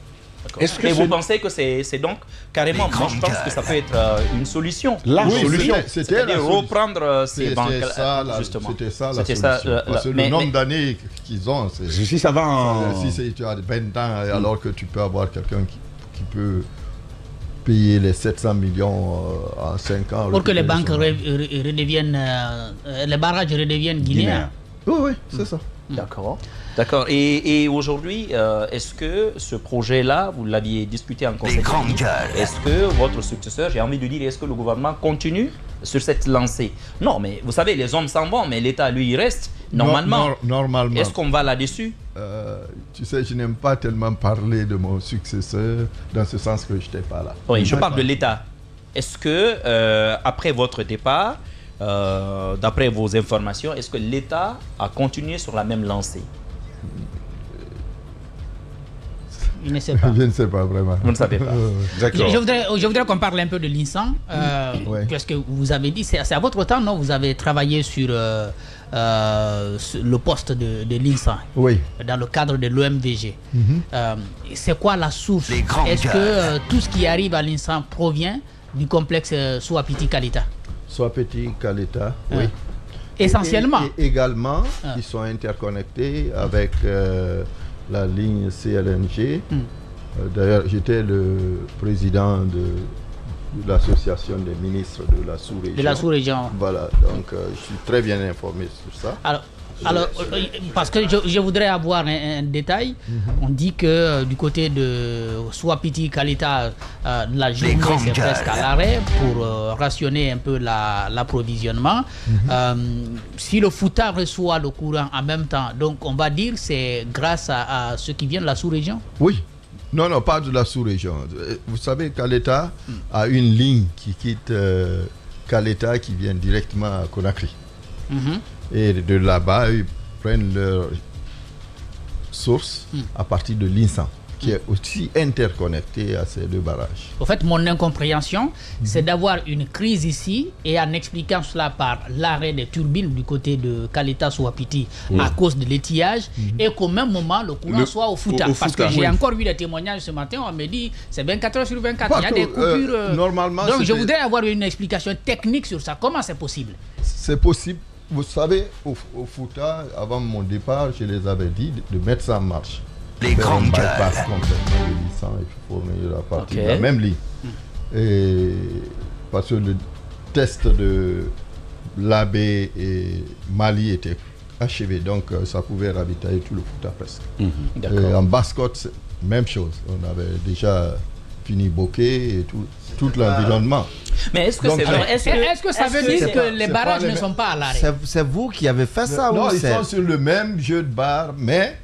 Et vous pensez que c'est donc carrément, moi je pense que ça peut être une solution. La solution, c'est-à-dire reprendre ces banques justement. C'était ça la solution. Parce que le nombre d'années qu'ils ont, si ça va en... Si tu as 20 ans, alors que tu peux avoir quelqu'un qui peut payer les 700 millions en 5 ans. Pour que les banques redeviennent, les barrages redeviennent guinéens. Oui, c'est ça. D'accord. D'accord. Et aujourd'hui, est-ce que ce projet-là, vous l'aviez discuté en conseil technique, est-ce que votre successeur, j'ai envie de dire, est-ce que le gouvernement continue sur cette lancée? Non, mais vous savez, les hommes s'en vont, mais l'État, lui, il reste. Normalement. Normalement. Est-ce qu'on va là-dessus? Tu sais, je n'aime pas tellement parler de mon successeur, dans ce sens que je n'étais pas là. Oui, je parle de l'État. Est-ce que, après votre départ, d'après vos informations, est-ce que l'État a continué sur la même lancée? Je ne sais pas. Je ne sais pas vraiment. Vous ne savez pas. D'accord. Je voudrais qu'on parle un peu de l'INSAN. Qu'est-ce que vous avez dit? C'est à votre temps, non? Vous avez travaillé sur le poste de l'INSAN. Oui. Dans le cadre de l'OMVG. C'est quoi la source? Est-ce que tout ce qui arrive à l'INSAN provient du complexe Swapiti Kalita? Swapiti Kalita, oui. Essentiellement. Et également, ils sont interconnectés avec la ligne CLNG. D'ailleurs, j'étais le président de l'association des ministres de la sous-région. De la sous-région. Voilà, donc je suis très bien informé sur ça. Alors parce que je voudrais avoir un détail. On dit que du côté de Swapiti Kalita, la journée c'est presque à l'arrêt pour rationner un peu l'approvisionnement. Si le Fouta reçoit le courant en même temps, donc on va dire c'est grâce à ceux qui viennent de la sous-région? Oui. Non, pas de la sous-région. Vous savez, Kaleta a une ligne qui quitte Kaleta qui vient directement à Conakry. Et de là-bas, ils prennent leur source à partir de l'INSAN, qui est aussi interconnecté à ces deux barrages. En fait, mon incompréhension, c'est d'avoir une crise ici et en expliquant cela par l'arrêt des turbines du côté de Kalita-Souapiti à cause de l'étillage et qu'au même moment, le courant soit au Fouta. Parce que j'ai encore vu des témoignages ce matin, on me dit c'est 24 heures sur 24, il y a des coupures. Normalement, donc je voudrais avoir une explication technique sur ça. Comment c'est possible? C'est possible. Vous savez, au Fouta, avant mon départ, je les avais dit de mettre ça en marche. Les grandes gueules. Il faut fournir la partie de la même ligne. Et parce que le test de l'AB et Mali était achevé, donc ça pouvait ravitailler tout le Fouta presque. Et en Basse-Côte, même chose. On avait déjà fini Bokeh et tout l'environnement. Mais est-ce que c'est vrai? Est-ce que ça veut dire que les barrages ne sont pas à l'arrêt? C'est vous qui avez fait ça? Non, ou ils sont sur le même jeu de barre, mais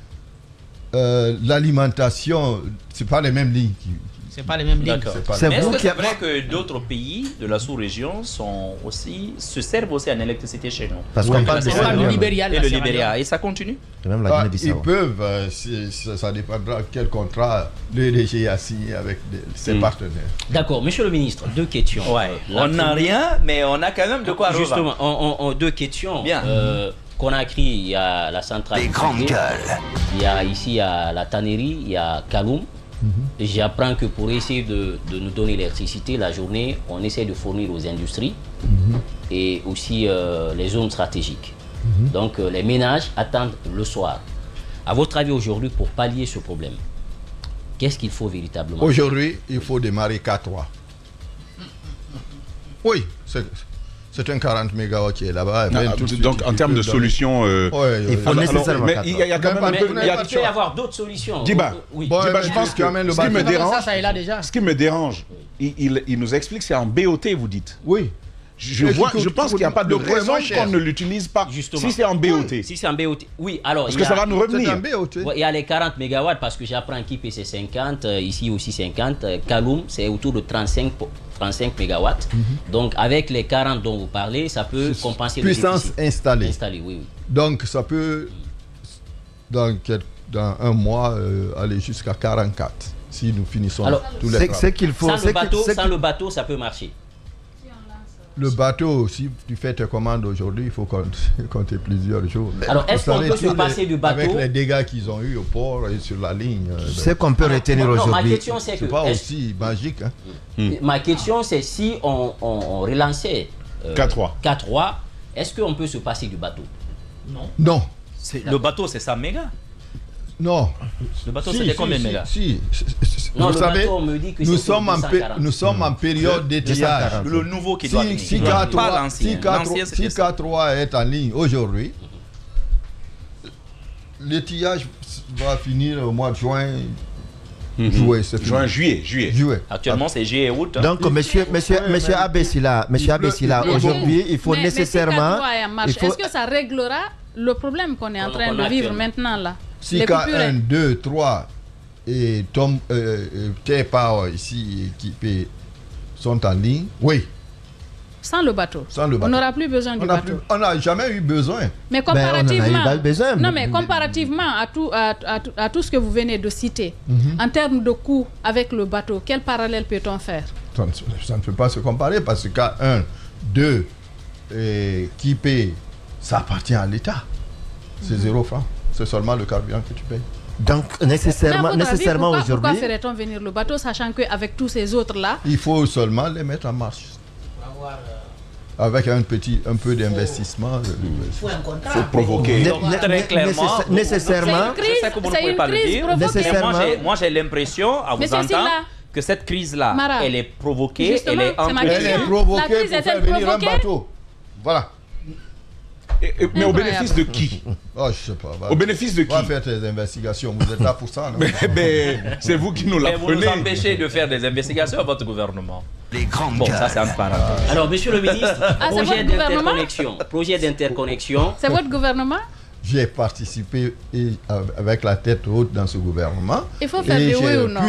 l'alimentation, c'est pas les mêmes lignes. C'est pas les mêmes lignes. Mais est-ce que c'est vrai que d'autres pays de la sous-région se servent aussi en électricité chez nous? Parce qu'on parle de Libéria et le Libéria. Et ça continue? Ils peuvent, ça dépendra quel contrat l'EDG a signé avec ses partenaires. D'accord, monsieur le ministre, deux questions. Ouais. On n'a rien, mais on a quand même de quoi revendre. Justement, deux questions. Bien. Conakry, il y a la centrale. Les grandes gueules. Il y a ici la tannerie, il y a Kaloum. J'apprends que pour essayer de nous donner l'électricité, la journée, on essaie de fournir aux industries et aussi les zones stratégiques. Donc les ménages attendent le soir. À votre avis aujourd'hui, pour pallier ce problème, qu'est-ce qu'il faut véritablement? Aujourd'hui, il faut démarrer K3. Oui, c'est un 40 MW qui est là-bas. Donc en termes de solutions, il faut nécessairement. Mais il y a quand même un peu. Il peut y avoir d'autres solutions. Diba, je pense que ce qui me dérange, il nous explique c'est en BOT, vous dites. Oui. Je pense qu'il n'y a pas de raison qu'on ne l'utilise pas. Justement. Si c'est en BOT. Si c'est en BOT. Oui, alors. Parce que ça va nous revenir. Il y a les 40 MW parce que j'apprends qu'IP c'est 50, ici aussi 50. Kaloum, c'est autour de 35 MW. Donc avec les 40 dont vous parlez, ça peut compenser puissance le déficit. Installée. Oui. Donc ça peut, dans un mois, aller jusqu'à 44 si nous finissons tous les travaux. C'est qu'il faut. Sans le bateau, ça peut marcher. Le bateau, si tu fais tes commandes aujourd'hui, il faut compter plusieurs jours. Alors, est-ce qu'on peut se passer du bateau? Avec les dégâts qu'ils ont eu au port et sur la ligne. C'est qu'on peut retenir aujourd'hui. Ma question, c'est que. C'est pas aussi magique. Ma question, c'est si on relançait K3, est-ce qu'on peut se passer du bateau? Non. Le bateau, c'est 100 mégas. Non. Le bateau, c'était combien de mégas? Vous savez, nous sommes en période d'étiage. Le nouveau qui doit venir. Si K3 est en ligne aujourd'hui, l'étiage va finir au mois de juin. Juillet. Actuellement, c'est juillet et août. Donc, monsieur Abessila, aujourd'hui, il faut nécessairement. Est-ce que ça réglera le problème qu'on est en train de vivre maintenant là? Si K1, 2, 3 et T-Power ici équipés sont en ligne, oui. Sans le bateau. On n'aura plus besoin du bateau. On n'a jamais eu besoin. Mais comparativement, comparativement à tout ce que vous venez de citer, en termes de coût avec le bateau, quel parallèle peut-on faire? Ça ne peut pas se comparer parce que K1, 2 équipés, ça appartient à l'État. C'est 0 francs. C'est seulement le carburant que tu payes. Donc, nécessairement aujourd'hui... Pourquoi ferait-on venir le bateau, sachant qu'avec tous ces autres-là... Il faut seulement les mettre en marche. Avec un peu d'investissement. Il faut un contrat. Il faut provoquer. Très clairement. Nécessairement. C'est une crise provoquée. Moi, j'ai l'impression, à vous entendre, que cette crise-là, elle est provoquée, elle est provoquée pour faire venir un bateau. Voilà. Mais au bénéfice de qui? Oh, je sais pas. Au bénéfice de qui? On va faire tes investigations. Vous êtes là pour ça, non? Mais c'est vous qui nous l'apprenez. Vous nous empêchez de faire des investigations à votre gouvernement. Les grandes gueules. Ça, c'est un parenthèse. Alors, monsieur le ministre, projet d'interconnexion. C'est votre gouvernement? J'ai participé avec la tête haute dans ce gouvernement. Il faut faire des oui ou non.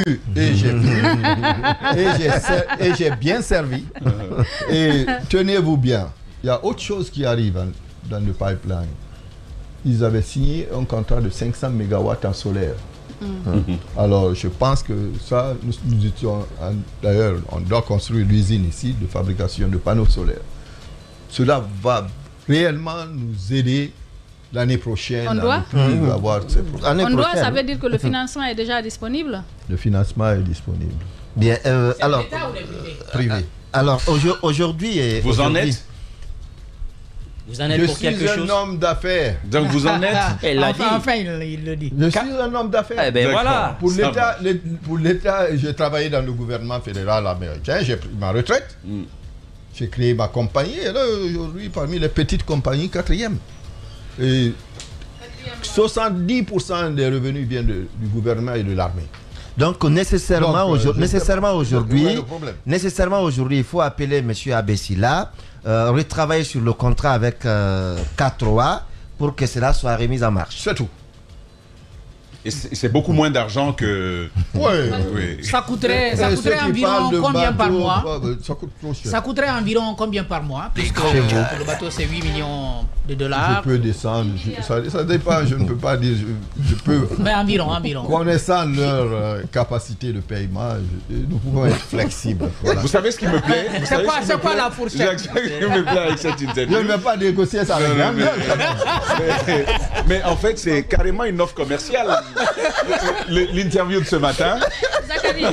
Et j'ai bien servi. Et tenez-vous bien. Il y a autre chose qui arrive dans le pipeline. Ils avaient signé un contrat de 500 MW en solaire. Alors, je pense que ça, nous étions... D'ailleurs, on doit construire l'usine ici de fabrication de panneaux solaires. Cela va réellement nous aider l'année prochaine. On doit ça veut dire que le financement est déjà disponible? Le financement est disponible. Bien, alors... Privé. Alors, aujourd'hui... Vous en êtes? Vous en êtes pour quelque chose? Je suis un homme d'affaires. Donc vous en êtes? Enfin, il le dit. Je suis un homme d'affaires. Eh ben voilà. Pour l'État, j'ai travaillé dans le gouvernement fédéral américain, j'ai pris ma retraite. J'ai créé ma compagnie et là, aujourd'hui, parmi les petites compagnies, 4e. Et 70% des revenus viennent du gouvernement et de l'armée. Donc nécessairement aujourd'hui, il faut appeler M. Abessila, retravailler sur le contrat avec K3 pour que cela soit remis en marche. C'est tout. Et c'est beaucoup moins d'argent que... Oui. Ça coûterait environ combien par mois? Ça coûte trop cher. Ça coûterait environ combien par mois? Puisque le bateau, c'est 8 millions de dollars. Je peux descendre. Ça dépend, je ne peux pas dire... Je peux... Mais environ. Connaissant leur capacité de paiement, nous pouvons être flexibles. Voilà. Vous savez ce qui me plaît? C'est quoi la fourchette? Ce qui me plaît avec cette interview. Je ne vais pas négocier ça avec mais en fait, c'est carrément une offre commerciale. L'interview de ce matin. Zachary.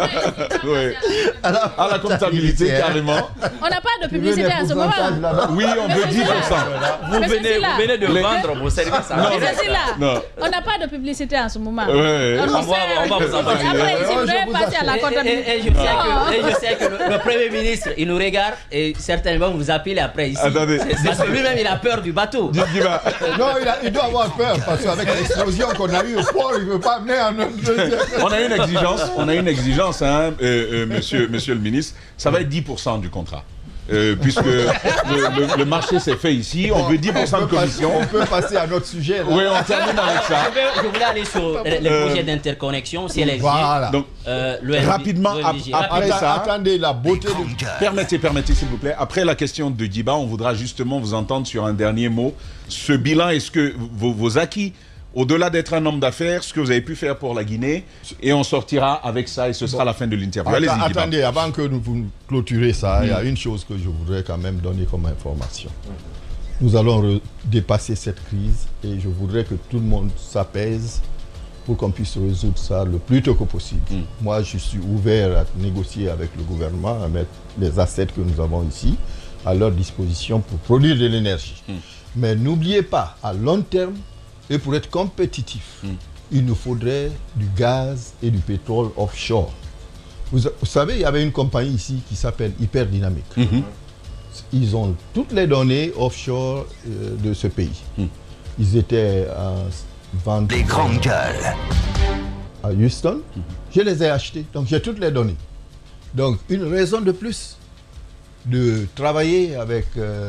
À la comptabilité, carrément. On n'a pas de publicité à ce moment. Oui, on veut 10%. Vous venez de vendre vos services. On n'a pas de publicité en ce moment. On va vous envoyer. Après, si vous devez passer à la comptabilité. Et je sais que le Premier ministre, il nous regarde et certainement vous appelez après ici. Parce que lui-même, il a peur du bateau. Non, il doit avoir peur parce qu'avec l'explosion qu'on a eue au port, il ne veut pas amener un autre deuxième. On a une exigence, hein, monsieur le ministre. Ça va être 10% du contrat. Puisque le marché s'est fait ici, on veut 10% de commission. On peut passer à notre sujet. Là. Oui, on termine avec ça. Je voulais aller sur les projets d'interconnexion, CLSG. Voilà. Donc, rapidement, après ça, attendez la beauté du... Permettez, s'il vous plaît. Après la question de Diba, on voudra justement vous entendre sur un dernier mot. Ce bilan, est-ce que vos acquis, au-delà d'être un homme d'affaires, ce que vous avez pu faire pour la Guinée, et on sortira avec ça et ce sera la fin de l'interview. Attendez, avant que vous clôturez ça, il y a une chose que je voudrais quand même donner comme information. Nous allons dépasser cette crise et je voudrais que tout le monde s'apaise pour qu'on puisse résoudre ça le plus tôt que possible. Moi, je suis ouvert à négocier avec le gouvernement, à mettre les assets que nous avons ici à leur disposition pour produire de l'énergie. Mais n'oubliez pas, à long terme, et pour être compétitif, il nous faudrait du gaz et du pétrole offshore. Vous savez, il y avait une compagnie ici qui s'appelle Hyperdynamique. Ils ont toutes les données offshore de ce pays. Ils étaient à vendre... Les grandes gueules. À Houston. Je les ai achetés, donc j'ai toutes les données. Donc, une raison de plus de travailler avec...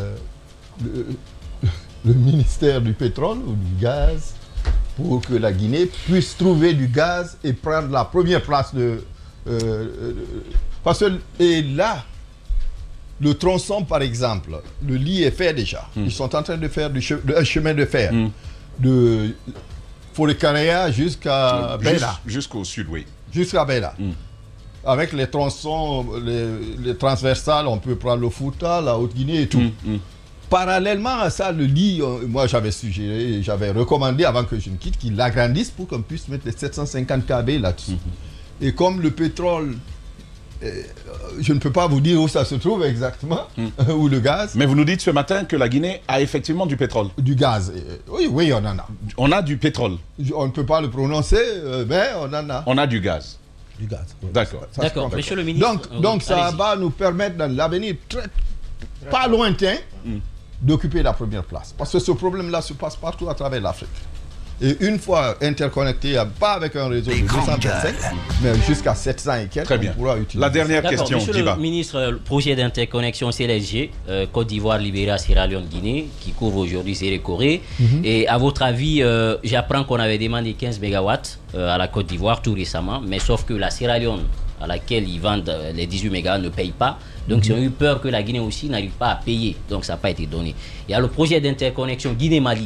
le ministère du pétrole ou du gaz pour que la Guinée puisse trouver du gaz et prendre la première place parce que et là, le tronçon par exemple, le lit est fait déjà. Ils sont en train de faire un chemin de fer de Forêt-Carrea jusqu'à Bela. Jusqu'au sud, oui. Jusqu'à Bela. Avec les tronçons, les transversales, on peut prendre le Fouta, la Haute-Guinée et tout. Parallèlement à ça, le lit, moi j'avais suggéré, j'avais recommandé avant que je ne quitte qu'il l'agrandisse pour qu'on puisse mettre les 750 kb là-dessus. Et comme le pétrole, je ne peux pas vous dire où ça se trouve exactement, ou le gaz. Mais vous nous dites ce matin que la Guinée a effectivement du pétrole. Du gaz, oui, on en a. On a du pétrole. On ne peut pas le prononcer, mais on en a. On a du gaz. Du gaz. Oui. D'accord. Monsieur le ministre. Donc ça va nous permettre dans l'avenir pas lointain d'occuper la première place. Parce que ce problème-là se passe partout à travers l'Afrique. Et une fois interconnecté, pas avec un réseau de 235, mais jusqu'à 700 et quelques, on pourra utiliser. La dernière question, Monsieur le ministre, le projet d'interconnexion CLSG, Côte d'Ivoire, Libéria, Sierra Leone, Guinée, qui couvre aujourd'hui Sierra-Corée. Et à votre avis, j'apprends qu'on avait demandé 15 MW à la Côte d'Ivoire tout récemment, mais sauf que la Sierra Leone, à laquelle ils vendent les 18 mégas, ne paye pas. Donc, ils ont eu peur que la Guinée aussi n'arrive pas à payer. Donc, ça n'a pas été donné. Il y a le projet d'interconnexion Guinée-Mali,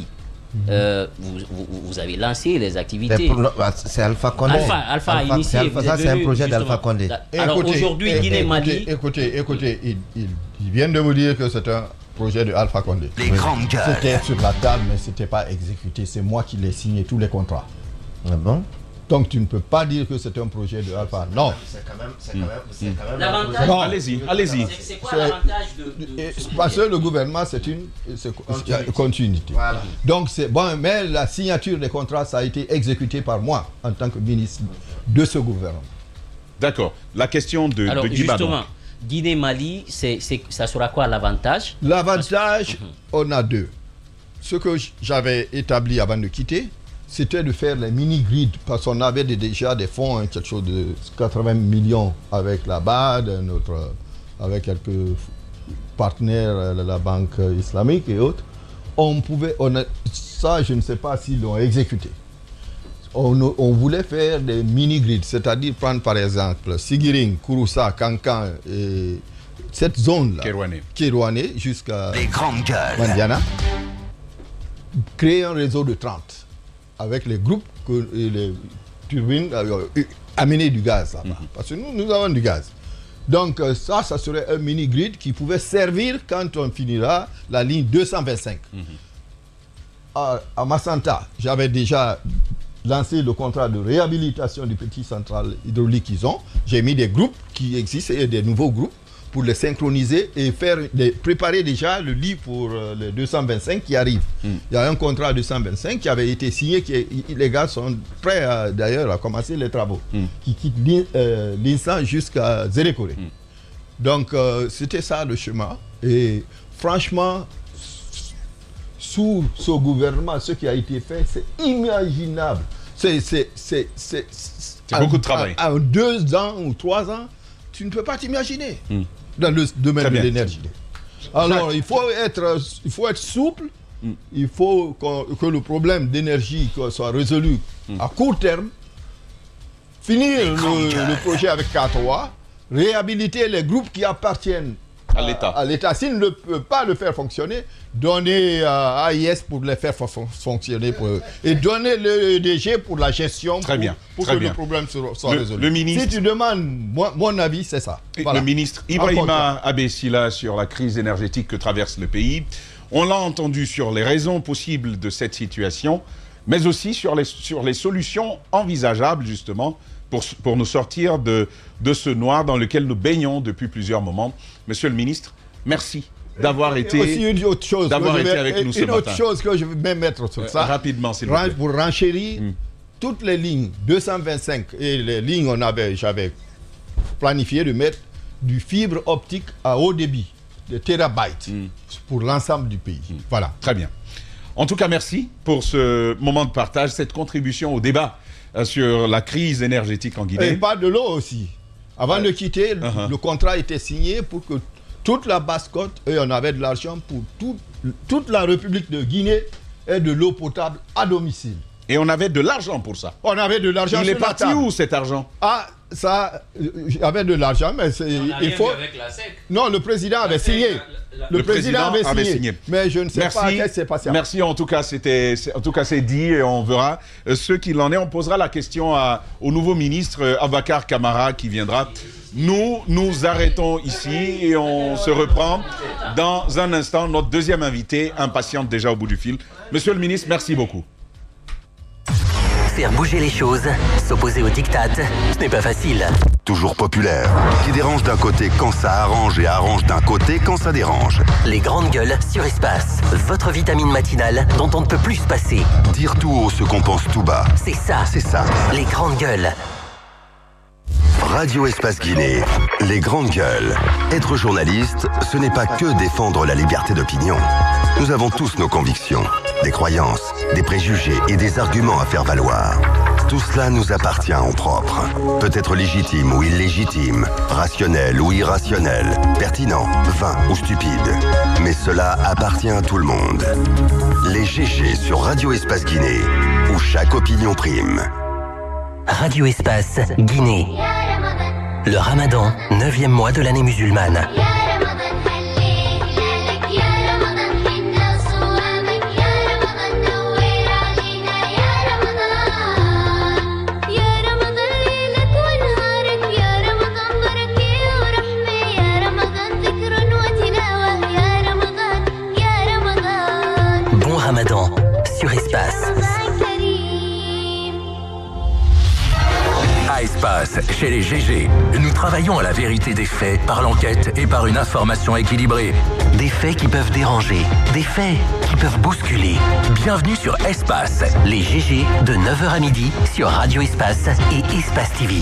vous avez lancé les activités. C'est Alpha Condé. Alpha a initié. Ça, c'est un projet d'Alpha Condé. Alors aujourd'hui, Guinée-Mali... Écoutez, il vient de vous dire que c'est un projet de Alpha Condé. Les grandes gueules. C'était sur la table, mais ce n'était pas exécuté. C'est moi qui l'ai signé tous les contrats. Ah bon? Donc tu ne peux pas dire que c'est un projet de Alpha. Non. C'est quand même l'avantage. Non, allez-y. C'est quoi l'avantage de... Parce que le gouvernement, c'est une continuité. Voilà. Donc c'est bon, mais la signature des contrats, ça a été exécuté par moi en tant que ministre de ce gouvernement. D'accord. La question de Guy Badon. Justement, Guinée-Mali, ça sera quoi l'avantage? L'avantage, on a deux. Ce que j'avais établi avant de quitter, c'était de faire les mini-grids, parce qu'on avait déjà des fonds, quelque chose de 80 millions avec la BAD, avec quelques partenaires, la Banque islamique et autres. Ça, je ne sais pas s'ils l'ont exécuté. On voulait faire des mini-grids, c'est-à-dire prendre par exemple Sigiring, Kouroussa, Kankan et cette zone-là, Kérouané jusqu'à Mandiana, créer un réseau de 30 avec les groupes et les turbines amener du gaz là-bas. Parce que nous avons du gaz. Donc ça serait un mini-grid qui pouvait servir quand on finira la ligne 225. À Massanta, j'avais déjà lancé le contrat de réhabilitation du petit central hydraulique qu'ils ont. J'ai mis des groupes qui existent et des nouveaux groupes pour les synchroniser et préparer déjà le lit pour le 225 qui arrive. Il y a un contrat de 225 qui avait été signé, les gars sont prêts d'ailleurs à commencer les travaux, qui quitte l'Insan jusqu'à Zérékoré. Donc c'était ça le chemin. Et franchement, sous ce gouvernement, ce qui a été fait, c'est inimaginable. C'est beaucoup de travail. En 2 ans ou 3 ans, tu ne peux pas t'imaginer dans le domaine de l'énergie. Alors, il faut être souple, il faut que le problème d'énergie soit résolu à court terme, finir le projet avec Katoa, réhabiliter les groupes qui appartiennent à l'État. S'il ne peut pas le faire fonctionner, donner à AIS pour les faire fonctionner et donner le DG pour la gestion pour que le problème soit résolu. Le ministre, si tu demandes mon avis, c'est ça. Voilà. Le ministre Ibrahima Abessila sur la crise énergétique que traverse le pays. On l'a entendu sur les raisons possibles de cette situation, mais aussi sur les solutions envisageables justement pour nous sortir de ce noir dans lequel nous baignons depuis plusieurs moments. Monsieur le ministre, merci d'avoir été, une autre chose avec nous ce matin. Une autre chose que je vais même mettre sur ça. Rapidement, s'il vous plaît. Pour renchérir, toutes les lignes 225 et les lignes, j'avais planifié de mettre du fibre optique à haut débit, de terabytes, pour l'ensemble du pays. Voilà. Très bien. En tout cas, merci pour ce moment de partage, cette contribution au débat sur la crise énergétique en Guinée. Et pas de l'eau aussi. Avant de quitter, le contrat était signé pour que toute la Basse-Côte, et on avait de l'argent pour toute la République de Guinée ait de l'eau potable à domicile. Et on avait de l'argent pour ça. On avait de l'argent. Il est parti où cet argent? Ah, ça, j'avais de l'argent, mais il faut. Avec la SEC. Non, le président avait signé. Le président avait signé. Mais je ne sais pas qu'est-ce qui s'est passé. Merci, en tout cas, c'est dit et on verra ce qu'il en est. On posera la question au nouveau ministre Abakar Kamara qui viendra. Nous arrêtons ici et on se reprend dans un instant. Notre deuxième invité, impatiente déjà au bout du fil. Monsieur le ministre, merci beaucoup. Faire bouger les choses, s'opposer aux diktats, ce n'est pas facile. Toujours populaire, qui dérange d'un côté quand ça arrange et arrange d'un côté quand ça dérange. Les grandes gueules sur Espace, votre vitamine matinale dont on ne peut plus se passer. Dire tout haut ce qu'on pense tout bas. C'est ça. Les grandes gueules. Radio Espace Guinée, les grandes gueules. Être journaliste, ce n'est pas que défendre la liberté d'opinion. Nous avons tous nos convictions, des croyances, des préjugés et des arguments à faire valoir. Tout cela nous appartient en propre. Peut-être légitime ou illégitime, rationnel ou irrationnel, pertinent, vain ou stupide. Mais cela appartient à tout le monde. Les GG sur Radio Espace Guinée, où chaque opinion prime. Radio Espace Guinée. Le Ramadan, 9e mois de l'année musulmane. Espace, chez les GG, nous travaillons à la vérité des faits par l'enquête et par une information équilibrée. Des faits qui peuvent déranger, des faits qui peuvent bousculer. Bienvenue sur Espace. Les GG de 9h à midi sur Radio Espace et Espace TV.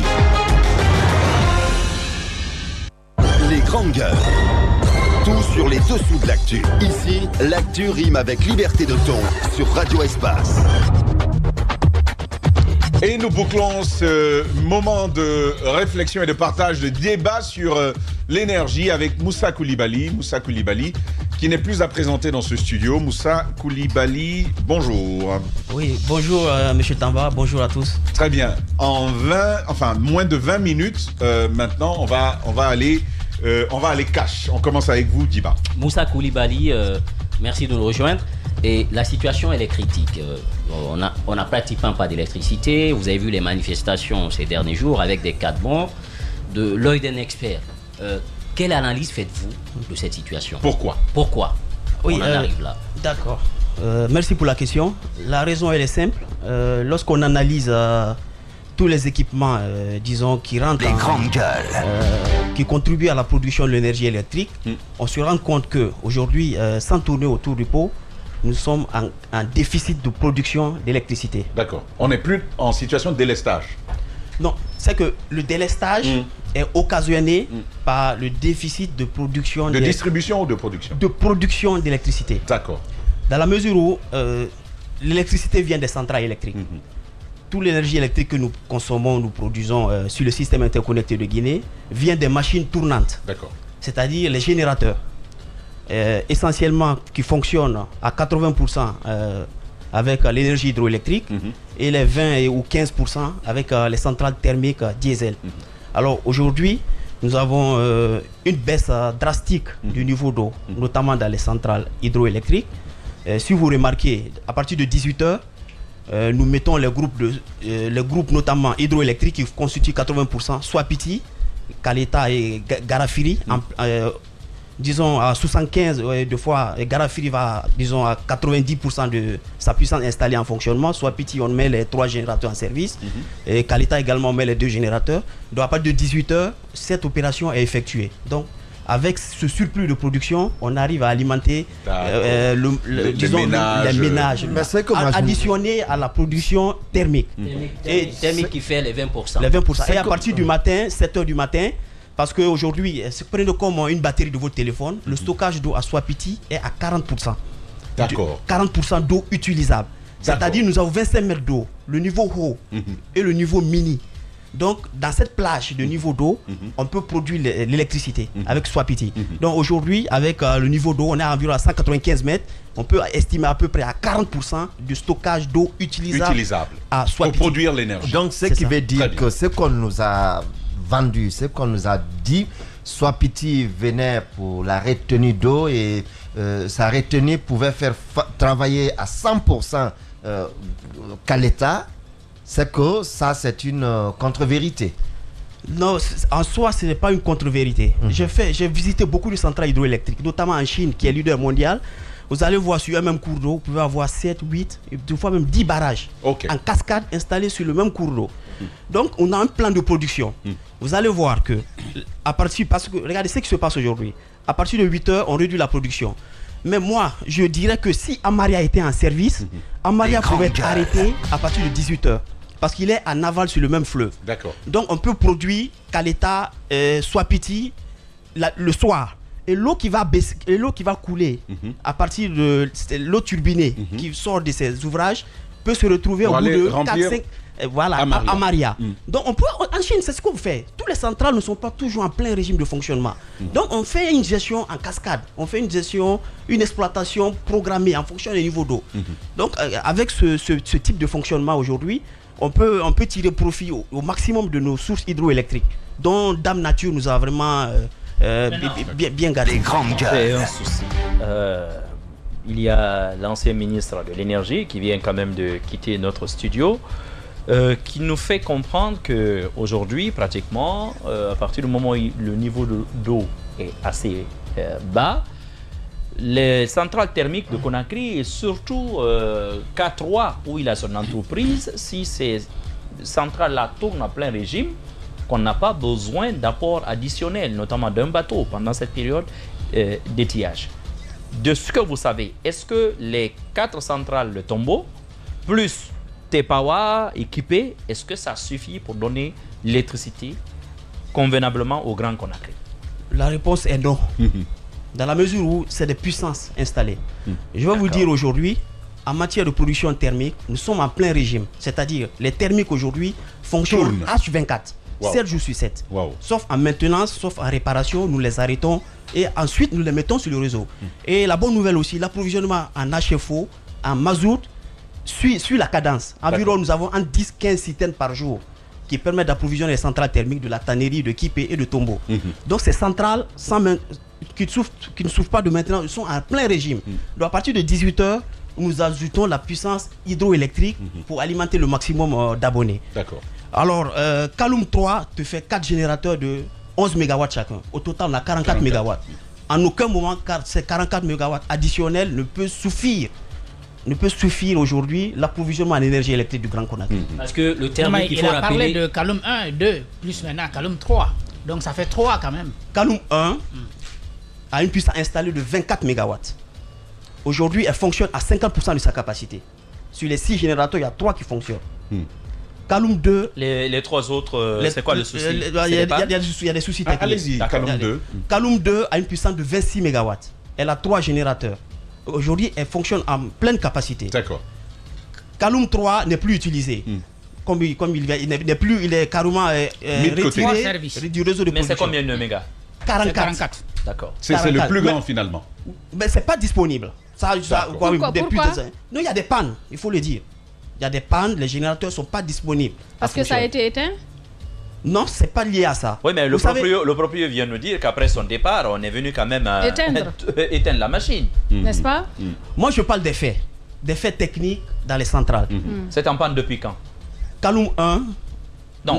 Les grandes gueules. Tout sur les dessous de l'actu. Ici, l'actu rime avec liberté de ton sur Radio Espace. Et nous bouclons ce moment de réflexion et de partage, de débat sur l'énergie avec Moussa Koulibaly. Moussa Koulibaly, qui n'est plus à présenter dans ce studio. Moussa Koulibaly, bonjour. Oui, bonjour Monsieur Tamba, bonjour à tous. Très bien. En moins de 20 minutes, maintenant, on va aller cash. On commence avec vous, Diba. Moussa Koulibaly, merci de nous rejoindre. Et la situation, elle est critique. On n'a pratiquement pas d'électricité. Vous avez vu les manifestations ces derniers jours avec des cas de mort. De l'œil d'un expert, quelle analyse faites-vous de cette situation? Pourquoi Oui, on en arrive là? D'accord. Merci pour la question. La raison, elle est simple. Lorsqu'on analyse tous les équipements, disons, qui rentrent qui contribuent à la production de l'énergie électrique, on se rend compte qu'aujourd'hui, sans tourner autour du pot, nous sommes en déficit de production d'électricité. D'accord. On n'est plus en situation de délestage. Non, c'est que le délestage est occasionné par le déficit de production... De distribution ou de production? De production d'électricité. D'accord. Dans la mesure où l'électricité vient des centrales électriques. Toute l'énergie électrique que nous consommons, nous produisons sur le système interconnecté de Guinée vient des machines tournantes. D'accord. C'est-à-dire les générateurs. Essentiellement qui fonctionnent à 80% avec l'énergie hydroélectrique et les 20 ou 15% avec les centrales thermiques diesel. Alors aujourd'hui, nous avons une baisse drastique du niveau d'eau, notamment dans les centrales hydroélectriques. Si vous remarquez, à partir de 18h, nous mettons les groupes notamment hydroélectriques qui constituent 80%, Swapiti, Kaleta et Garafiri, disons à 75 de fois, Garafiri va disons à 90% de sa puissance installée en fonctionnement. Swapiti, on met les 3 générateurs en service, et Kaleta également, on met les 2 générateurs. Donc à partir de 18h, cette opération est effectuée. Donc avec ce surplus de production, on arrive à alimenter les ménages, additionné à la production thermique. Et thermique qui fait les 20%. Les 20%. Et à partir du matin, 7h du matin, parce qu'aujourd'hui, prenez comme une batterie de votre téléphone, le stockage d'eau à Swapiti est à 40%. D'accord. 40% d'eau utilisable. C'est-à-dire nous avons 25 mètres d'eau, le niveau haut et le niveau mini. Donc, dans cette plage de niveau d'eau, on peut produire l'électricité avec Swapiti. Donc, aujourd'hui, avec le niveau d'eau, on est environ à 195 mètres. On peut estimer à peu près à 40% du stockage d'eau utilisable à Swapiti. Pour produire l'énergie. Donc, ce qui veut dire que ce qu'on nous a vendu, ce qu'on nous a dit, Swapiti venait pour la retenue d'eau et sa retenue pouvait faire travailler à 100% Kaleta. C'est que ça, c'est une contre-vérité. Non, en soi, ce n'est pas une contre-vérité. J'ai visité beaucoup de centrales hydroélectriques, notamment en Chine, qui est leader mondial. Vous allez voir sur un même cours d'eau, vous pouvez avoir 7, 8, des fois même 10 barrages en cascade installés sur le même cours d'eau. Donc, on a un plan de production. Vous allez voir que, parce que regardez ce qui se passe aujourd'hui. À partir de 8h, on réduit la production. Mais moi, je dirais que si Amaria était en service, Amaria pouvait être arrêté à partir de 18h. Parce qu'il est en aval sur le même fleuve. D'accord. Donc on peut produire Kaleta, Swapiti le soir. Et l'eau qui va couler à partir de l'eau turbinée qui sort de ces ouvrages peut se retrouver au bout de 4-5. Voilà, Amaria. Donc on peut, en Chine, c'est ce qu'on fait. Tous les centrales ne sont pas toujours en plein régime de fonctionnement. Donc on fait une gestion en cascade. On fait une exploitation programmée en fonction des niveaux d'eau. Donc avec ce type de fonctionnement aujourd'hui, on peut tirer profit au maximum de nos sources hydroélectriques, dont Dame Nature nous a vraiment bien gardé. C'est un souci. Il y a l'ancien ministre de l'énergie qui vient quand même de quitter notre studio, qui nous fait comprendre qu'aujourd'hui, pratiquement, à partir du moment où le niveau d'eau est assez bas, les centrales thermiques de Conakry et surtout K3 où il a son entreprise, si ces centrales-là tournent à plein régime, qu'on n'a pas besoin d'apport additionnel, notamment d'un bateau pendant cette période d'étiage. De ce que vous savez, est-ce que les 4 centrales de Tombo, plus Tepawa équipées, est-ce que ça suffit pour donner l'électricité convenablement au Grand Conakry? La réponse est non. Dans la mesure où c'est des puissances installées. Je vais vous dire aujourd'hui, en matière de production thermique, nous sommes en plein régime. C'est-à-dire, les thermiques aujourd'hui fonctionnent H24, 7 jours sur 7. Sauf en maintenance, sauf en réparation, nous les arrêtons et ensuite nous les mettons sur le réseau. Et la bonne nouvelle aussi, l'approvisionnement en HFO, en mazout, suit la cadence. Environ, nous avons 10-15 citernes par jour qui permettent d'approvisionner les centrales thermiques de la tannerie, de Kipé et de Tombo. Donc ces centrales qui ne souffrent pas de maintenance, sont en plein régime. Donc à partir de 18h, nous ajoutons la puissance hydroélectrique pour alimenter le maximum d'abonnés. D'accord. Alors, Kaloum 3 te fait 4 générateurs de 11 MW chacun. Au total, on a 44 MW. En aucun moment, ces 44 MW additionnels ne peuvent suffire aujourd'hui l'approvisionnement en énergie électrique du Grand Conakry. Parce que le terme qu'il faut rappeler... Il a parlé de Kaloum 1 et 2, plus maintenant Kaloum 3. Donc ça fait 3 quand même. Kaloum 1 a une puissance installée de 24 MW. Aujourd'hui, elle fonctionne à 50% de sa capacité. Sur les 6 générateurs, il y a 3 qui fonctionnent. Kaloum 2... Les 3 autres, c'est quoi le souci? Il y a des soucis techniques. Allez-y, Kaloum 2. Kaloum 2 a une puissance de 26 MW. Elle a 3 générateurs. Aujourd'hui, elle fonctionne en pleine capacité. D'accord. Kaloum 3 n'est plus utilisé. Comme il n'est plus, il est carrément retiré du réseau de production. Mais c'est combien de mégas? 44. D'accord. C'est le plus grand finalement. Mais c'est pas disponible. Pourquoi? Non, il y a des pannes, il faut le dire. Il y a des pannes, les générateurs ne sont pas disponibles. Parce que ça a été éteint? Non, c'est pas lié à ça. Oui, mais le propriétaire vient nous dire qu'après son départ, on est venu quand même éteindre la machine. N'est-ce pas? Moi, je parle des faits techniques dans les centrales. C'est en panne depuis quand? Kaloum 1. Non,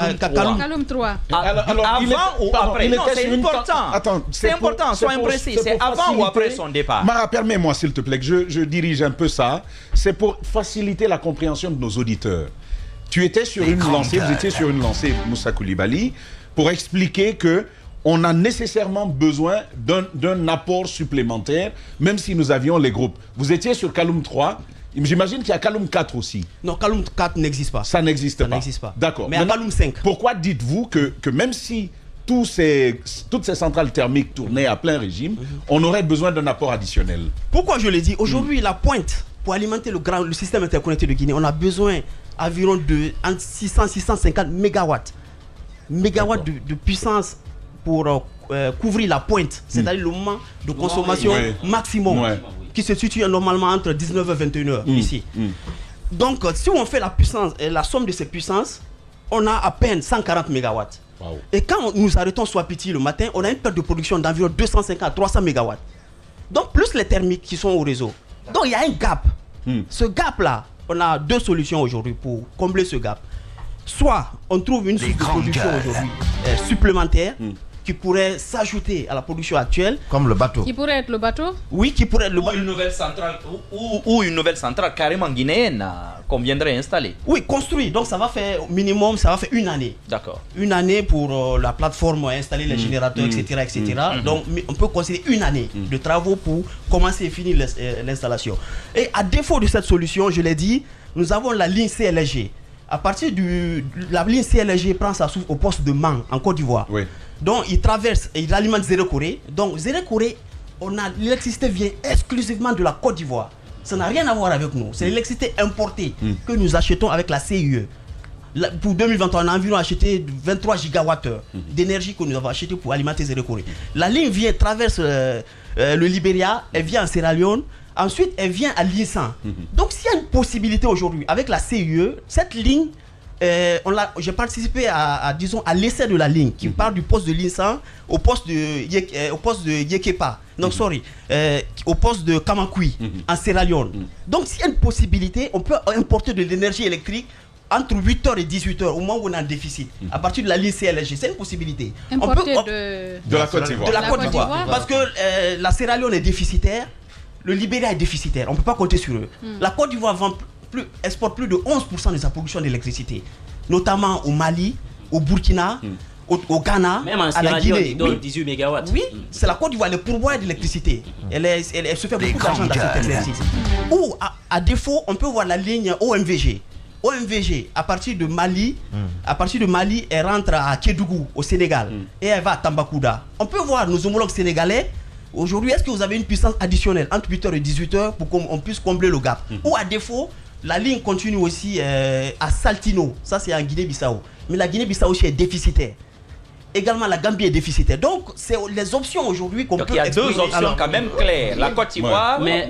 Kaloum 3. Avant ou après? Non, c'est important. Attends, c'est important, soyons précis. C'est avant ou après son départ? Mara, permets-moi s'il te plaît que je dirige un peu ça. C'est pour faciliter la compréhension de nos auditeurs. Tu étais sur une lancée, vous étiez sur une lancée, Moussa Koulibaly, pour expliquer que on a nécessairement besoin d'un apport supplémentaire, même si nous avions les groupes. Vous étiez sur Kaloum 3. J'imagine qu'il y a Kaloum 4 aussi. Non, Kaloum 4 n'existe pas. Ça n'existe pas. D'accord. Mais à Kaloum 5. Pourquoi dites-vous que même si toutes ces centrales thermiques tournaient à plein régime, on aurait besoin d'un apport additionnel? Pourquoi je le dis? Aujourd'hui, la pointe, pour alimenter le système interconnecté de Guinée, on a besoin environ de 600-650 mégawatts. Mégawatts de puissance pour couvrir la pointe, c'est-à-dire le moment de consommation maximum. Qui se situe normalement entre 19h et 21h ici. Donc, si on fait la puissance, la somme de ces puissances, on a à peine 140 MW. Et quand nous arrêtons Swapiti le matin, on a une perte de production d'environ 250 à 300 MW. Donc, plus les thermiques qui sont au réseau. Donc, il y a un gap. Ce gap-là, on a 2 solutions aujourd'hui pour combler ce gap. Soit on trouve une source de production aujourd'hui supplémentaire, qui pourrait s'ajouter à la production actuelle. Comme le bateau. Qui pourrait être le bateau? Oui, qui pourrait être le bateau. Ou une nouvelle centrale carrément guinéenne qu'on viendrait installer. Oui, construit. Donc ça va faire au minimum, ça va faire une année. D'accord. Une année pour la plateforme, installer les générateurs, etc. Donc on peut considérer une année de travaux pour commencer et finir l'installation. Et à défaut de cette solution, je l'ai dit, nous avons la ligne CLG. À partir de la ligne CLG prend sa source au poste de Man en Côte d'Ivoire. Oui. Donc il traverse et il alimente Zéro Corée. Donc Zéro Corée, l'électricité vient exclusivement de la Côte d'Ivoire. Ça n'a rien à voir avec nous. C'est l'électricité importée que nous achetons avec la CIE. Pour 2021, on a environ acheté 23 gigawattheures d'énergie que nous avons acheté pour alimenter Zéro Corée. La ligne vient, traverse le Libéria, elle vient en Sierra Leone. Ensuite, elle vient à l'INSAN. Donc, s'il y a une possibilité aujourd'hui avec la CIE, cette ligne, j'ai participé à l'essai de la ligne qui part du poste de l'INSAN au poste de Yekepa. Non, au poste de Kamakui en Sierra Leone. Donc, s'il y a une possibilité, on peut importer de l'énergie électrique entre 8h et 18h au moment où on a un déficit. À partir de la ligne CLG, c'est une possibilité. Importer de la Côte d'Ivoire. De la Côte d'Ivoire. Parce que la Sierra Leone est déficitaire. Le Libéria est déficitaire, on ne peut pas compter sur eux. La Côte d'Ivoire exporte plus de 11% de sa production d'électricité, notamment au Mali, au Burkina, au Ghana, même en à la Sierra Guinée. Leone, ils donnent 18 mégawatts. Oui, c'est la Côte d'Ivoire, le pourboire d'électricité. Elle se fait beaucoup d'argent dans cette exercice. Ou, à défaut, on peut voir la ligne OMVG. OMVG, à partir de Mali, elle rentre à Kédougou, au Sénégal, et elle va à Tambacounda. On peut voir nos homologues sénégalais. Aujourd'hui, est-ce que vous avez une puissance additionnelle entre 8h et 18h pour qu'on puisse combler le gap? Ou à défaut, la ligne continue aussi à Saltino, ça c'est en Guinée-Bissau. Mais la Guinée-Bissau aussi est déficitaire. Également, la Gambie est déficitaire. Donc, c'est les options aujourd'hui qu'on peut explorer. Il y a deux options quand même claires. La Côte d'Ivoire mais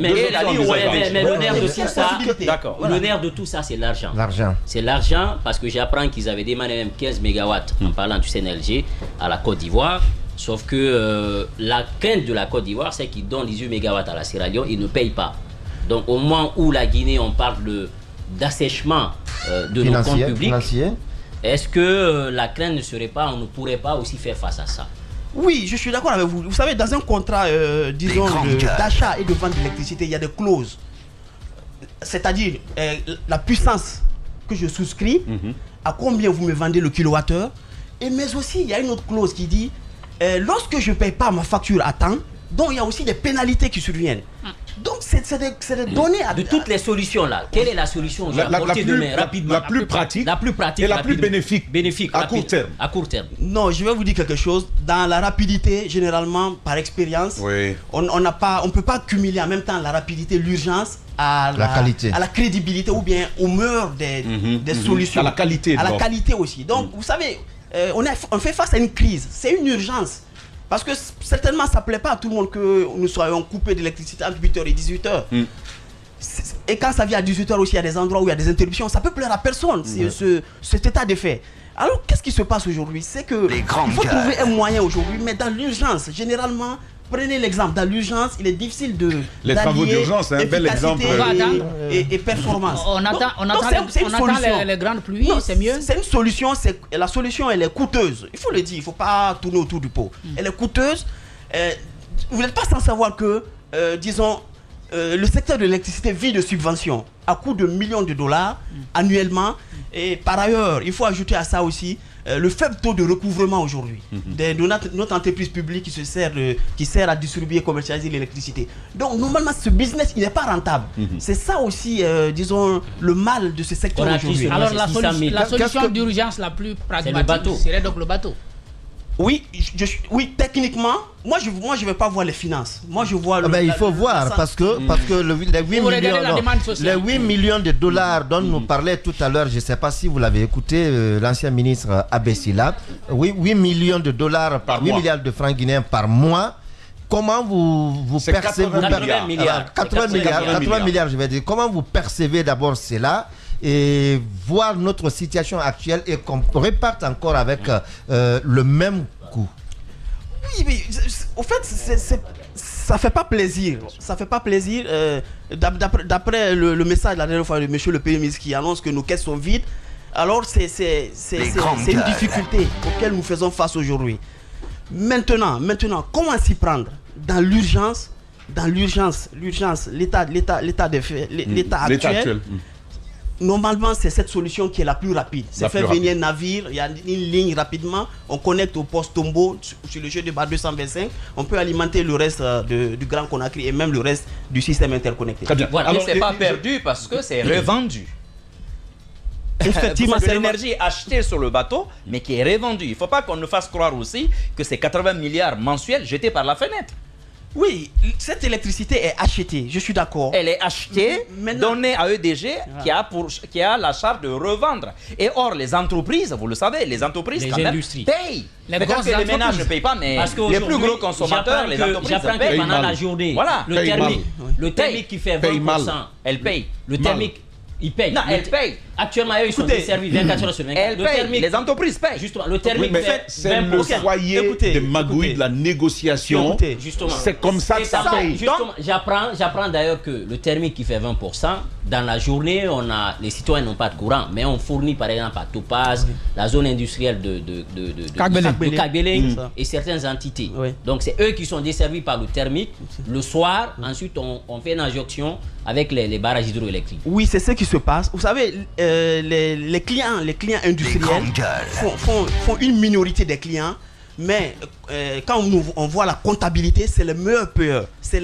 le nerf de tout ça, le nerf de tout ça, c'est l'argent. C'est l'argent parce que j'apprends qu'ils avaient demandé même 15 mégawatts en parlant du CNLG à la Côte d'Ivoire. Sauf que la crainte de la Côte d'Ivoire, c'est qu'ils donnent 18 mégawatts à la Sierra Leone, ils ne payent pas. Donc, au moment où la Guinée, on parle d'assèchement de nos comptes publics, est-ce que la crainte ne serait pas, on ne pourrait pas aussi faire face à ça? Oui, je suis d'accord avec vous. Vous savez, dans un contrat, disons, d'achat et de vente d'électricité, il y a des clauses. C'est-à-dire, la puissance que je souscris, à combien vous me vendez le kilowattheure. Mais aussi, il y a une autre clause qui dit, lorsque je ne paye pas ma facture à temps, donc il y a aussi des pénalités qui surviennent. Donc c'est des données de toutes les solutions là. Quelle est la solution la plus pratique et la plus bénéfique à court terme? À court terme. Non, je vais vous dire quelque chose. Dans la rapidité, généralement, par expérience, on ne peut pas cumuler en même temps la rapidité, l'urgence à la qualité, à la crédibilité ou bien au mur des solutions. À la qualité. À la qualité aussi. Donc vous savez, on fait face à une crise. C'est une urgence. Parce que certainement, ça ne plaît pas à tout le monde que nous soyons coupés d'électricité entre 8h et 18h. Et quand ça vient à 18h aussi, il y a des endroits où il y a des interruptions. Ça peut plaire à personne, cet état de fait. Alors, qu'est-ce qui se passe aujourd'hui? C'est que il faut trouver un moyen aujourd'hui, mais dans l'urgence, généralement, prenez l'exemple, dans l'urgence, il est difficile de... Les travaux d'urgence, c'est un bel exemple. Et performance. On attend les grandes pluies, c'est mieux. C'est une solution, la solution elle est coûteuse. Il faut le dire, il ne faut pas tourner autour du pot. Elle est coûteuse. Vous n'êtes pas sans savoir que, disons, le secteur de l'électricité vit de subventions à coût de millions de dollars annuellement. Et par ailleurs, il faut ajouter à ça aussi le faible taux de recouvrement aujourd'hui de notre entreprise publique qui sert à distribuer et commercialiser l'électricité. Donc normalement ce business il n'est pas rentable. C'est ça aussi, disons, le mal de ce secteur aujourd'hui. Alors la solution d'urgence la plus pragmatique serait donc le bateau. Oui, techniquement, moi je vais pas voir les finances. Moi je vois il faut voir parce que les 8 millions de dollars dont nous parlait tout à l'heure, je ne sais pas si vous l'avez écouté, l'ancien ministre Abessila, 8 millions de dollars par 8 milliards de francs guinéens par mois. Comment vous percevez 80 milliards, je vais dire. Comment vous percevez d'abord cela et voir notre situation actuelle et qu'on reparte encore avec le même coût? Oui, mais au fait, ça fait pas plaisir. Ça fait pas plaisir. D'après le message la dernière fois de monsieur le Premier ministre qui annonce que nos caisses sont vides, alors c'est une difficulté auquel nous faisons face aujourd'hui. Maintenant, comment s'y prendre? Dans l'urgence, l'état actuel. Normalement, c'est cette solution qui est la plus rapide. C'est faire venir un navire, il y a une ligne rapidement, on connecte au poste Tombo sur le jeu de bas 225, on peut alimenter le reste du Grand Conakry et même le reste du système interconnecté. Très bien. Voilà. Alors, c'est pas perdu parce que c'est revendu. Effectivement, c'est l'énergie achetée sur le bateau, mais qui est revendue. Il ne faut pas qu'on nous fasse croire aussi que c'est 80 milliards mensuels jetés par la fenêtre. Oui, cette électricité est achetée, je suis d'accord. Elle est achetée, donnée à EDG qui a la charge de revendre. Et or, les entreprises, vous le savez, les entreprises quand même payent. Peut-être que les ménages ne payent pas, mais les plus gros consommateurs, les entreprises payent. Pendant la journée, voilà. le thermique qui fait 20%, elle paye. Le thermique, il paye. Non, elle paye. Actuellement, ils sont desservis 24 heures sur 24. Elle paye. Les entreprises payent. Justement, le thermique c'est le foyer de magouille de la négociation. Justement. C'est comme ça que ça paye. Justement, j'apprends d'ailleurs que le thermique qui fait 20%, dans la journée, les citoyens n'ont pas de courant, mais on fournit par exemple à Topaz, la zone industrielle de Kagbeleng et certaines entités. Donc c'est eux qui sont desservis par le thermique. Le soir, ensuite on fait une injonction avec les barrages hydroélectriques. Oui, c'est ce qui se passe. Vous savez, les clients industriels font une minorité des clients. Mais quand on voit la comptabilité, c'est le meilleur payeur. C'est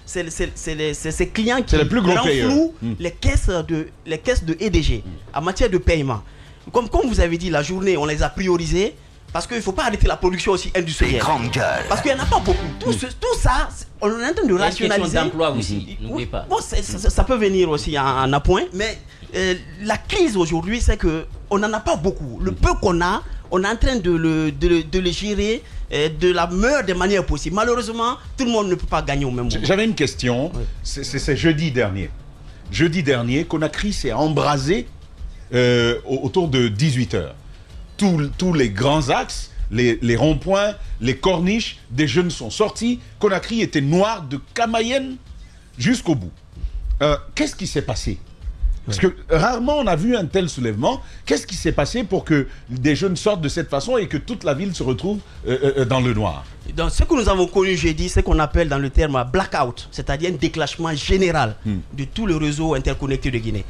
ces clients qui rendent flou les caisses de EDG en matière de paiement. Comme vous avez dit, la journée, on les a priorisés parce qu'il ne faut pas arrêter la production aussi industrielle. Parce qu'il n'y en a pas beaucoup. Tout ça, on est en train de rationaliser. D'emploi aussi, n'oubliez pas. Bon, ça peut venir aussi en appoint, mais la crise aujourd'hui, c'est qu'on n'en a pas beaucoup. Le peu qu'on a, on est en train de le gérer de la meilleure des manières possibles. Malheureusement, tout le monde ne peut pas gagner au même moment. J'avais une question. C'est jeudi dernier. Jeudi dernier, Conakry s'est embrasé autour de 18h. Tous les grands axes, les ronds-points, les corniches, des jeunes sont sortis. Conakry était noir de Kamayenne jusqu'au bout. Qu'est-ce qui s'est passé ? Parce que rarement on a vu un tel soulèvement. Qu'est-ce qui s'est passé pour que des jeunes sortent de cette façon et que toute la ville se retrouve dans le noir? Donc, ce que nous avons connu jeudi, c'est qu'on appelle dans le terme blackout, c'est-à-dire un déclenchement général de tout le réseau interconnecté de Guinée.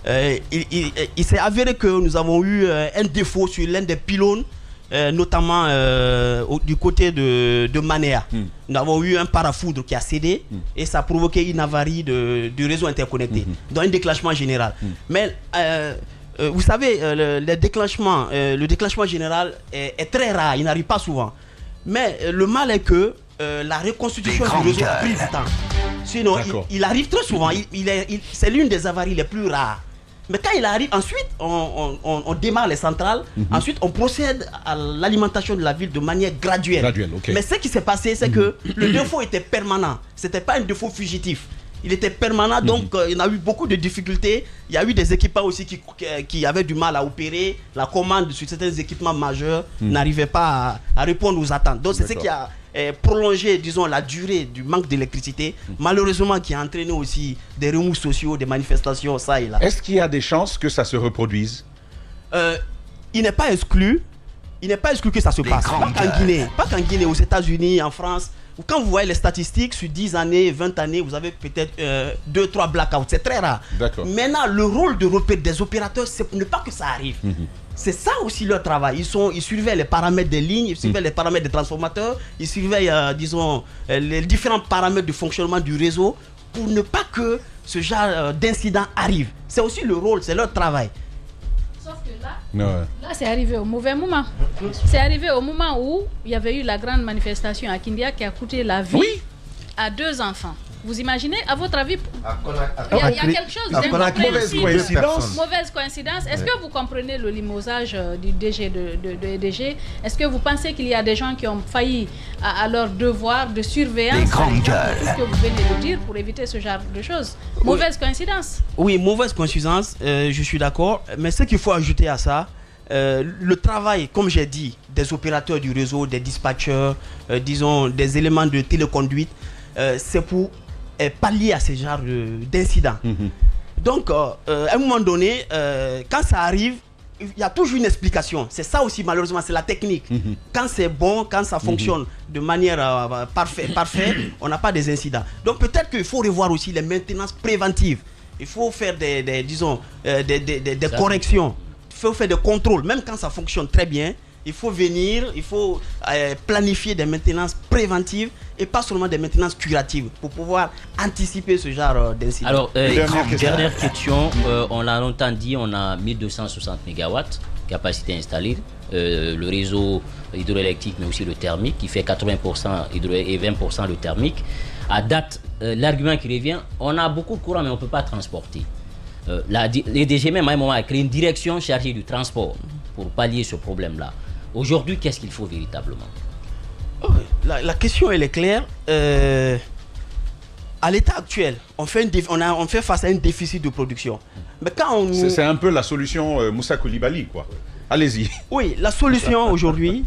Il s'est avéré que nous avons eu un défaut sur l'un des pylônes, notamment du côté de Manéa. Nous avons eu un parafoudre qui a cédé et ça a provoqué une avarie du réseau interconnecté, donc un déclenchement général. Mais vous savez, le déclenchement général est très rare, il n'arrive pas souvent. Mais le mal est que la reconstitution du réseau a pris du temps. Sinon, il arrive très souvent, c'est l'une des avaries les plus rares. Mais quand il arrive, ensuite, on démarre les centrales, ensuite on procède à l'alimentation de la ville de manière graduelle. Mais ce qui s'est passé, c'est que le défaut était permanent. Ce n'était pas un défaut fugitif. Il était permanent, donc il y a eu beaucoup de difficultés. Il y a eu des équipements aussi qui avaient du mal à opérer. La commande sur certains équipements majeurs n'arrivait pas à répondre aux attentes. Donc c'est ce qui a prolongé, disons, la durée du manque d'électricité, malheureusement qui a entraîné aussi des remous sociaux, des manifestations, ça et là. Est-ce qu'il y a des chances que ça se reproduise? Il n'est pas exclu. Il n'est pas exclu que ça se passe. Pas qu'en Guinée, aux États-Unis, en France. Quand vous voyez les statistiques, sur 10 années, 20 années, vous avez peut-être 2-3 blackouts. C'est très rare. Maintenant, le rôle des opérateurs, c'est ne pas que ça arrive. C'est ça aussi leur travail. Ils surveillent les paramètres des lignes, ils surveillent les paramètres des transformateurs, ils surveillent, disons, les différents paramètres de fonctionnement du réseau pour ne pas que ce genre d'incident arrive. C'est aussi le rôle, c'est leur travail. Sauf que là, c'est arrivé au mauvais moment. C'est arrivé au moment où il y avait eu la grande manifestation à Kindia qui a coûté la vie à 2 enfants. Vous imaginez, à votre avis, il y a quelque chose d'incompréhensible. Mauvaise coïncidence. Est-ce que vous comprenez le limogeage du DG de EDG? Est-ce que vous pensez qu'il y a des gens qui ont failli à leur devoir de surveillance? Les grandes gueules. C'est ce que vous venez de dire pour éviter ce genre de choses. Mauvaise coïncidence. Oui, mauvaise coïncidence, je suis d'accord. Mais ce qu'il faut ajouter à ça, le travail, comme j'ai dit, des opérateurs du réseau, des dispatchers, disons, des éléments de téléconduite, c'est pour pallier à ce genre d'incidents. Donc, à un moment donné, quand ça arrive, il y a toujours une explication. C'est ça aussi, malheureusement, c'est la technique. Quand c'est bon, quand ça fonctionne de manière parfaite, on n'a pas des incidents. Donc, peut-être qu'il faut revoir aussi les maintenances préventives. Il faut faire des corrections. Il faut faire des contrôles. Même quand ça fonctionne très bien, il faut venir, il faut planifier des maintenances préventives et pas seulement des maintenances curatives pour pouvoir anticiper ce genre d'incident. Alors, dernière question, on l'a longtemps dit, on a 1260 MW capacité installée, le réseau hydroélectrique mais aussi le thermique qui fait 80% hydro et 20% le thermique. À date, l'argument qui revient, on a beaucoup de courant mais on ne peut pas transporter. L'EDG même à un moment a créé une direction chargée du transport pour pallier ce problème-là. Aujourd'hui, qu'est-ce qu'il faut véritablement? La question, elle est claire. À l'état actuel, on fait face à un déficit de production. Mais quand c'est un peu la solution Moussa Koulibaly, quoi. Allez-y. Oui, la solution aujourd'hui,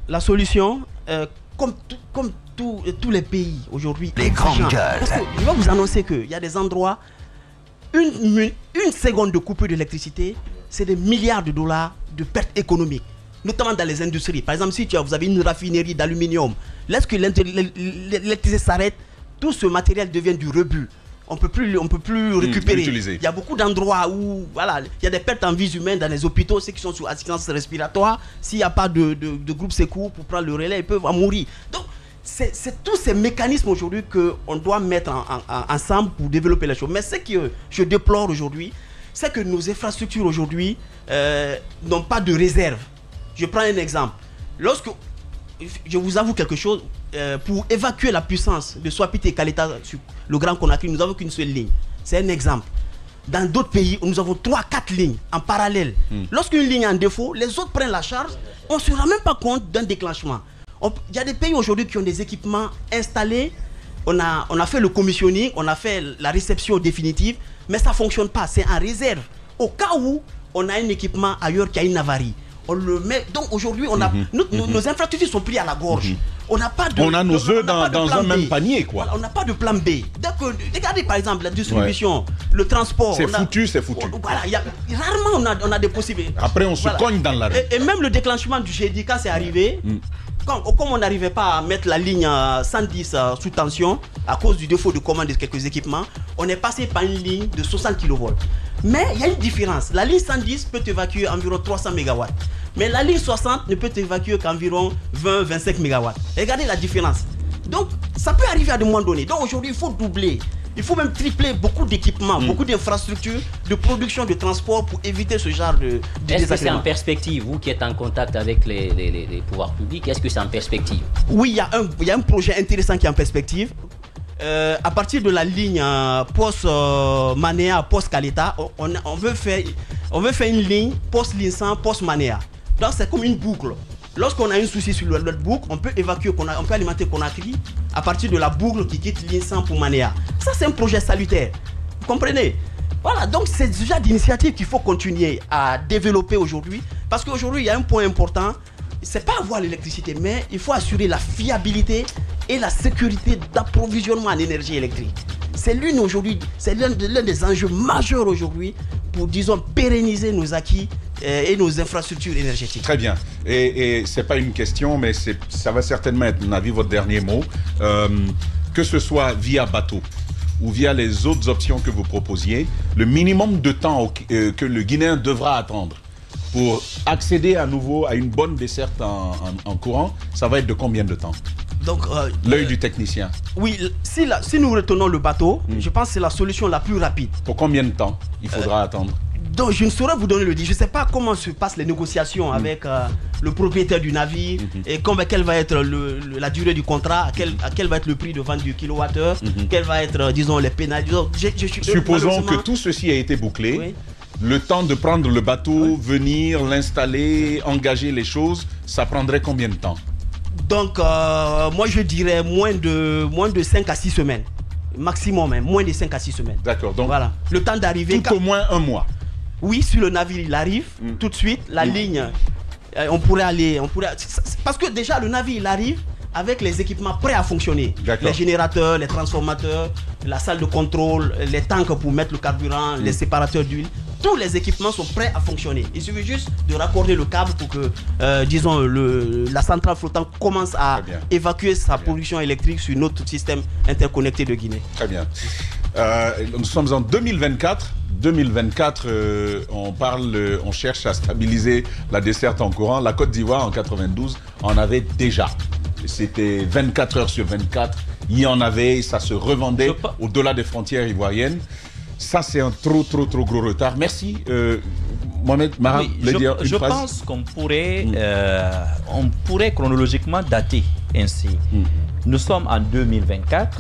comme tous les pays aujourd'hui, les grandes gueules. Parce que je vais vous annoncer qu'il y a des endroits, une seconde de coupure d'électricité, c'est des milliards de dollars de pertes économiques, notamment dans les industries. Par exemple, si vous avez une raffinerie d'aluminium, lorsque l'électricité s'arrête, tout ce matériel devient du rebut. On peut plus récupérer. Il y a beaucoup d'endroits où il y a des pertes en vie humaine dans les hôpitaux, ceux qui sont sous assistance respiratoire. S'il n'y a pas de groupe secours pour prendre le relais, ils peuvent mourir. Donc, c'est tous ces mécanismes aujourd'hui qu'on doit mettre ensemble pour développer les choses. Mais ce que je déplore aujourd'hui, c'est que nos infrastructures aujourd'hui n'ont pas de réserve. Je prends un exemple. Je vous avoue quelque chose, pour évacuer la puissance de Swapiti et Kaleta sur le Grand Conakry, nous n'avons qu'une seule ligne. C'est un exemple. Dans d'autres pays, nous avons 3-4 lignes en parallèle. Lorsqu'une ligne est en défaut, les autres prennent la charge. On ne se rend même pas compte d'un déclenchement. Il y a des pays aujourd'hui qui ont des équipements installés. On a fait le commissioning, on a fait la réception définitive, mais ça ne fonctionne pas. C'est en réserve. Au cas où on a un équipement ailleurs qui a une avarie, on le met. Donc aujourd'hui, nos infrastructures sont prises à la gorge. On n'a pas de. On a nos œufs dans un même panier, quoi. On n'a pas de plan B. Regardez par exemple la distribution, le transport. C'est foutu, c'est foutu. Voilà, rarement on a des possibilités. Après, on se cogne dans la rue. Et même le déclenchement du GD, quand c'est arrivé, comme on n'arrivait pas à mettre la ligne 110 sous tension à cause du défaut de commande de quelques équipements, on est passé par une ligne de 60 kV. Mais il y a une différence. La ligne 110 peut évacuer environ 300 MW. Mais la ligne 60 ne peut évacuer qu'environ 20-25 MW. Regardez la différence. Donc, ça peut arriver à des moments donnés. Donc, aujourd'hui, il faut doubler. Il faut même tripler beaucoup d'équipements, beaucoup d'infrastructures, de production, de transport pour éviter ce genre de Est-ce que c'est en perspective, vous qui êtes en contact avec les pouvoirs publics, est-ce que c'est en perspective? Oui, il y a un projet intéressant qui est en perspective. À partir de la ligne post-Manéa, post-Kaleta, on veut faire une ligne post-Linsan, post-Manéa. Donc c'est comme une boucle. Lorsqu'on a un souci sur notre boucle, on peut évacuer, on peut alimenter Conakry à partir de la boucle qui quitte Linsan pour Manéa. Ça, c'est un projet salutaire. Vous comprenez? Voilà, donc c'est ce genre d'initiative qu'il faut continuer à développer aujourd'hui. Parce qu'aujourd'hui, il y a un point important. C'est pas avoir l'électricité, mais il faut assurer la fiabilité et la sécurité d'approvisionnement en énergie électrique. C'est l'un des enjeux majeurs aujourd'hui pour, disons, pérenniser nos acquis et nos infrastructures énergétiques. Très bien. Et ce n'est pas une question, mais ça va certainement être, à mon avis, votre dernier mot. Que ce soit via bateau ou via les autres options que vous proposiez, le minimum de temps que le Guinéen devra attendre pour accéder à nouveau à une bonne desserte en courant, ça va être de combien de temps? Donc, l'œil du technicien. Oui, si nous retenons le bateau, je pense que c'est la solution la plus rapide. Pour combien de temps il faudra attendre? Donc, je ne saurais vous donner le dit. Je ne sais pas comment se passent les négociations avec le propriétaire du navire et quelle va être la durée du contrat, quel va être le prix de vente du kilowattheure, quel va être, disons, les pénalités. Supposons que tout ceci a été bouclé. Oui. Le temps de prendre le bateau, venir, l'installer, engager les choses, ça prendrait combien de temps? Donc, moi je dirais moins de 5 à 6 semaines. Maximum, hein, moins de 5 à 6 semaines. D'accord, donc voilà. Le temps d'arriver. Tout au moins un mois. Oui, sur le navire, il arrive tout de suite. La ligne, on pourrait aller. Parce que déjà, le navire, il arrive avec les équipements prêts à fonctionner. Les générateurs, les transformateurs, la salle de contrôle, les tanks pour mettre le carburant, les séparateurs d'huile. Tous les équipements sont prêts à fonctionner. Il suffit juste de raccorder le câble pour que, disons, la centrale flottante commence à évacuer sa production électrique sur notre système interconnecté de Guinée. Très bien. Nous sommes en 2024. 2024, on cherche à stabiliser la desserte en courant. La Côte d'Ivoire, en 92, en avait déjà. C'était 24 heures sur 24. Il y en avait, ça se revendait au-delà des frontières ivoiriennes. Ça, c'est un trop gros retard. Merci. Mohamed Mara, je pense qu'on pourrait, chronologiquement dater ainsi. Nous sommes en 2024,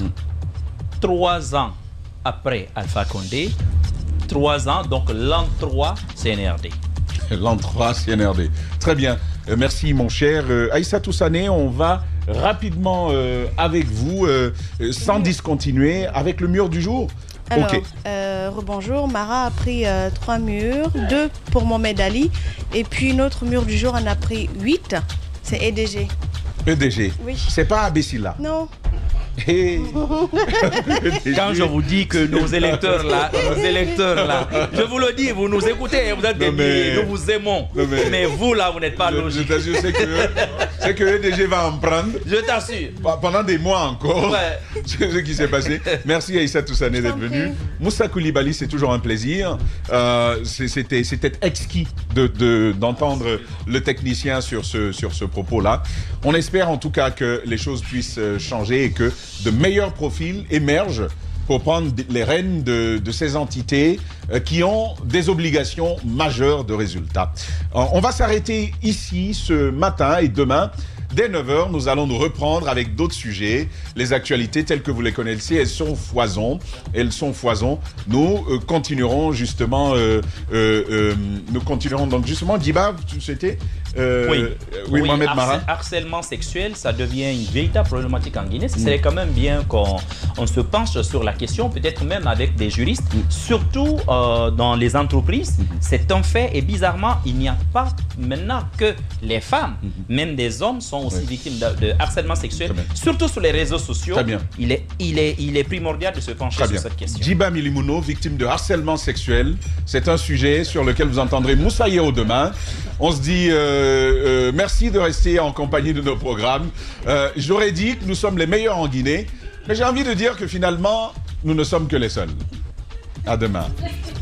3 ans après Alpha Condé, 3 ans, donc l'an 3 CNRD. L'an 3 CNRD. Très bien. Merci, mon cher. Aïssatou Sané, on va rapidement avec vous, sans discontinuer, avec le mur du jour. Alors, rebonjour, Mara a pris 3 murs, 2 pour Mohamed Ali, et puis notre mur du jour en a pris 8, c'est EDG. EDG, oui. C'est pas Abessila? Non. Quand je vous dis que nos électeurs là, je vous le dis, vous nous écoutez, vous êtes des milliers, nous vous aimons. Mais vous là, vous n'êtes pas logique. Je t'assure, c'est que EDG va en prendre. Je t'assure. Pendant des mois encore. C'est ce qui s'est passé. Merci Aïssa Toussané d'être venu. Moussa Koulibaly, c'est toujours un plaisir. C'était exquis d'entendre le technicien sur ce propos-là. On espère en tout cas que les choses puissent changer et que de meilleurs profils émergent pour prendre les rênes de ces entités qui ont des obligations majeures de résultats. On va s'arrêter ici ce matin et demain. Dès 9h, nous allons nous reprendre avec d'autres sujets. Les actualités telles que vous les connaissez, elles sont foison. Nous continuerons justement... Donc justement, Djiba, c'était... Oui, Mohamed Mara. Harcèlement sexuel, ça devient une véritable problématique en Guinée. Ce serait quand même bien qu'on se penche sur la question, peut-être même avec des juristes, surtout dans les entreprises. C'est un fait et bizarrement, il n'y a pas maintenant que les femmes, même des hommes sont aussi victimes de harcèlement sexuel, surtout sur les réseaux sociaux. Très bien. Il est primordial de se pencher sur cette question. Djiba Milimouno, victime de harcèlement sexuel, c'est un sujet sur lequel vous entendrez Moussa Yeo demain. On se dit merci de rester en compagnie de nos programmes. J'aurais dit que nous sommes les meilleurs en Guinée, mais j'ai envie de dire que finalement, nous ne sommes que les seuls. À demain.